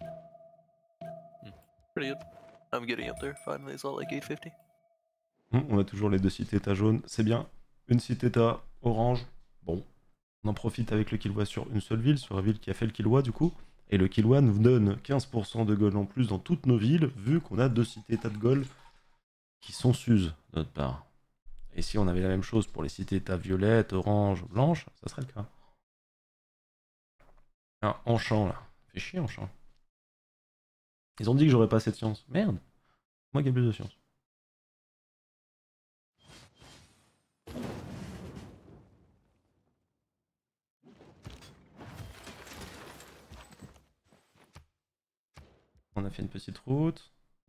[SPEAKER 3] Pretty good. I'm getting up there. Finally, it's all like 850.
[SPEAKER 1] On a toujours les 2 cités états jaunes, c'est bien. Une cité état orange, bon. On en profite avec le Killua sur une seule ville, sur la ville qui a fait le Killua du coup. Et le Killua nous donne 15% de gold en plus dans toutes nos villes, vu qu'on a 2 cités états de gold qui sont SUS de notre part. Et si on avait la même chose pour les cités états violettes, orange, blanche, ça serait le cas. Ah, Enchant là. Fait chier Enchant. Ils ont dit que j'aurais pas assez de science. Merde. Moi qui ai plus de science. On a fait une petite route.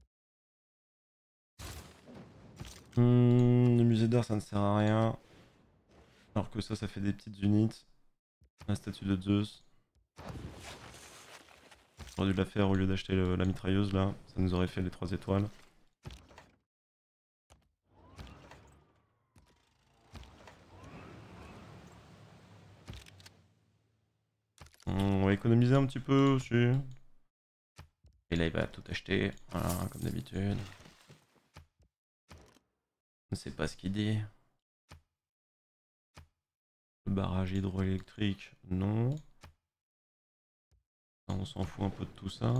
[SPEAKER 1] Le musée d'art ça ne sert à rien. Alors que ça fait des petites unités. La statue de Zeus. J'aurais dû la faire au lieu d'acheter la mitrailleuse là. Ça nous aurait fait les 3 étoiles. On va économiser un petit peu aussi. Et là il va tout acheter. Voilà, comme d'habitude. Je ne sais pas ce qu'il dit. Le barrage hydroélectrique, non. On s'en fout un peu de tout ça.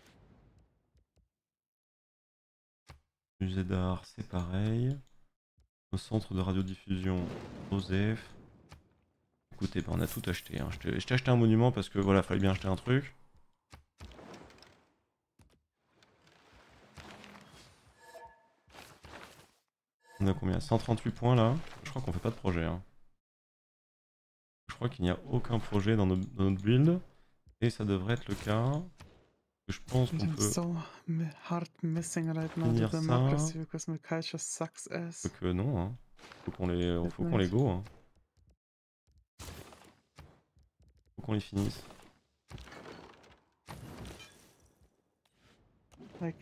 [SPEAKER 1] Musée d'art, c'est pareil. Le centre de radiodiffusion, Joseph. Écoutez, on a tout acheté. Hein. Je t'ai acheté un monument parce que voilà, fallait bien acheter un truc. On a combien? 138 points là. Je crois qu'on fait pas de projet. Hein. Je crois qu'il n'y a aucun projet dans notre build. Et ça devrait être le cas. Je pense qu'on
[SPEAKER 4] I'm
[SPEAKER 1] peut
[SPEAKER 4] so hard missing right now the
[SPEAKER 1] finir ça.
[SPEAKER 4] democracy because my culture sucks ass.
[SPEAKER 1] Que non, hein. Faut qu'on les go. Hein. Faut qu'on les finisse.
[SPEAKER 4] Like,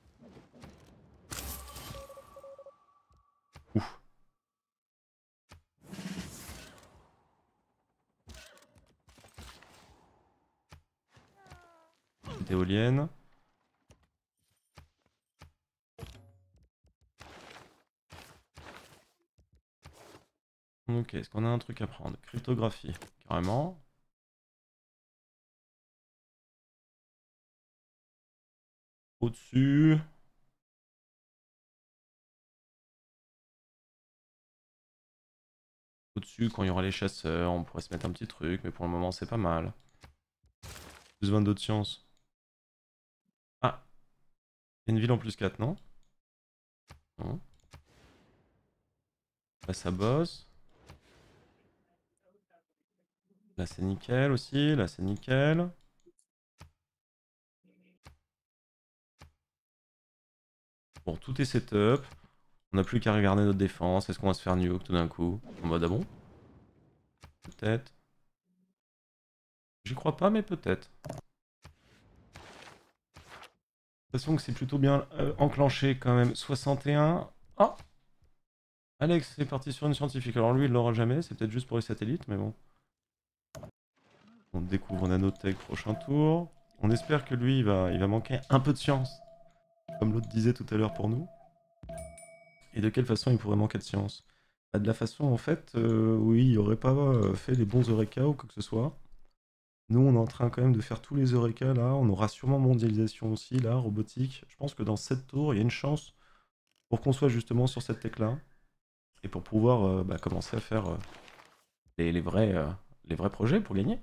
[SPEAKER 1] Ouf. Petite éolienne. Ok, est-ce qu'on a un truc à prendre? Cryptographie, carrément. Au-dessus. Au-dessus, quand il y aura les chasseurs, on pourrait se mettre un petit truc, mais pour le moment, c'est pas mal. Plus 22 de science. Ah! Il y a une ville en plus 4, non? Non. Là, ça bosse. Là, c'est nickel aussi. Là, c'est nickel. Bon, tout est setup. On n'a plus qu'à regarder notre défense. Est-ce qu'on va se faire nuke tout d'un coup? En mode ah bon? Peut-être. J'y crois pas, mais peut-être. De toute façon, que c'est plutôt bien enclenché quand même. 61. Ah! Alex est parti sur une scientifique. Alors lui, il l'aura jamais. C'est peut-être juste pour les satellites, mais bon. On découvre Nanotech prochain tour. On espère que lui, il va manquer un peu de science. Comme l'autre disait tout à l'heure pour nous. Et de quelle façon il pourrait manquer de science? Bah, de la façon, en fait, oui, il aurait pas fait les bons Eureka ou quoi que ce soit. Nous, on est en train quand même de faire tous les Eureka là. On aura sûrement mondialisation aussi, là, robotique. Je pense que dans 7 tours, il y a une chance pour qu'on soit justement sur cette tech là. Et pour pouvoir bah, commencer à faire les vrais projets pour gagner.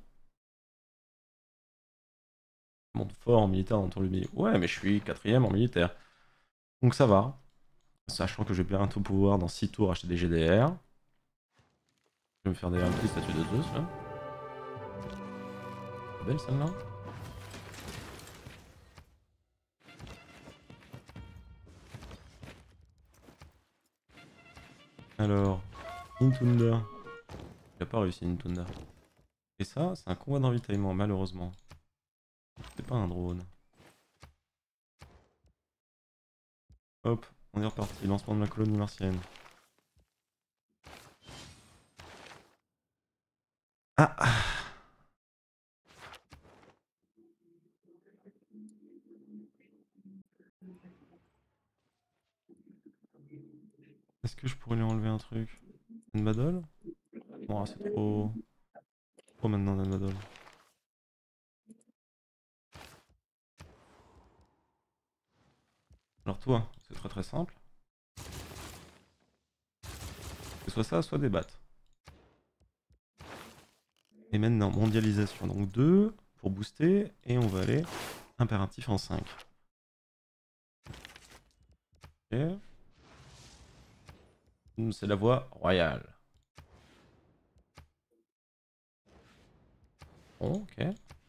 [SPEAKER 1] Monte fort en militaire dans ton milieu. Ouais, mais je suis 4ème en militaire. Donc ça va. Sachant que je vais bientôt pouvoir dans 6 tours acheter des GDR. Je vais me faire des petites statues de Zeus là. Belle celle-là. Alors, Nintunda. Il a pas réussi Nintunda. Et ça, c'est un combat d'envitaillement, malheureusement. C'est pas un drone. Hop, on est reparti. Lancement de la colonie martienne. Ah, ah. Est-ce que je pourrais lui enlever un truc? Une badole? Bon, c'est trop... Trop maintenant, une badole. Alors toi, c'est très très simple. C'est soit ça, soit des battes. Et maintenant, mondialisation. Donc 2 pour booster. Et on va aller impératif en 5. Ok. C'est la voie royale. Bon, ok.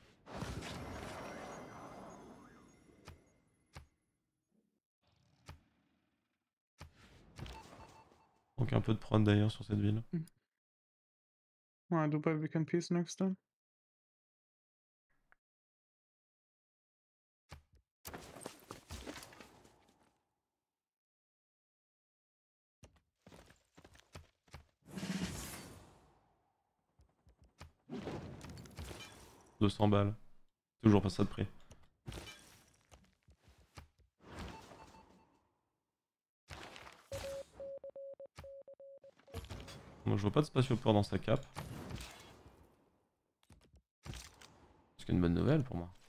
[SPEAKER 1] Donc un peu de prod d'ailleurs sur cette ville.
[SPEAKER 4] Ouais, Dubai, we can peace next time.
[SPEAKER 1] « 200 balles. Toujours pas ça de prix. Moi je vois pas de spatioport dans sa cape. Ce qui est une bonne nouvelle pour moi.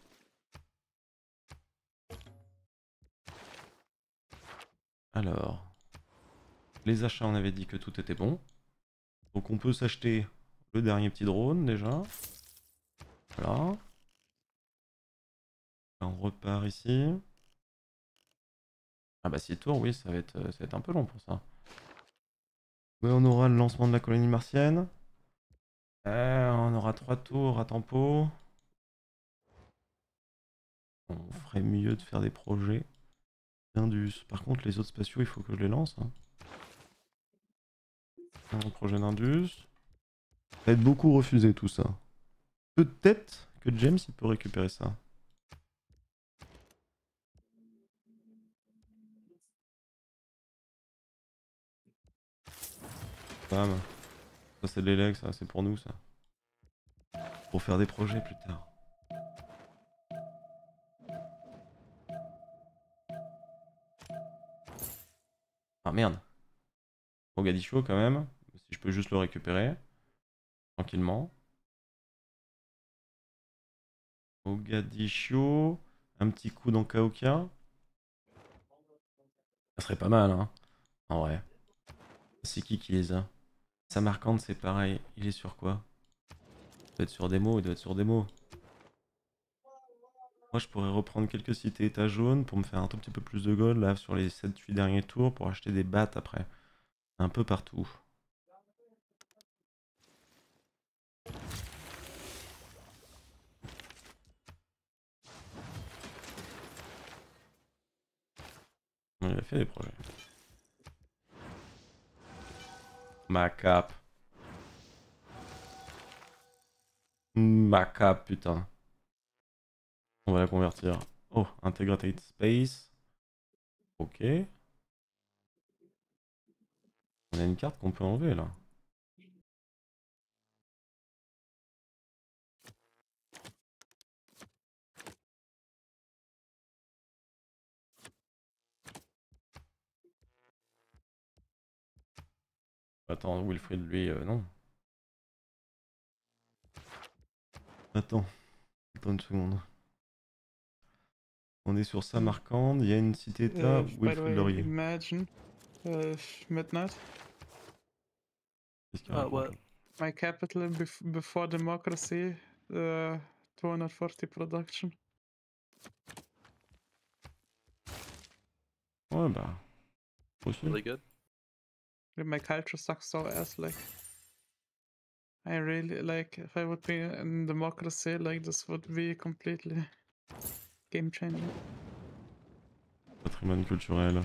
[SPEAKER 1] Alors, les achats, on avait dit que tout était bon. Donc on peut s'acheter le dernier petit drone déjà. Voilà. Là, on repart ici. Ah bah 6 tours, oui, ça va être un peu long pour ça. Mais on aura le lancement de la colonie martienne. On aura 3 tours à tempo. On ferait mieux de faire des projets d'Indus. Par contre, les autres spatiaux, il faut que je les lance. Hein. Un projet d'Indus. Ça va être beaucoup refusé tout ça. Peut-être que James il peut récupérer ça. Bam. Ça c'est de l'élec, ça c'est pour nous ça. Pour faire des projets plus tard. Ah merde. Mogadiscio quand même. Si je peux juste le récupérer. Tranquillement. Mogadiscio. Un petit coup dans Kaokia. Ça serait pas mal hein. En vrai. C'est qui les a? Samarkand c'est pareil. Il est sur quoi? Il doit être sur démo, il doit être sur démo. Moi je pourrais reprendre quelques cités états jaunes pour me faire un tout petit peu plus de gold là sur les 7-8 derniers tours pour acheter des battes après. Un peu partout. Il a fait des projets. Ma cape. Ma cape, putain. On va la convertir. Oh, Integrated Space. Ok. On a une carte qu'on peut enlever là. Attends, Wilfried, lui, non. Attends une seconde. On est sur Samarcande, il y a une cité-état,
[SPEAKER 4] By the
[SPEAKER 1] Wilfried
[SPEAKER 4] way,
[SPEAKER 1] Laurier.
[SPEAKER 4] imagine midnight.
[SPEAKER 1] Qu'est-ce qu'il raconte,
[SPEAKER 3] What?
[SPEAKER 1] lui?
[SPEAKER 4] My capital before democracy, 240 production.
[SPEAKER 1] Ouais, bah. Aussi.
[SPEAKER 3] Really good.
[SPEAKER 4] My culture sucks so ass. Like, I really like if I would be in democracy, like this would be completely game changing.
[SPEAKER 1] Patrimoine culturel.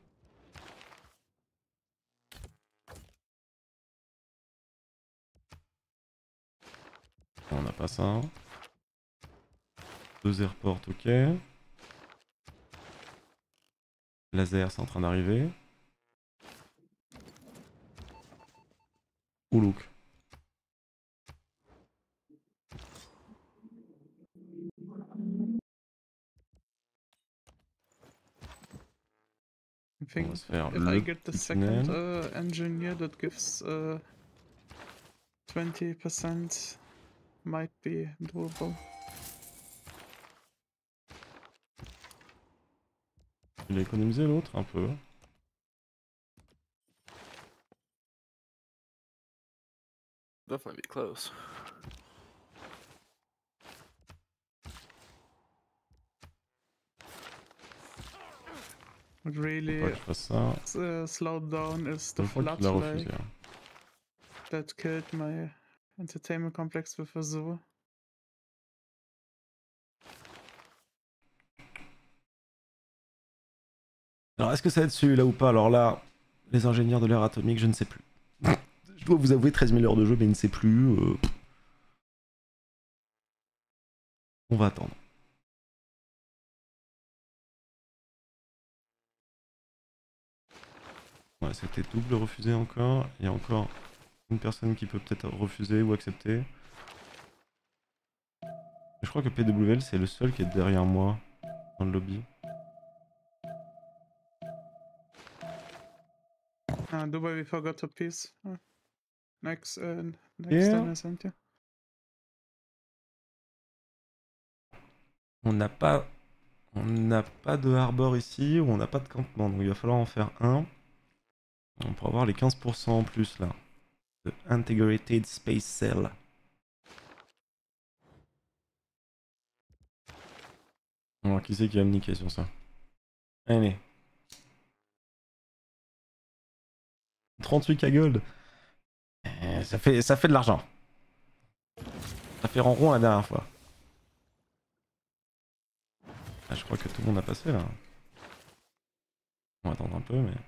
[SPEAKER 1] On n'a pas ça. 2 airports, ok. Laser, c'est en train d'arriver. Oulouk.
[SPEAKER 4] I
[SPEAKER 1] On
[SPEAKER 4] think
[SPEAKER 1] va se faire
[SPEAKER 4] if I
[SPEAKER 1] le
[SPEAKER 4] get the
[SPEAKER 1] petit
[SPEAKER 4] second
[SPEAKER 1] tunnel.
[SPEAKER 4] engineer that gives 20% might be doable.
[SPEAKER 1] Il a économisé l'autre un peu.
[SPEAKER 3] Definitely be close.
[SPEAKER 4] What
[SPEAKER 1] Faut
[SPEAKER 4] really
[SPEAKER 1] pas que je fasse ça.
[SPEAKER 4] slowed down is the
[SPEAKER 1] Je crois
[SPEAKER 4] flood
[SPEAKER 1] qu'il a refusé.
[SPEAKER 4] like,
[SPEAKER 1] Hein.
[SPEAKER 4] that killed my entertainment complex with Azure.
[SPEAKER 1] Alors, est-ce que ça va être celui-là ou pas? Alors là, les ingénieurs de l'ère atomique, je ne sais plus. Je dois vous avouer 13 000 heures de jeu, mais il ne sait plus. On va attendre. Ouais, c'était double refusé encore. Il y a encore une personne qui peut peut-être refuser ou accepter. Je crois que PWL, c'est le seul qui est derrière moi dans le lobby.
[SPEAKER 4] Dubai, we forgot a piece. Next
[SPEAKER 1] Yeah.
[SPEAKER 4] time I sent you.
[SPEAKER 1] On n'a pas de harbor ici, ou on n'a pas de campement, donc il va falloir en faire un. On pourra avoir les 15% en plus là. De Integrated Space Cell. Alors qui c'est qui va me niquer sur ça? Allez. 38k gold. Ça fait de l'argent. Ça fait rond la dernière fois. Ah, je crois que tout le monde a passé là. On va attendre un peu, mais...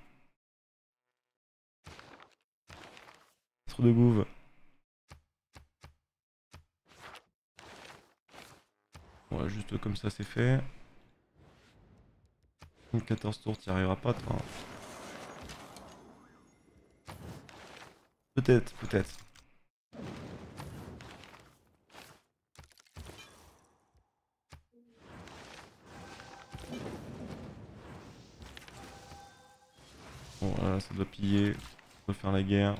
[SPEAKER 1] Trop de gouve. Ouais, juste comme ça c'est fait. 14 tours, t'y arriveras pas toi. Peut-être. Bon, voilà, ça doit piller. Ça doit faire la guerre.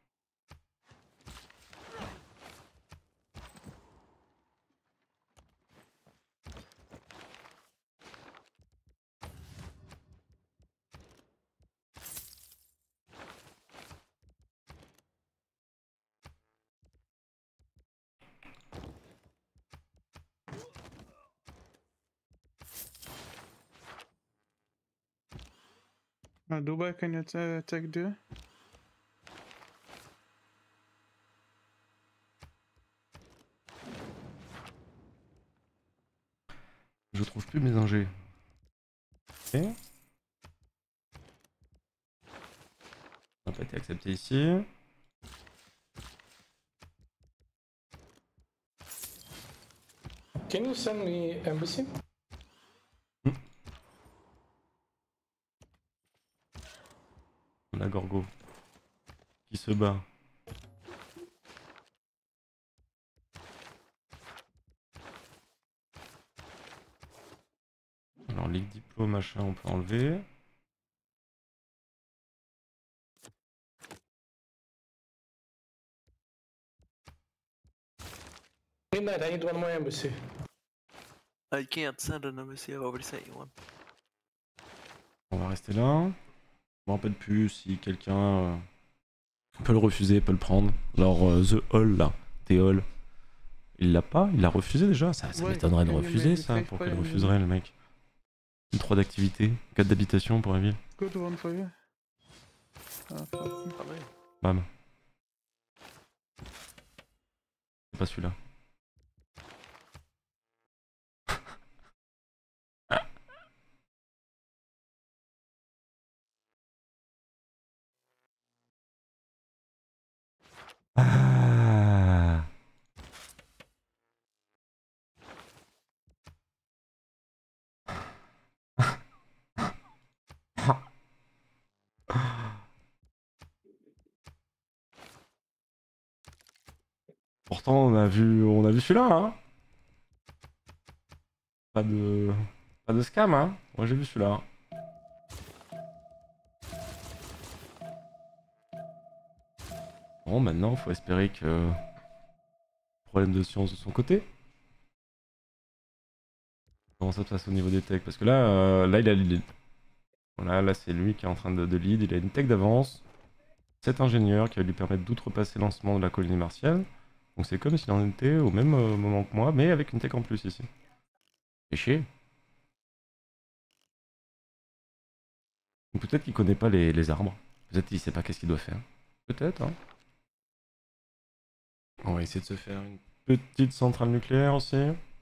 [SPEAKER 4] Dubai, can you take deux?
[SPEAKER 1] Je trouve plus mes ingés. Ok. Ça n'a pas été accepté ici.
[SPEAKER 2] Can you send me embassy?
[SPEAKER 1] La Gorgo. Qui se bat. Alors, ligue diplôme, machin, on peut enlever.
[SPEAKER 2] Midnight, I need one more embassy.
[SPEAKER 3] I can't send an embassy, I've already sent you one.
[SPEAKER 1] On va rester là. Je me rappelle plus si quelqu'un peut le refuser, peut le prendre. Alors, The Hall là, T-Hall, il l'a pas? Il l'a refusé déjà? Ça
[SPEAKER 4] Ouais,
[SPEAKER 1] m'étonnerait de
[SPEAKER 4] il
[SPEAKER 1] refuser
[SPEAKER 4] il
[SPEAKER 1] ça.
[SPEAKER 4] save
[SPEAKER 1] Pourquoi
[SPEAKER 4] pas,
[SPEAKER 1] il
[SPEAKER 4] il-
[SPEAKER 1] refuserait le mec? 3 d'activité, 4 d'habitation pour la ville.
[SPEAKER 4] Good one for you. Ah, fuck.
[SPEAKER 3] Ah ouais.
[SPEAKER 1] Bam. C'est pas celui-là. Ah. Pourtant on a vu celui-là hein. Pas de scam hein. Moi j'ai vu celui-là. Bon maintenant faut espérer que problème de science de son côté. Comment ça se passe au niveau des techs? Parce que là, là il a lead. Voilà, là c'est lui qui est en train de lead, il a une tech d'avance. 7 ingénieurs qui va lui permettre d'outrepasser le lancement de la colonie martienne. Donc c'est comme s'il en était au même moment que moi, mais avec une tech en plus ici. C'est chier. Peut-être qu'il connaît pas les arbres. Peut-être qu'il sait pas qu'est-ce qu'il doit faire. Peut-être, hein. On va essayer de se faire une petite centrale nucléaire aussi.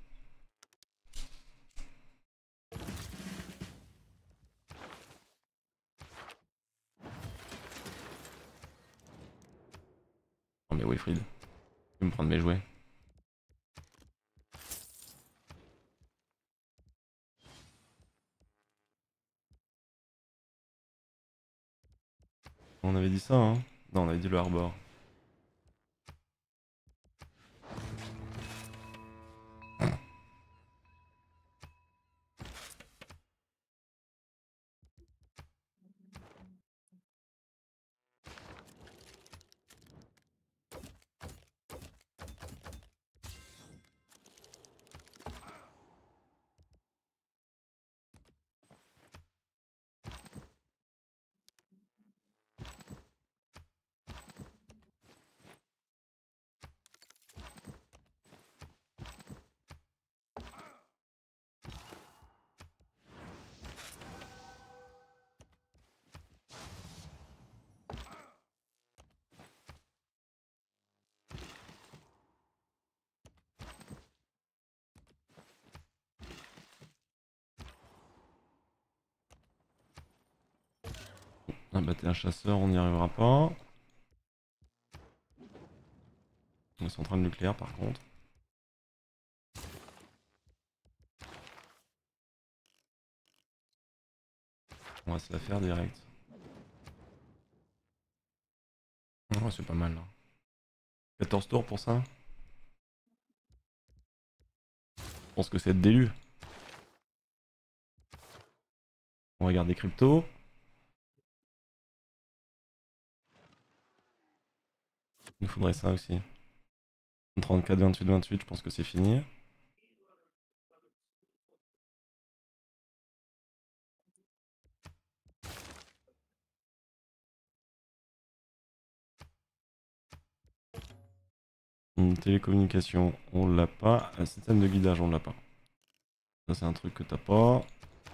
[SPEAKER 1] Non mais Wilfried, tu peux me prendre mes jouets. On avait dit ça, hein? Non, on avait dit le harbor. Abattre un chasseur, on n'y arrivera pas. Une centrale nucléaire par contre. On va se la faire direct. Ouais, c'est pas mal là. 14 tours pour ça. Je pense que c'est d'élu. On va garder crypto. Il nous faudrait ça aussi. 34, 28, 28, je pense que c'est fini. Une télécommunication, on l'a pas. Un système de guidage, on l'a pas. Ça, c'est un truc que t'as pas.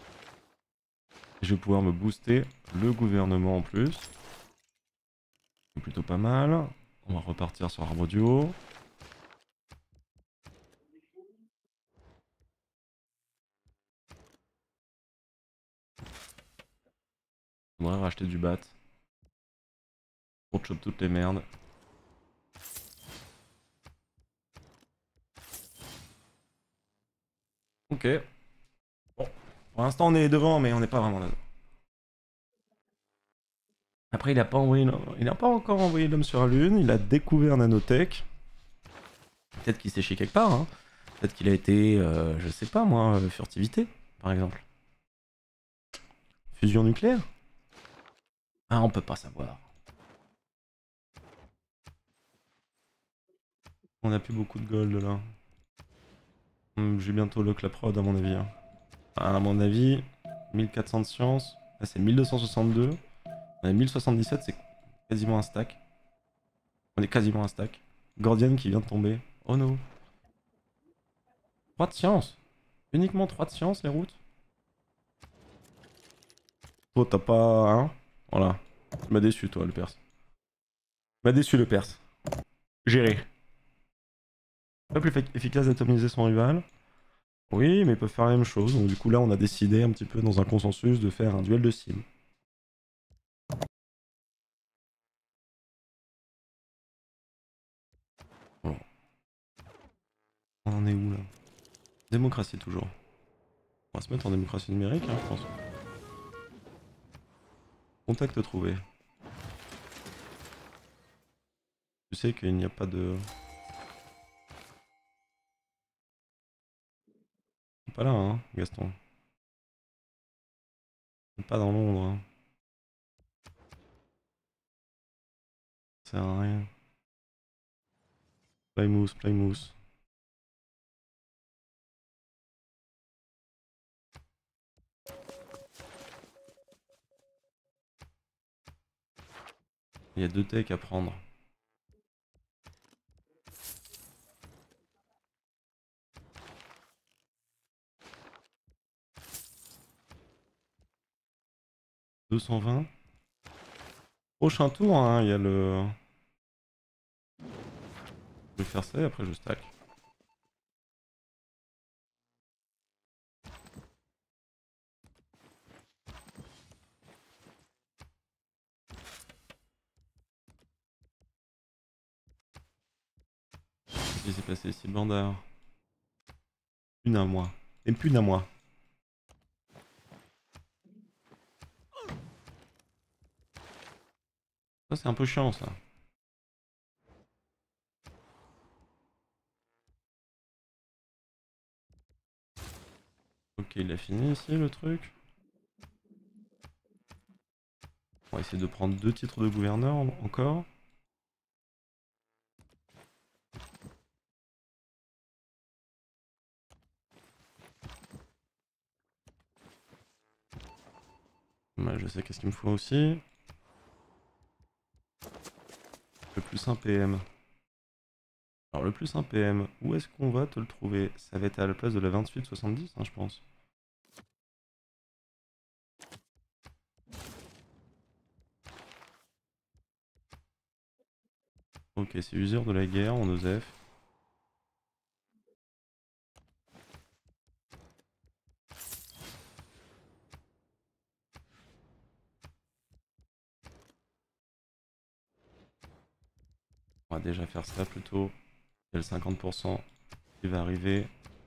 [SPEAKER 1] Je vais pouvoir me booster le gouvernement en plus. C'est plutôt pas mal. On va repartir sur arbre du haut. On va racheter du bat. Pour chop toutes les merdes. Ok. Bon. Pour l'instant on est devant mais on n'est pas vraiment là. Après il a pas envoyé, il a pas encore envoyé l'homme sur la lune, il a découvert Nanotech. Peut-être qu'il s'est chié quelque part, hein. Peut-être qu'il a été, je sais pas moi, furtivité, par exemple. Fusion nucléaire? Ah, on peut pas savoir. On a plus beaucoup de gold là. J'ai bientôt le claprod à mon avis. Hein. À mon avis, 1400 de science. Là c'est 1262. On a 1077, c'est quasiment un stack. On est quasiment un stack. Gordian qui vient de tomber. Oh no. 3 de science. Uniquement 3 de science les routes. Toi t'as pas... Hein. Voilà. Tu m'as déçu toi le perse. Tu m'as déçu le perse. Géré. Pas plus efficace d'atomiser son rival. Oui, mais ils peuvent faire la même chose. Donc du coup là on a décidé un petit peu dans un consensus de faire un duel de sim. Bon. On en est où là? Démocratie toujours. On va se mettre en démocratie numérique, hein, je pense. Contact trouvé. Tu sais qu'il n'y a pas de... T'es pas là, hein, Gaston. T'es pas dans Londres, hein. Ça sert à rien. Plymouth, Plymouth. Il y a 2 techs à prendre. « 220. Prochain tour, hein, il y a le... Je vais faire ça et après je stack. Qu'est-ce qui s'est passé ici, bandard? Une à moi. Et plus d'un mois. Ça c'est un peu chiant ça. Ok, il a fini ici le truc. On va essayer de prendre 2 titres de gouverneur encore. Ouais, je sais qu'est-ce qu'il me faut aussi. Le plus 1 PM. Alors le plus 1 PM, où est-ce qu'on va te le trouver? Ça va être à la place de la 28-70, hein, je pense. Ok, c'est usure de la guerre en Osef. On va déjà faire ça plutôt. Il y a le 50% qui va arriver.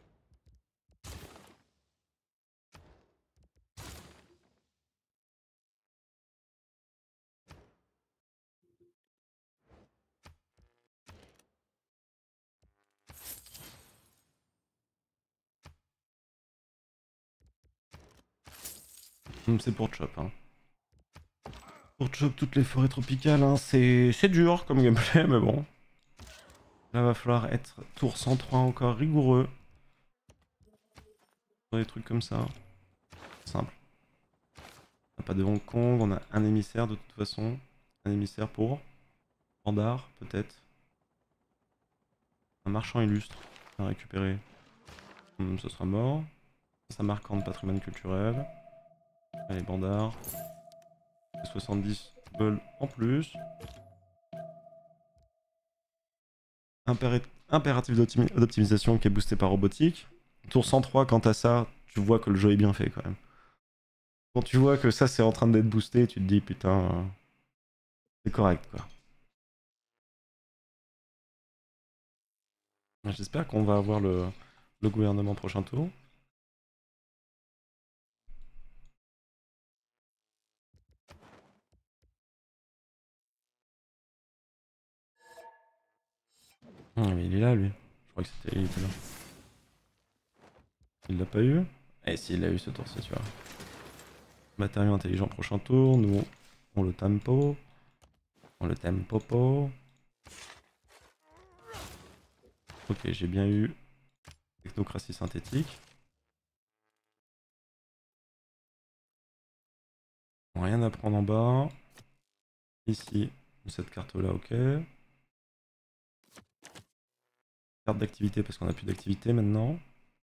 [SPEAKER 1] C'est pour chop, hein. Pour chop toutes les forêts tropicales, hein. C'est dur comme gameplay, mais bon. Là, va falloir être tour 103 encore rigoureux. Sur des trucs comme ça. Simple. On n'a pas de Hong Kong, on a un émissaire de toute façon. Un émissaire pour Bandar, peut-être. Un marchand illustre à récupérer. Ce sera mort. Ça marque en patrimoine culturel. Allez, Bandar. 70 gold en plus. Impératif d'optimisation qui est boosté par robotique. Tour 103, quant à ça, tu vois que le jeu est bien fait quand même. Quand tu vois que ça c'est en train d'être boosté, tu te dis putain, c'est correct quoi. J'espère qu'on va avoir le gouvernement prochain tour. Mais il est là lui. Je crois que c'était il était là. Il l'a pas eu? Eh si, il l'a eu ce tour-ci, tu vois. Matériau intelligent prochain tour, nous on le tempo. On le tempo. Ok, j'ai bien eu Technocratie synthétique. Rien à prendre en bas. Ici, cette carte-là, ok. Carte d'activité parce qu'on n'a plus d'activité maintenant.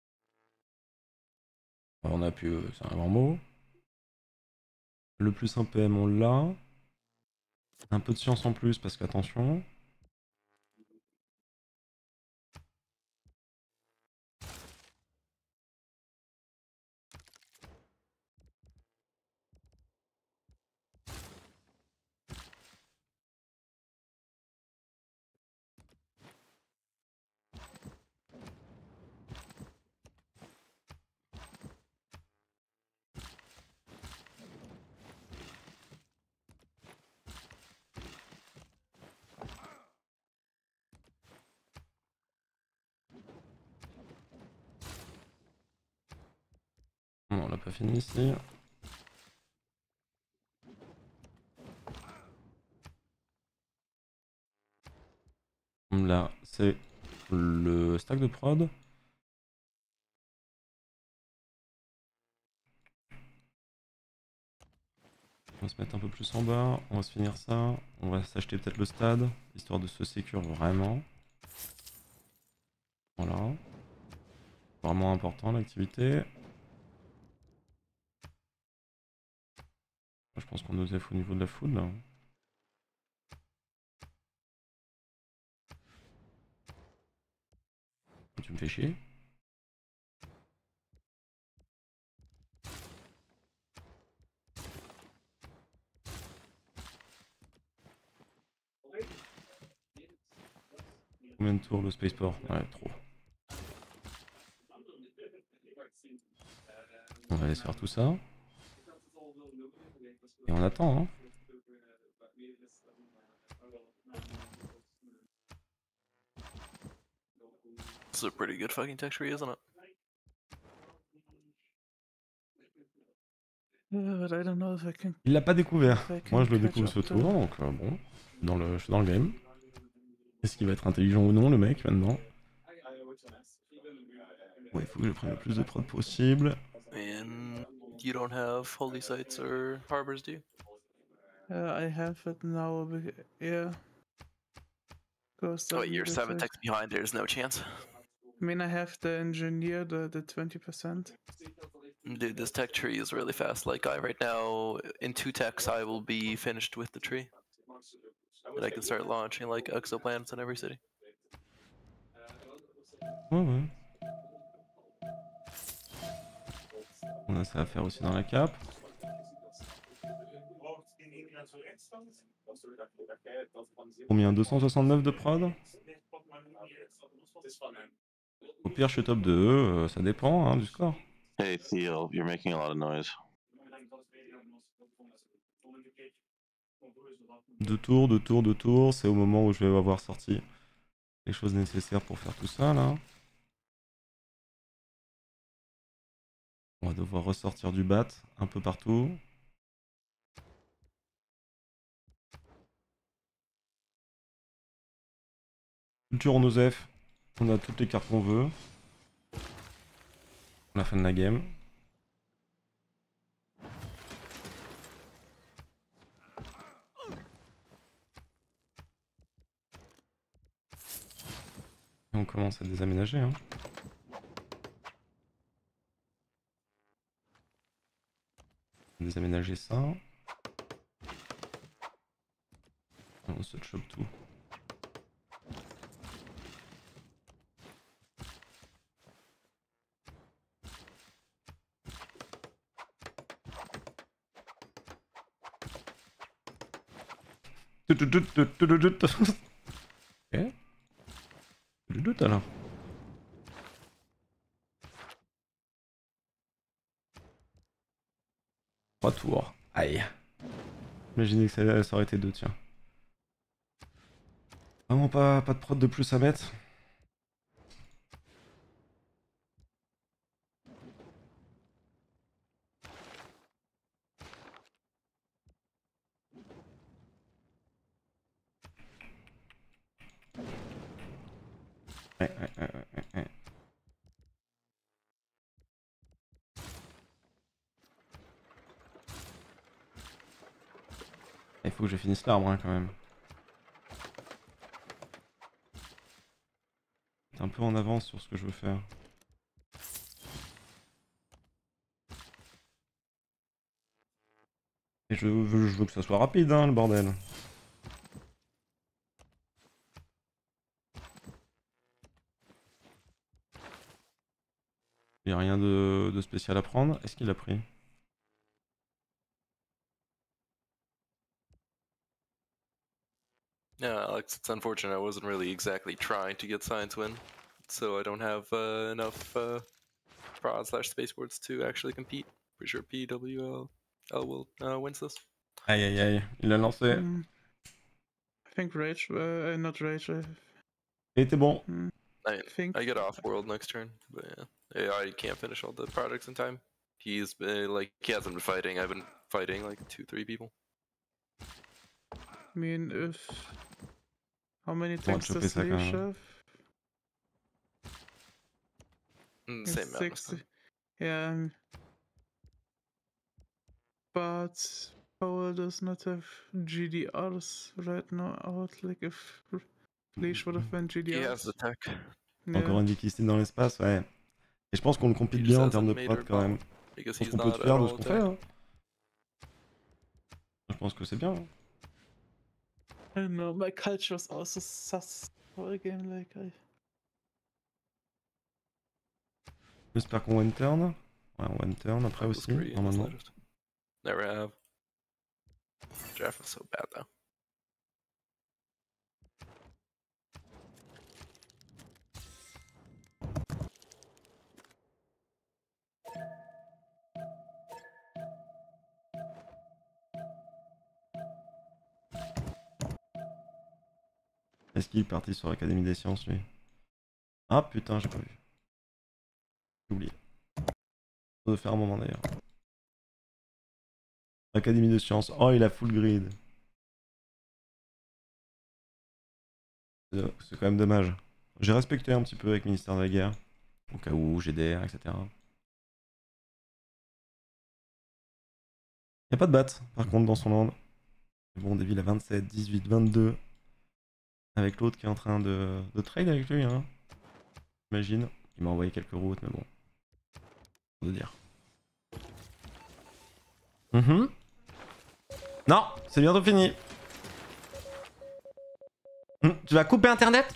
[SPEAKER 1] On a plus, c'est un grand mot. Le plus 1 PM, on l'a. Un peu de science en plus parce qu'attention. Non, on l'a pas fini ici. Là, c'est le stack de prod. On va se mettre un peu plus en bas, on va se finir ça, on va s'acheter peut-être le stade, histoire de se sécure vraiment. Voilà. Vraiment important l'activité. Je pense qu'on nous F au niveau de la food là. Tu me fais chier. Combien de tours le spaceport? Ouais, trop. On va aller se faire tout ça. Et on attend, hein.
[SPEAKER 3] This is a pretty good fucking tech tree, isn't it?
[SPEAKER 4] Yeah, but I don't know if I can.
[SPEAKER 1] Il l'a pas découvert.
[SPEAKER 4] if I can
[SPEAKER 1] Moi je le
[SPEAKER 4] catch
[SPEAKER 1] découvre
[SPEAKER 4] up
[SPEAKER 1] ce
[SPEAKER 4] to-
[SPEAKER 1] tour, donc bon, je suis dans le game. Est-ce qu'il va être intelligent ou non le mec maintenant? Ouais, il faut que je prenne le plus de prod possible.
[SPEAKER 3] And you don't have holy sites or harbors, do you?
[SPEAKER 4] I have it now. Yeah. Ghost
[SPEAKER 3] Oh,
[SPEAKER 4] doesn't
[SPEAKER 3] you're
[SPEAKER 4] need
[SPEAKER 3] 7
[SPEAKER 4] it.
[SPEAKER 3] techs behind, there's no chance.
[SPEAKER 4] I mean, I have the engineer, the 20%.
[SPEAKER 3] Dude, this tech tree is really fast. Like, right now, in 2 techs, I will be finished with the tree. And I can start launching, like, exoplanets in every city.
[SPEAKER 1] Ouais, ouais. On a ça à faire aussi dans la cape. Combien? 269 de prod? Au pire, je suis top 2, ça dépend hein, du score.
[SPEAKER 8] Hey, Theo, you're making a lot of noise.
[SPEAKER 1] 2 tours, 2 tours, 2 tours, c'est au moment où je vais avoir sorti les choses nécessaires pour faire tout ça là. On va devoir ressortir du bat un peu partout. Culture en OSEF, on a toutes les cartes qu'on veut. À la fin de la game. Et on commence à désaménager. Hein. Désaménager ça. On se chope tout. Ok. Le doute alors. Trois tours. Aïe. Imaginez que ça aurait été 2, tiens. Vraiment pas de prod de plus à mettre. Ouais. que je finisse l'arbre hein, quand même. T'es un peu en avance sur ce que je veux faire. Et je veux que ça soit rapide hein, le bordel. Il n'y a rien de spécial à prendre. Est-ce qu'il a pris?
[SPEAKER 3] Yeah, Alex, it's unfortunate I wasn't really exactly trying to get science win, so I don't have enough prod / spaceports to actually compete. Pretty sure PWL will wins this.
[SPEAKER 1] Aïe aïe aïe, il l'a lancé.
[SPEAKER 4] I think Rage, not Rage.
[SPEAKER 1] Il était bon.
[SPEAKER 3] I
[SPEAKER 4] think
[SPEAKER 3] I get off world next turn, but yeah, I can't finish all the projects in time. He's been like he hasn't been fighting. I've been fighting like 2-3 people.
[SPEAKER 4] I mean, if how many
[SPEAKER 1] On va
[SPEAKER 4] tanks
[SPEAKER 1] choper
[SPEAKER 4] does
[SPEAKER 1] ça quand
[SPEAKER 4] Leash
[SPEAKER 1] même.
[SPEAKER 4] have?
[SPEAKER 3] Same amount.
[SPEAKER 4] 60. Yeah, but Powell does not have GDRs right now out. Like if Leash would have been
[SPEAKER 3] He has
[SPEAKER 4] GDRs.
[SPEAKER 3] the tech.
[SPEAKER 4] Yeah.
[SPEAKER 1] Encore une Vikistin dans l'espace, ouais. Et je pense qu'on le compile
[SPEAKER 3] He
[SPEAKER 1] bien
[SPEAKER 3] just
[SPEAKER 1] en termes de
[SPEAKER 3] hasn't made
[SPEAKER 1] prod
[SPEAKER 3] her
[SPEAKER 1] quand même.
[SPEAKER 3] bomb because
[SPEAKER 1] Je pense
[SPEAKER 3] he's
[SPEAKER 1] qu'on peut
[SPEAKER 3] not
[SPEAKER 1] te
[SPEAKER 3] at
[SPEAKER 1] faire de
[SPEAKER 3] all
[SPEAKER 1] ce qu'on
[SPEAKER 3] attack.
[SPEAKER 1] fait. Hein. Je pense que c'est bien. Hein.
[SPEAKER 4] I don't know, my culture's also sus for a game like I.
[SPEAKER 1] J'espère qu'on one turn. Ouais, on one turn après
[SPEAKER 3] Michael's
[SPEAKER 1] aussi,
[SPEAKER 3] great in this
[SPEAKER 1] normalement.
[SPEAKER 3] latest. Never have. Draft was so bad though.
[SPEAKER 1] Est-ce qu'il est parti sur l'Académie des Sciences, lui? Ah putain, j'ai pas vu. J'ai oublié. Ça doit faire un moment d'ailleurs. Académie de Sciences. Oh, il a full grid. C'est quand même dommage. J'ai respecté un petit peu avec Ministère de la Guerre. Au cas où, GDR, etc. Y a pas de bat, par contre, dans son land. Bon, des villes à 27, 18, 22. Avec l'autre qui est en train de trade avec lui, hein. J'imagine. Il m'a envoyé quelques routes, mais bon. Faut de dire. Non, c'est bientôt fini. Tu vas couper internet?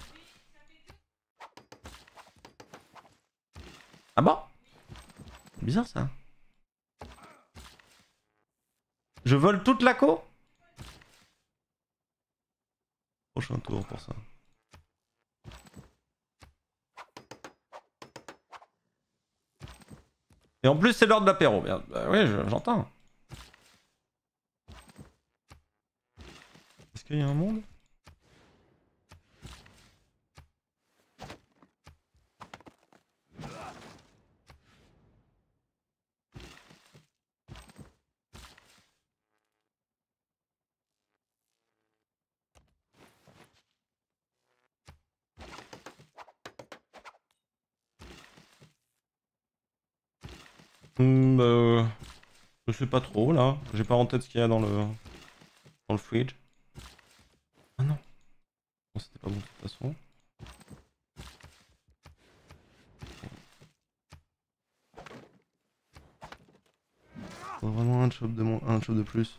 [SPEAKER 1] Ah bon? Bizarre ça. Je vole toute la co? Prochain tour pour ça. Et en plus c'est l'heure de l'apéro. Bah, oui, j'entends. Est-ce qu'il y a un monde? Je sais pas trop là. J'ai pas en tête ce qu'il y a dans le fridge. Ah non. Non, c'était pas bon de toute façon. Faut vraiment un chop de plus.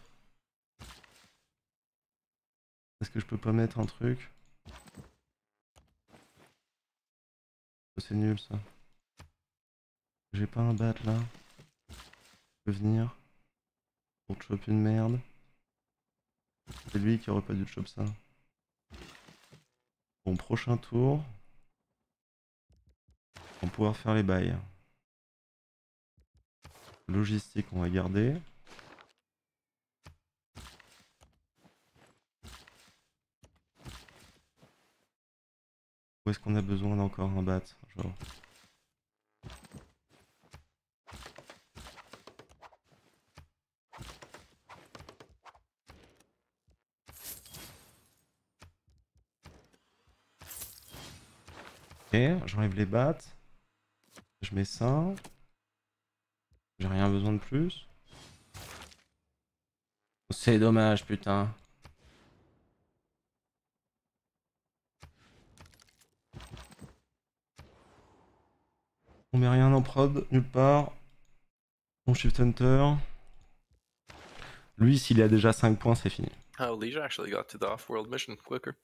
[SPEAKER 1] Est-ce que je peux pas mettre un truc? C'est nul ça. J'ai pas un bat là. Je peux venir. Pour te choper une merde. C'est lui qui aurait pas dû te choper ça. Bon, prochain tour. On va pouvoir faire les bails. Logistique, on va garder. Où est-ce qu'on a besoin d'encore un bat, genre? Ok, j'enlève les bats. Je mets ça. J'ai rien besoin de plus. C'est dommage, putain. On met rien en prod, nulle part. On shift enter. Lui, s'il a déjà 5 points, c'est fini.
[SPEAKER 3] Oh, Leisure actually got to the off-world mission quicker.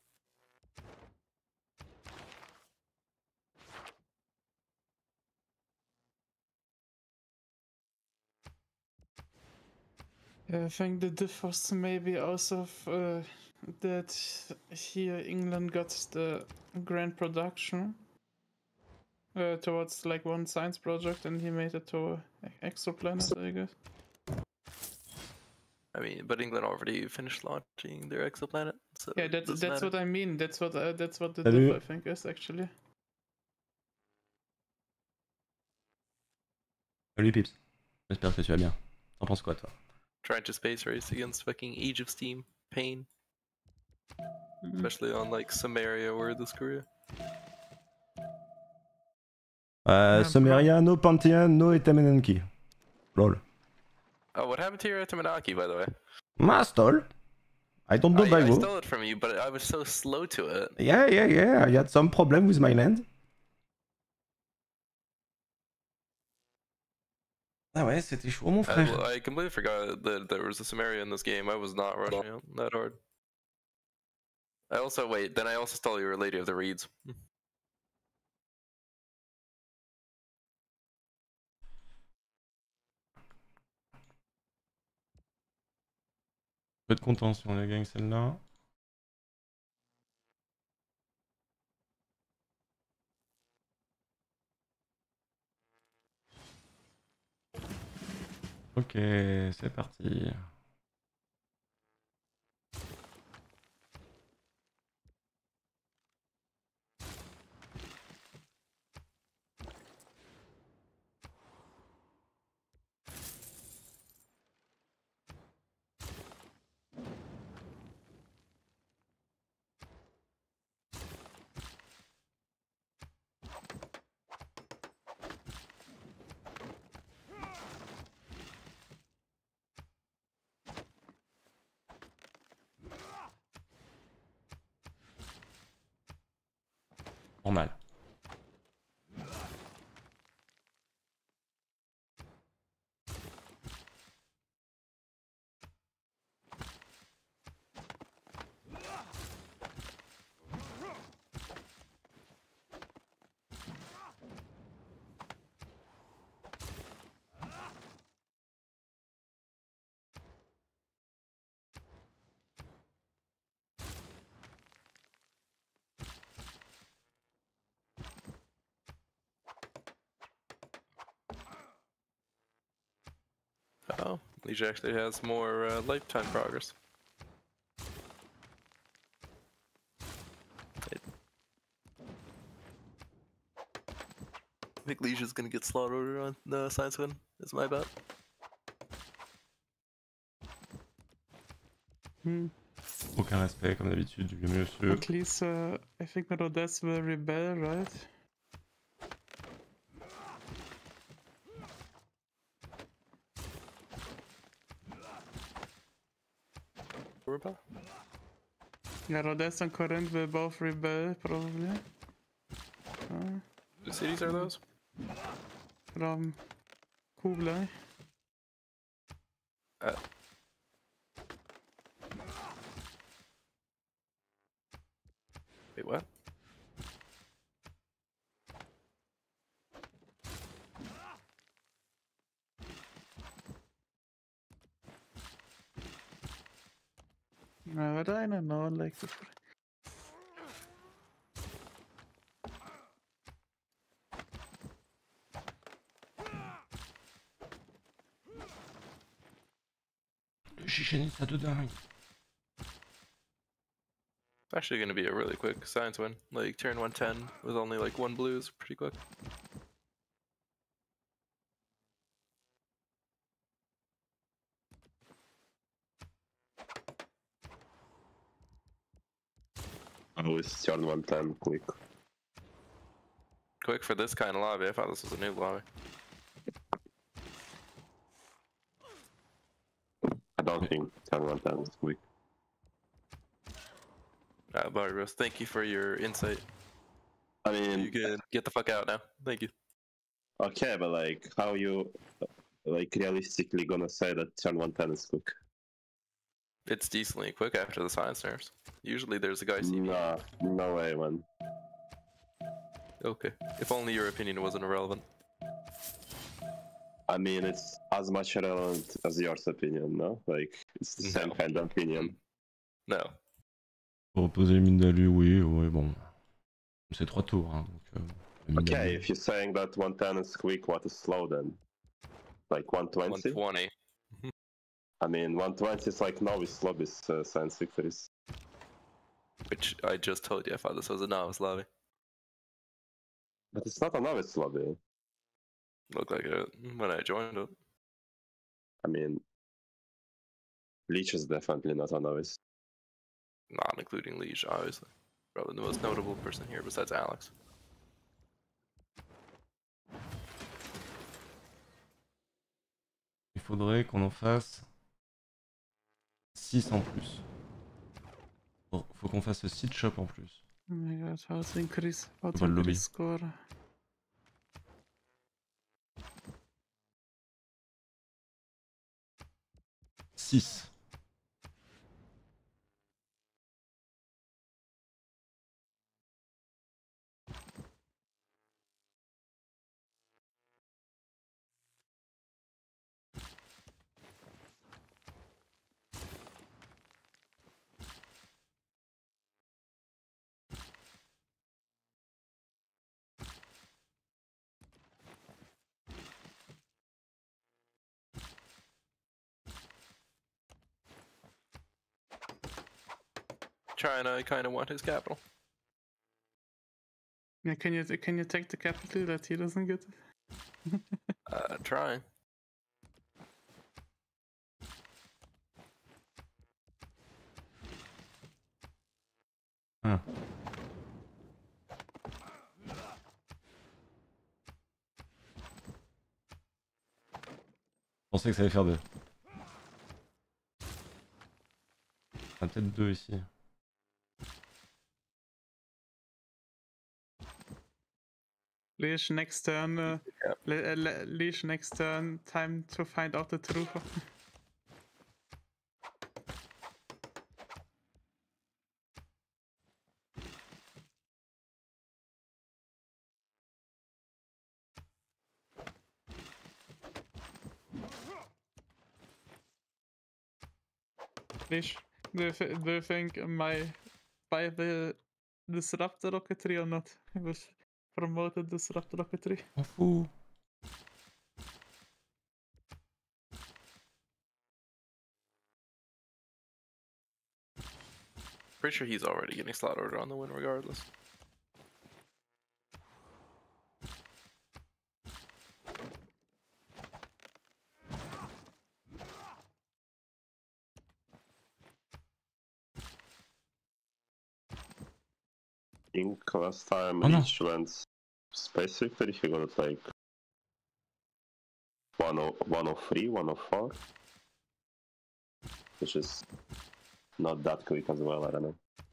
[SPEAKER 4] I think the diff was maybe also that here England got the grand production towards like one science project, and he made it to exoplanet, I guess.
[SPEAKER 3] I mean, but England already finished launching their exoplanet, so
[SPEAKER 4] Yeah,
[SPEAKER 3] it doesn't
[SPEAKER 4] that's
[SPEAKER 3] matter.
[SPEAKER 4] what I mean. That's what the
[SPEAKER 1] Salut.
[SPEAKER 4] diff I think is actually.
[SPEAKER 1] Salut Pips. J'espère que tu vas bien. T'en penses quoi, toi?
[SPEAKER 3] Trying to space race against fucking Age of Steam. Pain. Especially on like Samaria or this Korea.
[SPEAKER 1] Sumeria, no Pantheon, no Etamanenki. Lol.
[SPEAKER 3] Oh, what happened to your Etamanaki, by the way?
[SPEAKER 1] Ma stole. I don't know by
[SPEAKER 3] I
[SPEAKER 1] who.
[SPEAKER 3] stole it from you, but I was so slow to it.
[SPEAKER 1] Yeah. I had some problem with my land. Ah ouais, c'était chaud, mon frère.
[SPEAKER 3] I completely forgot that there was a Samaria in this game. I was not rushing it that hard. I also stole your Lady of the Reeds.
[SPEAKER 1] Peu de contention, les gangs, celle-là. Ok, c'est parti. Normal.
[SPEAKER 3] Oh, Leisure actually has more lifetime progress. I think Leisure's gonna get slaughtered on the science win, is my bet.
[SPEAKER 1] Aucun respect, comme d'habitude, du vieux monsieur.
[SPEAKER 4] At least I think Merodeth will rebel, right?
[SPEAKER 3] Rebel?
[SPEAKER 4] Yeah, Rodez and Corinth will both rebel, probably.
[SPEAKER 3] Whose cities are those?
[SPEAKER 4] From Kublai.
[SPEAKER 3] Wait, what?
[SPEAKER 4] But I don't know, like...
[SPEAKER 1] Le chicheniste de dingue.
[SPEAKER 3] It's actually gonna be a really quick science win. Like turn 110 with only like one blue is pretty quick.
[SPEAKER 8] Oh, it's turn 110 quick.
[SPEAKER 3] Quick for this kind of lobby. I thought this was a new lobby.
[SPEAKER 8] I don't think turn 110 is quick.
[SPEAKER 3] Barbaros, thank you for your insight.
[SPEAKER 8] I mean,
[SPEAKER 3] You can get the fuck out now. Thank you.
[SPEAKER 8] Okay, but like, how you like realistically gonna say that turn 110 is quick?
[SPEAKER 3] It's decently quick after the science nerfs. Usually there's a guy CV.
[SPEAKER 8] Nah, no way, man.
[SPEAKER 3] Okay. If only your opinion wasn't irrelevant.
[SPEAKER 8] I mean, it's as much relevant as yours opinion, no? Like, it's the same
[SPEAKER 3] No.
[SPEAKER 8] kind of opinion.
[SPEAKER 3] No.
[SPEAKER 1] Pour opposer le Mindalu, oui, ouais, bon. C'est 3 tours, hein, donc... le
[SPEAKER 8] Okay,
[SPEAKER 1] Mindalu-
[SPEAKER 8] if you're saying that 110 is quick, what is slow then? Like 120?
[SPEAKER 3] 120.
[SPEAKER 8] I mean, 120 is like novice lobbies, science victories.
[SPEAKER 3] Which I just told you I thought this was a novice lobby.
[SPEAKER 8] But it's not a novice lobby.
[SPEAKER 3] Looked like it when I joined it.
[SPEAKER 8] I mean, Leech is definitely not a novice.
[SPEAKER 3] Not including Leash, obviously. Probably the most notable person here besides Alex.
[SPEAKER 1] Il faudrait qu'on en fasse 6 en plus. Bon, faut qu'on fasse 6 shop en plus.
[SPEAKER 4] Oh my god, how to increase
[SPEAKER 1] Pas le lobby.
[SPEAKER 4] score?
[SPEAKER 1] Six.
[SPEAKER 3] China, I kind of want his capital.
[SPEAKER 4] Yeah, can you take the capital that he doesn't get it?
[SPEAKER 3] Trying.
[SPEAKER 1] Ah. Je pensais que ça allait faire 2. Ah, peut-être 2 ici.
[SPEAKER 4] Leash next turn. Leash next turn. Time to find out the truth. Leash, do you think my by the disruptor rocketry or not? It was promoted disruptor rocketry.
[SPEAKER 1] M'en fous.
[SPEAKER 3] Pretty sure he's already getting slot order on the win regardless.
[SPEAKER 8] I think last time
[SPEAKER 1] Oh, no.
[SPEAKER 8] Leech went Space Victory, he got like 103, 104. Which is not that quick as well, I don't know.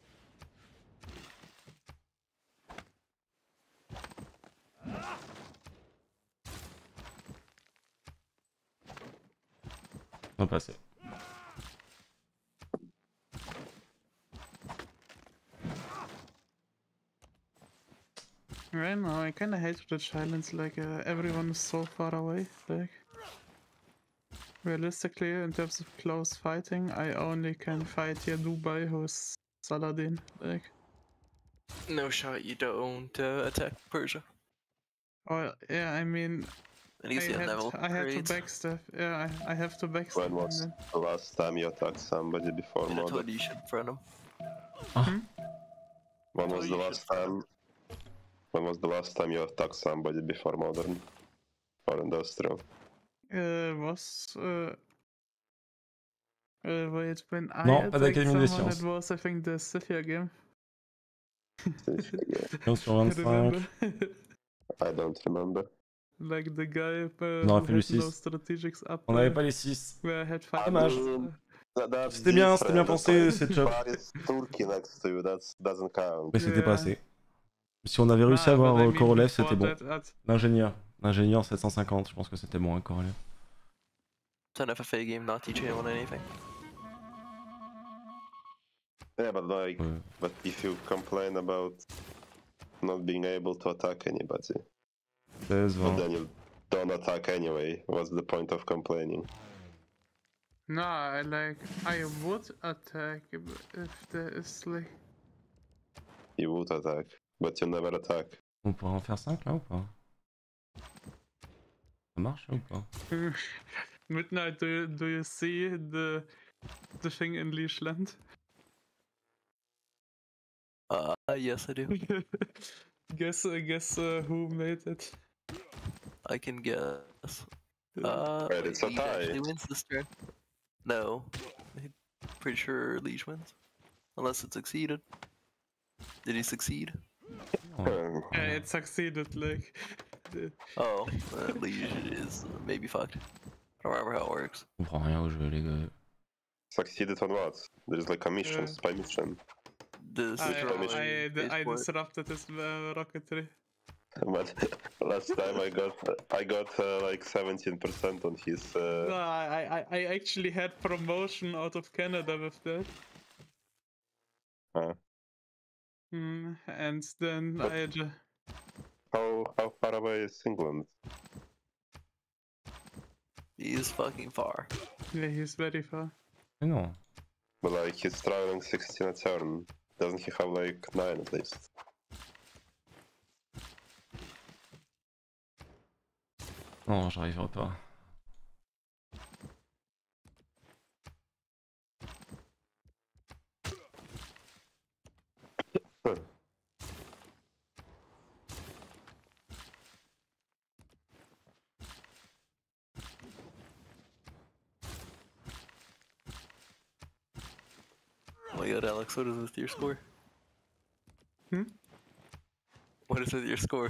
[SPEAKER 1] On va passer.
[SPEAKER 4] Right now, I kinda hate the challenge, like everyone is so far away. Like, realistically, in terms of close fighting, I only can fight here Dubai, who's Saladin. Like,
[SPEAKER 3] No shot, you don't attack Persia.
[SPEAKER 4] oh yeah, I mean,
[SPEAKER 3] At least you have level
[SPEAKER 4] I had to
[SPEAKER 3] grades.
[SPEAKER 4] backstab. Yeah, I have to backstab.
[SPEAKER 8] When
[SPEAKER 4] and
[SPEAKER 8] was
[SPEAKER 4] then-
[SPEAKER 8] the last time you attacked somebody before
[SPEAKER 3] And I told
[SPEAKER 8] Modern?
[SPEAKER 3] you you should friend him.
[SPEAKER 8] When
[SPEAKER 3] Oh,
[SPEAKER 8] was
[SPEAKER 3] you
[SPEAKER 8] the
[SPEAKER 3] should
[SPEAKER 8] last time? When was the last time you attacked somebody before Modern or Industrial?
[SPEAKER 4] Wait, when I
[SPEAKER 1] Non, pas
[SPEAKER 4] attacked
[SPEAKER 1] d'Académie des
[SPEAKER 4] someone,
[SPEAKER 1] Sciences.
[SPEAKER 4] it was, I think, the Scythia game.
[SPEAKER 1] Science sur
[SPEAKER 4] I
[SPEAKER 1] 25.
[SPEAKER 4] remember.
[SPEAKER 8] I don't remember.
[SPEAKER 4] Like the guy
[SPEAKER 1] On aurait
[SPEAKER 4] who
[SPEAKER 1] fallu
[SPEAKER 4] had no
[SPEAKER 1] 6.
[SPEAKER 4] strategics up.
[SPEAKER 1] On n'avait pas les 6.
[SPEAKER 4] Where I had five.
[SPEAKER 1] Dommage.
[SPEAKER 8] That's
[SPEAKER 1] C'était bien
[SPEAKER 8] different.
[SPEAKER 1] pensé,
[SPEAKER 8] That's
[SPEAKER 1] cette
[SPEAKER 8] like
[SPEAKER 1] job.
[SPEAKER 8] Paris, Turkey next to you, that doesn't count.
[SPEAKER 1] Mais c'était
[SPEAKER 4] Yeah.
[SPEAKER 1] pas assez. Si on avait réussi à
[SPEAKER 4] Nah,
[SPEAKER 1] avoir
[SPEAKER 4] but I mean,
[SPEAKER 1] Korolev,
[SPEAKER 4] before
[SPEAKER 1] c'était bon.
[SPEAKER 4] that,
[SPEAKER 1] L'ingénieur Ingénieur 750, je pense que c'était bon à corréler.
[SPEAKER 3] It's an FFA game, not teaching anyone anything.
[SPEAKER 8] Yeah, but like,
[SPEAKER 1] Ouais.
[SPEAKER 8] but if you complain about not being able to attack anybody,
[SPEAKER 1] 16,
[SPEAKER 8] but
[SPEAKER 1] 20.
[SPEAKER 8] then you don't attack anyway, what's the point of complaining?
[SPEAKER 4] No, I would attack if there is like.
[SPEAKER 8] You would attack, but you never attack.
[SPEAKER 1] On pourrait en faire 5 là ou pas? Ça marche là ou pas?
[SPEAKER 4] Midnight, do you see the thing in Leashland?
[SPEAKER 3] Yes, I do.
[SPEAKER 4] guess who made it?
[SPEAKER 3] I can guess.
[SPEAKER 8] Right, it's a
[SPEAKER 3] Liege actually
[SPEAKER 8] tie.
[SPEAKER 3] wins this turn. No. I'm pretty sure Liege wins. Unless it succeeded. Did he succeed?
[SPEAKER 1] Ouais.
[SPEAKER 4] Yeah, it succeeded. Like,
[SPEAKER 3] Oh, Liege is maybe fucked. I don't remember how it works.
[SPEAKER 1] Je comprends rien au jeu les gars.
[SPEAKER 8] Succeeded on what? There's like a mission, spy mission.
[SPEAKER 4] I
[SPEAKER 3] Spaceport.
[SPEAKER 4] disrupted his rocketry.
[SPEAKER 8] But last time I got like 17% on his.
[SPEAKER 4] No, I actually had promotion out of Canada with that. And then
[SPEAKER 8] But-
[SPEAKER 4] I just.
[SPEAKER 8] How far away is England?
[SPEAKER 3] He is fucking far.
[SPEAKER 4] Yeah, he's very far.
[SPEAKER 1] Mais non.
[SPEAKER 8] But like he's traveling 16 a turn. Doesn't he have like 9 at least?
[SPEAKER 1] Non, j'arriverai pas.
[SPEAKER 3] Oh my god, Alex, what is with your score?
[SPEAKER 4] Hmm?
[SPEAKER 3] What is with your score?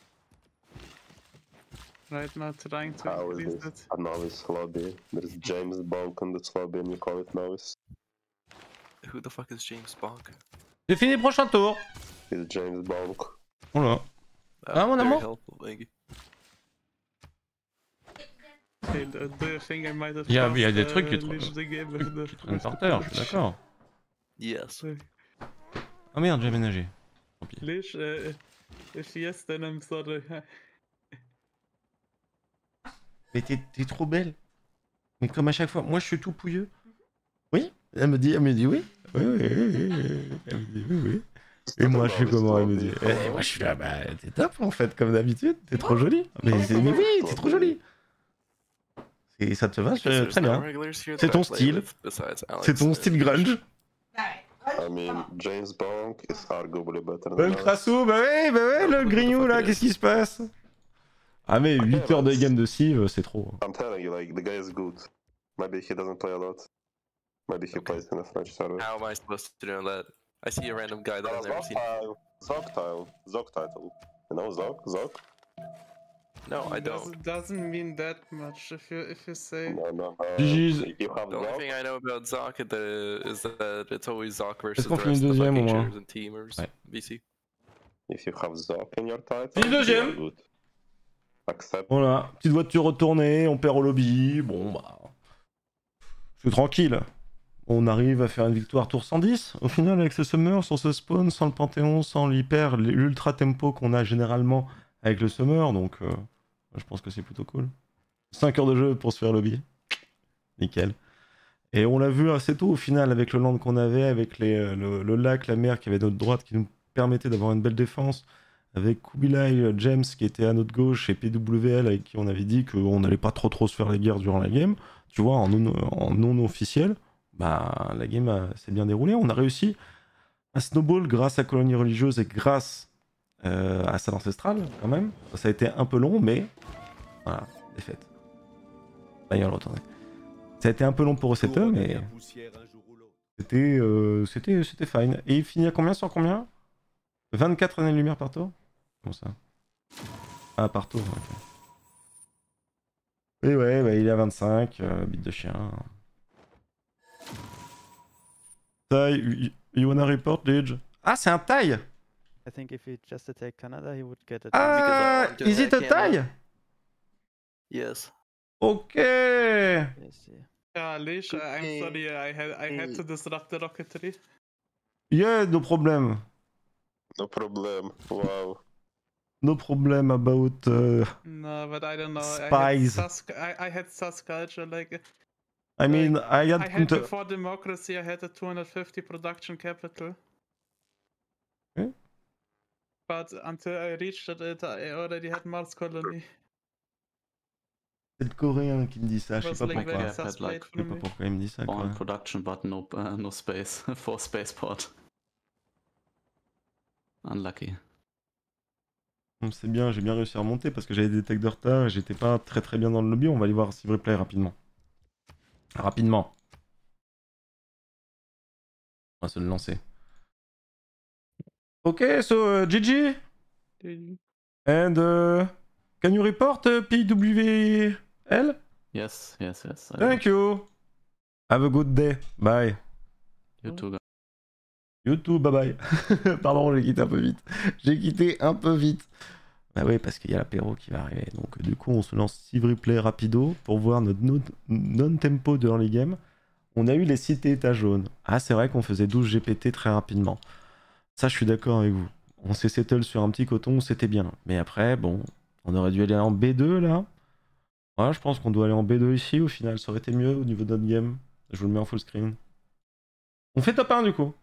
[SPEAKER 4] Right now, trying to
[SPEAKER 8] How is
[SPEAKER 4] increase
[SPEAKER 8] this?
[SPEAKER 4] it.
[SPEAKER 8] A novice lobby. There's James Bonk on this lobby and you call it novice.
[SPEAKER 3] Who the fuck is James Bonk?
[SPEAKER 1] J'ai fini le prochain tour.
[SPEAKER 8] It's James Bonk.
[SPEAKER 1] Voilà. Ah, mon
[SPEAKER 3] very
[SPEAKER 1] amour.
[SPEAKER 3] helpful, thank you.
[SPEAKER 4] Hey, do you think I might have
[SPEAKER 1] Il y a des
[SPEAKER 4] lost,
[SPEAKER 1] trucs qui
[SPEAKER 4] Leash the game with the
[SPEAKER 1] traînent par terre, je suis d'accord.
[SPEAKER 3] Yes.
[SPEAKER 1] Ah merde, j'ai aménagé. Tant pis.
[SPEAKER 4] Leash, if yes, then I'm sorry.
[SPEAKER 1] Mais t'es trop belle. Mais comme à chaque fois, moi je suis tout pouilleux. Oui? Elle me dit oui. Oui. Elle me dit oui. Et moi je suis comment? Elle me dit. Et moi je suis là, bah t'es top en fait, comme d'habitude. T'es trop jolie. Mais oui, t'es trop jolie. Et ça te va,
[SPEAKER 3] There's
[SPEAKER 1] très
[SPEAKER 3] no
[SPEAKER 1] bien.
[SPEAKER 3] regulars here
[SPEAKER 1] C'est
[SPEAKER 3] that
[SPEAKER 1] ton
[SPEAKER 3] I play
[SPEAKER 1] style.
[SPEAKER 3] with besides Alex
[SPEAKER 1] C'est ton
[SPEAKER 3] and
[SPEAKER 1] style
[SPEAKER 3] Leash.
[SPEAKER 1] grunge.
[SPEAKER 8] I mean, James Bonk is arguably better than
[SPEAKER 1] Le
[SPEAKER 8] us.
[SPEAKER 1] crasso, bah ouais, le grignou là, qu'est-ce qui se passe? Ah mais 8 heures de game de Civ, c'est trop.
[SPEAKER 8] I'm telling you, like, the guy is good. Maybe he doesn't play a lot. Maybe he plays in a French server.
[SPEAKER 3] How am I supposed to know that? I see a random guy that I've never seen.
[SPEAKER 8] Zog title. You know Zog?
[SPEAKER 3] No, I don't.
[SPEAKER 4] Doesn't mean that much if you say.
[SPEAKER 8] No.
[SPEAKER 1] GG's.
[SPEAKER 8] You have
[SPEAKER 3] The only
[SPEAKER 8] Zog?
[SPEAKER 3] thing I know about Zoc is that it's always Zoc versus
[SPEAKER 1] Est-ce
[SPEAKER 3] the
[SPEAKER 1] qu'on finit
[SPEAKER 3] rest of the
[SPEAKER 1] deuxième,
[SPEAKER 3] fucking
[SPEAKER 1] au moins?
[SPEAKER 3] shares and teamers.
[SPEAKER 1] Ouais.
[SPEAKER 3] BC.
[SPEAKER 8] If you have Zog in your title,
[SPEAKER 1] Fini deuxième.
[SPEAKER 8] you're good. Accept.
[SPEAKER 1] Voilà, petite voiture retournée, on perd au lobby, bon bah... C'est tranquille. On arrive à faire une victoire tour 110, au final avec ce Summer sur ce spawn, sans le Panthéon, sans l'ultra tempo qu'on a généralement avec le Summer, donc je pense que c'est plutôt cool. 5 heures de jeu pour se faire lobby. Nickel. Et on l'a vu assez tôt au final avec le land qu'on avait, avec le lac, la mer qui avait à notre droite, qui nous permettait d'avoir une belle défense, avec Kubilai, James qui était à notre gauche et PWL avec qui on avait dit qu'on n'allait pas trop se faire les guerres durant la game, tu vois, en non officiel, bah la game s'est bien déroulée. On a réussi un snowball grâce à Colonie Religieuse et grâce à Salle Ancestrale quand même. Ça a été un peu long, mais voilà, défaite. D'ailleurs, le retourner. Ça a été un peu long pour Resetter, mais c'était fine. Et il finit à combien sur combien? 24 années-lumière par tour? Comment ça? Ah, par tour, ok. Et ouais, bah, il est à 25, bite de chien. Taille, you wanna report, Lidge? Ah, c'est un taille!
[SPEAKER 5] I think if he just attacked Canada, he would get it.
[SPEAKER 1] Ah,
[SPEAKER 3] Because I want to
[SPEAKER 1] is it a
[SPEAKER 3] attack
[SPEAKER 1] taille?
[SPEAKER 3] Yes.
[SPEAKER 1] Ok.
[SPEAKER 5] Yes, yeah.
[SPEAKER 4] Yeah, Leash, I'm sorry, I had to disrupt the rocketry.
[SPEAKER 1] Yeah, no problem.
[SPEAKER 8] No problem. Wow.
[SPEAKER 1] No problem about
[SPEAKER 4] No, but I don't know.
[SPEAKER 1] Spies.
[SPEAKER 4] I had sus culture, like
[SPEAKER 1] I mean,
[SPEAKER 4] like,
[SPEAKER 1] I
[SPEAKER 4] I
[SPEAKER 1] had
[SPEAKER 4] had before democracy, I had a 250 production capital.
[SPEAKER 1] Okay.
[SPEAKER 4] But until I reached it, I already had Mars colony.
[SPEAKER 1] C'est le coréen qui me dit ça, je sais
[SPEAKER 4] Was
[SPEAKER 1] pas
[SPEAKER 4] like
[SPEAKER 1] pourquoi.
[SPEAKER 4] very
[SPEAKER 7] Cap had
[SPEAKER 4] suspect
[SPEAKER 7] like
[SPEAKER 1] Je
[SPEAKER 4] for
[SPEAKER 1] sais pas
[SPEAKER 4] me.
[SPEAKER 1] pourquoi il me dit ça, quoi.
[SPEAKER 7] on production, but no space for spaceport. Unlucky.
[SPEAKER 1] C'est bien, j'ai bien réussi à remonter parce que j'avais des tags de retard et j'étais pas très bien dans le lobby. On va aller voir si replay rapidement. Rapidement. On va se le lancer. Ok, so GG. And can you report PWL?
[SPEAKER 7] Yes. I will.
[SPEAKER 1] Thank you. Have a good day. Bye.
[SPEAKER 7] You too, guys.
[SPEAKER 1] YouTube, bye bye. Pardon, j'ai quitté un peu vite. J'ai quitté un peu vite. Bah ouais, parce qu'il y a l'apéro qui va arriver. Donc du coup, on se lance Civ Replay rapido pour voir notre non-tempo de early game. On a eu les cités états jaunes. Ah, c'est vrai qu'on faisait 12 GPT très rapidement. Ça, je suis d'accord avec vous. On s'est settle sur un petit coton, c'était bien. Mais après, bon, on aurait dû aller en B2 là. Ouais, je pense qu'on doit aller en B2 ici au final. Ça aurait été mieux au niveau de notre game. Je vous le mets en full screen. On fait top 1 du coup.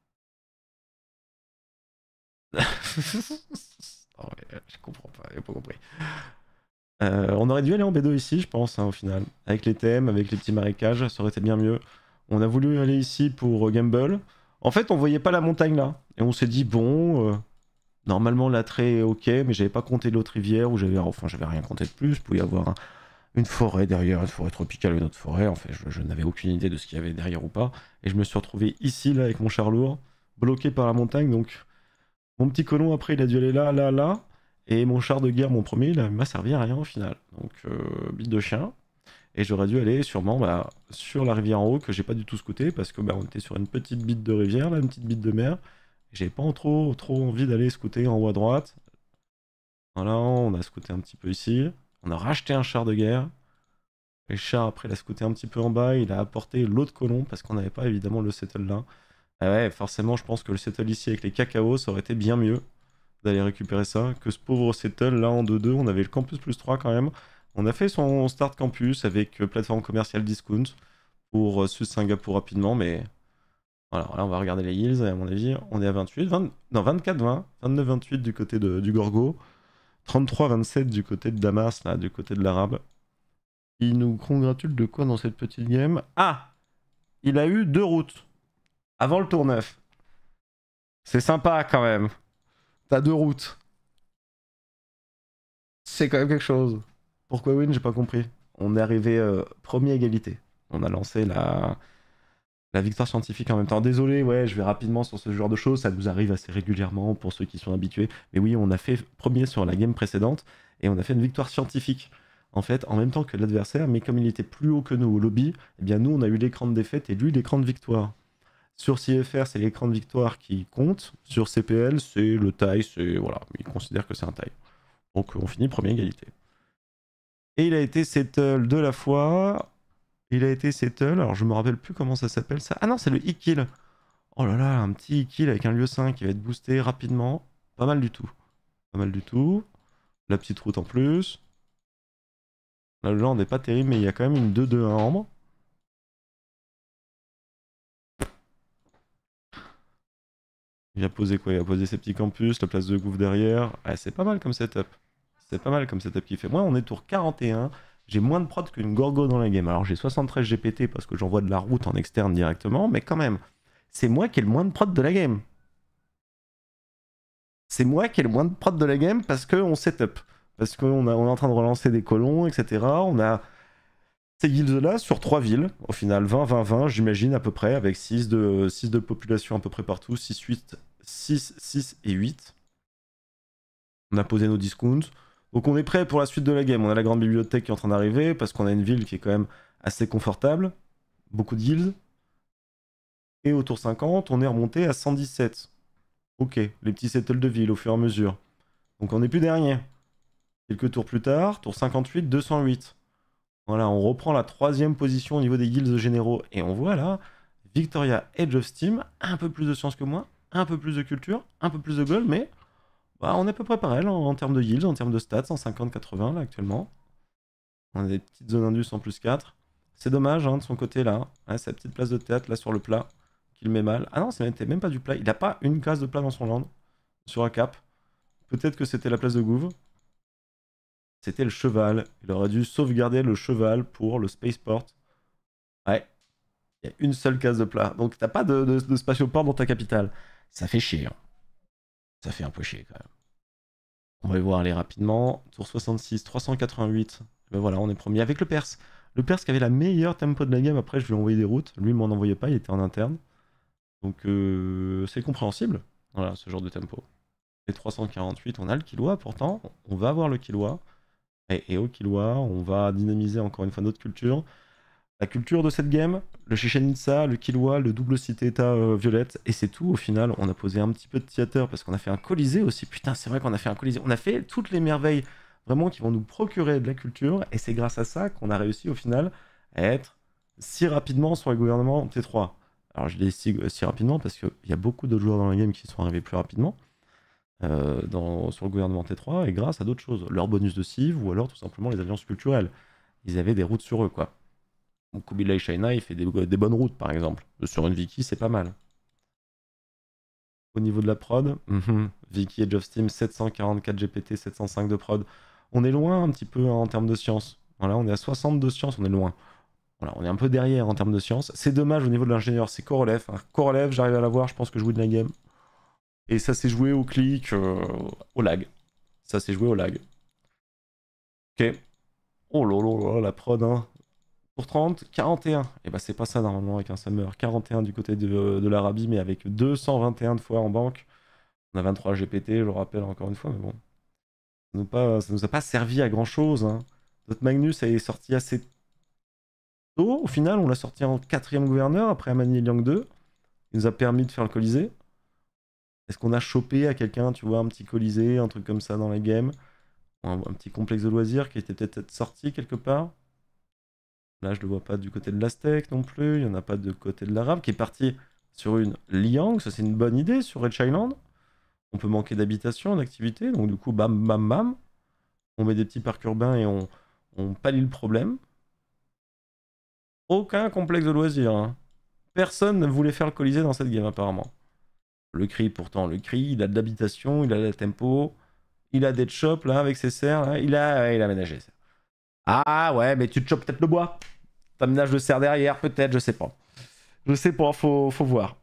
[SPEAKER 1] Oh, ouais, je comprends pas, j'ai pas compris. On aurait dû aller en B2 ici, je pense, hein, au final. Avec les thèmes, avec les petits marécages, ça aurait été bien mieux. On a voulu aller ici pour Gamble. En fait, on voyait pas la montagne là. Et on s'est dit, bon, normalement l'attrait est ok, mais j'avais pas compté l'autre rivière, où j'avais rien compté de plus. Il pouvait y avoir une forêt derrière, une forêt tropicale, une autre forêt. En fait, je n'avais aucune idée de ce qu'il y avait derrière ou pas. Et je me suis retrouvé ici, là, avec mon char lourd, bloqué par la montagne, donc... Mon petit colon, après, il a dû aller là. Et mon char de guerre, mon premier, il m'a servi à rien au final. Donc, bite de chien. Et j'aurais dû aller sûrement sur la rivière en haut, que j'ai pas du tout scouté, parce que on était sur une petite bite de rivière, là, une petite bite de mer. J'avais pas trop envie d'aller scouter en haut à droite. Voilà, on a scouté un petit peu ici. On a racheté un char de guerre. Et le char, après, il a scouté un petit peu en bas. Il a apporté l'autre colon, parce qu'on n'avait pas évidemment le settle là. Ah ouais, forcément, je pense que le settle ici avec les cacaos, ça aurait été bien mieux d'aller récupérer ça que ce pauvre settle là en 2-2. On avait le campus plus 3 quand même. On a fait son start campus avec plateforme commerciale discount pour Sud Singapour rapidement, mais voilà, là on va regarder les yields. Et à mon avis, on est à 28, non 24-20, 29-28 du côté du Gorgo, 33-27 du côté de Damas, là, du côté de l'arabe. Il nous congratule de quoi dans cette petite game? Ah, il a eu 2 routes. Avant le tour 9. C'est sympa quand même. T'as 2 routes. C'est quand même quelque chose. Pourquoi win? J'ai pas compris. On est arrivé premier égalité. On a lancé la victoire scientifique en même temps. Désolé, ouais, je vais rapidement sur ce genre de choses. Ça nous arrive assez régulièrement pour ceux qui sont habitués. Mais oui, on a fait premier sur la game précédente et on a fait une victoire scientifique. En fait, en même temps que l'adversaire, mais comme il était plus haut que nous au lobby, eh bien nous, on a eu l'écran de défaite et lui, l'écran de victoire. Sur CFR, c'est l'écran de victoire qui compte. Sur CPL, c'est le taille. Voilà, il considère que c'est un taille. Donc on finit première égalité. Et il a été settle de la fois. Il a été settle. Alors je me rappelle plus comment ça s'appelle ça. Ah non, c'est le e-kill. Oh là là, un petit e-kill avec un lieu 5 qui va être boosté rapidement. Pas mal du tout. Pas mal du tout. La petite route en plus. Là, le land n'est pas terrible, mais il y a quand même une 2-2 à Ambre. Il a posé quoi? Il a posé ses petits campus, la place de gouffre derrière. Ah, c'est pas mal comme setup. C'est pas mal comme setup qu'il fait. Moi, on est tour 41. J'ai moins de prod qu'une Gorgo dans la game. Alors, j'ai 73 GPT parce que j'envoie de la route en externe directement. Mais quand même, c'est moi qui ai le moins de prod de la game. C'est moi qui ai le moins de prod de la game parce qu'on setup. Parce qu'on est en train de relancer des colons, etc. On a ces guilds-là sur 3 villes. Au final, 20-20-20, j'imagine à peu près, avec 6 de population à peu près partout. 6 et 8. On a posé nos discounts. Donc on est prêt pour la suite de la game. On a la grande bibliothèque qui est en train d'arriver parce qu'on a une ville qui est quand même assez confortable. Beaucoup de guilds. Et au tour 50, on est remonté à 117. Ok, les petits settles de ville au fur et à mesure. Donc on n'est plus dernier. Quelques tours plus tard, tour 58, 208. Voilà, on reprend la 3e position au niveau des guilds généraux. Et on voit là, Victoria, Edge of Steam, un peu plus de science que moi, un peu plus de culture, un peu plus de gold, mais bah, on est à peu près pareil en termes de guilds, en termes de stats, en 50-80 là actuellement. On a des petites zones indus en plus 4. C'est dommage hein, de son côté là. Ouais, sa petite place de théâtre là sur le plat qu'il met mal. Ah non, c'était même pas du plat. Il n'a pas une case de plat dans son land. Sur un cap. Peut-être que c'était la place de Gouv. C'était le cheval. Il aurait dû sauvegarder le cheval pour le spaceport. Ouais. Il y a une seule case de plat. Donc t'as pas de spatioport dans ta capitale. Ça fait chier. Hein. Ça fait un peu chier quand même. On va y voir aller rapidement. Tour 66, 388. Ben voilà, on est premier avec le Perse. Le Perse qui avait la meilleure tempo de la game. Après, je lui ai envoyé des routes. Lui, il m'en envoyait pas. Il était en interne. Donc, c'est compréhensible. Voilà, ce genre de tempo. Et 348, on a le Killua pourtant. On va avoir le Killua. Et au Killua, on va dynamiser encore une fois notre culture. La culture de cette game, le Chichen Itza, le Killua, le double cité-état violette, et c'est tout au final. On a posé un petit peu de theater parce qu'on a fait un colisée aussi. Putain, c'est vrai qu'on a fait un colisée. On a fait toutes les merveilles vraiment qui vont nous procurer de la culture, et c'est grâce à ça qu'on a réussi au final à être si rapidement sur le gouvernement T3. Alors je dis si rapidement parce qu'il y a beaucoup d'autres joueurs dans la game qui sont arrivés plus rapidement sur le gouvernement T3, et grâce à d'autres choses. Leur bonus de civ, ou alors tout simplement les alliances culturelles. Ils avaient des routes sur eux, quoi. Donc Kubilai Shaina, il fait des bonnes routes, par exemple. Sur une Viki, c'est pas mal. Au niveau de la prod, Viki et Geoff Steam, 744 GPT, 705 de prod. On est loin un petit peu hein, en termes de science. Voilà, on est à 60 de science, on est loin. Voilà, on est un peu derrière en termes de science. C'est dommage au niveau de l'ingénieur, c'est Korolev. Hein. Korolev, j'arrive à l'avoir, je pense que je joue de la game. Et ça s'est joué au clic, au lag. Ça s'est joué au lag. Ok. Oh là, la prod, hein. Pour 30, 41. Et bah c'est pas ça normalement avec un Summer. 41 du côté de l'Arabie, mais avec 221 de fois en banque. On a 23 GPT, je le rappelle encore une fois, mais bon. Ça nous a pas servi à grand chose. Hein. Notre Magnus est sorti assez tôt. Au final, on l'a sorti en 4ème gouverneur après Amani Liang 2. Il nous a permis de faire le Colisée. Est-ce qu'on a chopé à quelqu'un, tu vois, un petit Colisée, un truc comme ça dans la game? Un petit complexe de loisirs qui était peut-être sorti quelque part. Là, je le vois pas du côté de l'Aztèque non plus. Il n'y en a pas de côté de l'Arabe qui est parti sur une Liang. Ça, c'est une bonne idée sur Red Island. On peut manquer d'habitation, d'activité. Donc, du coup, bam, bam, bam. On met des petits parcs urbains et on pallie le problème. Aucun complexe de loisirs. Hein. Personne ne voulait faire le Colisée dans cette game, apparemment. Le Cri, pourtant, le Cri, il a de l'habitation, il a de la tempo. Il a des chops, là, avec ses serres. Là. Il a aménagé ça. Ah ouais, mais tu te chopes peut-être le bois. T'aménages le cerf derrière, peut-être, je sais pas. Je sais pas, faut voir.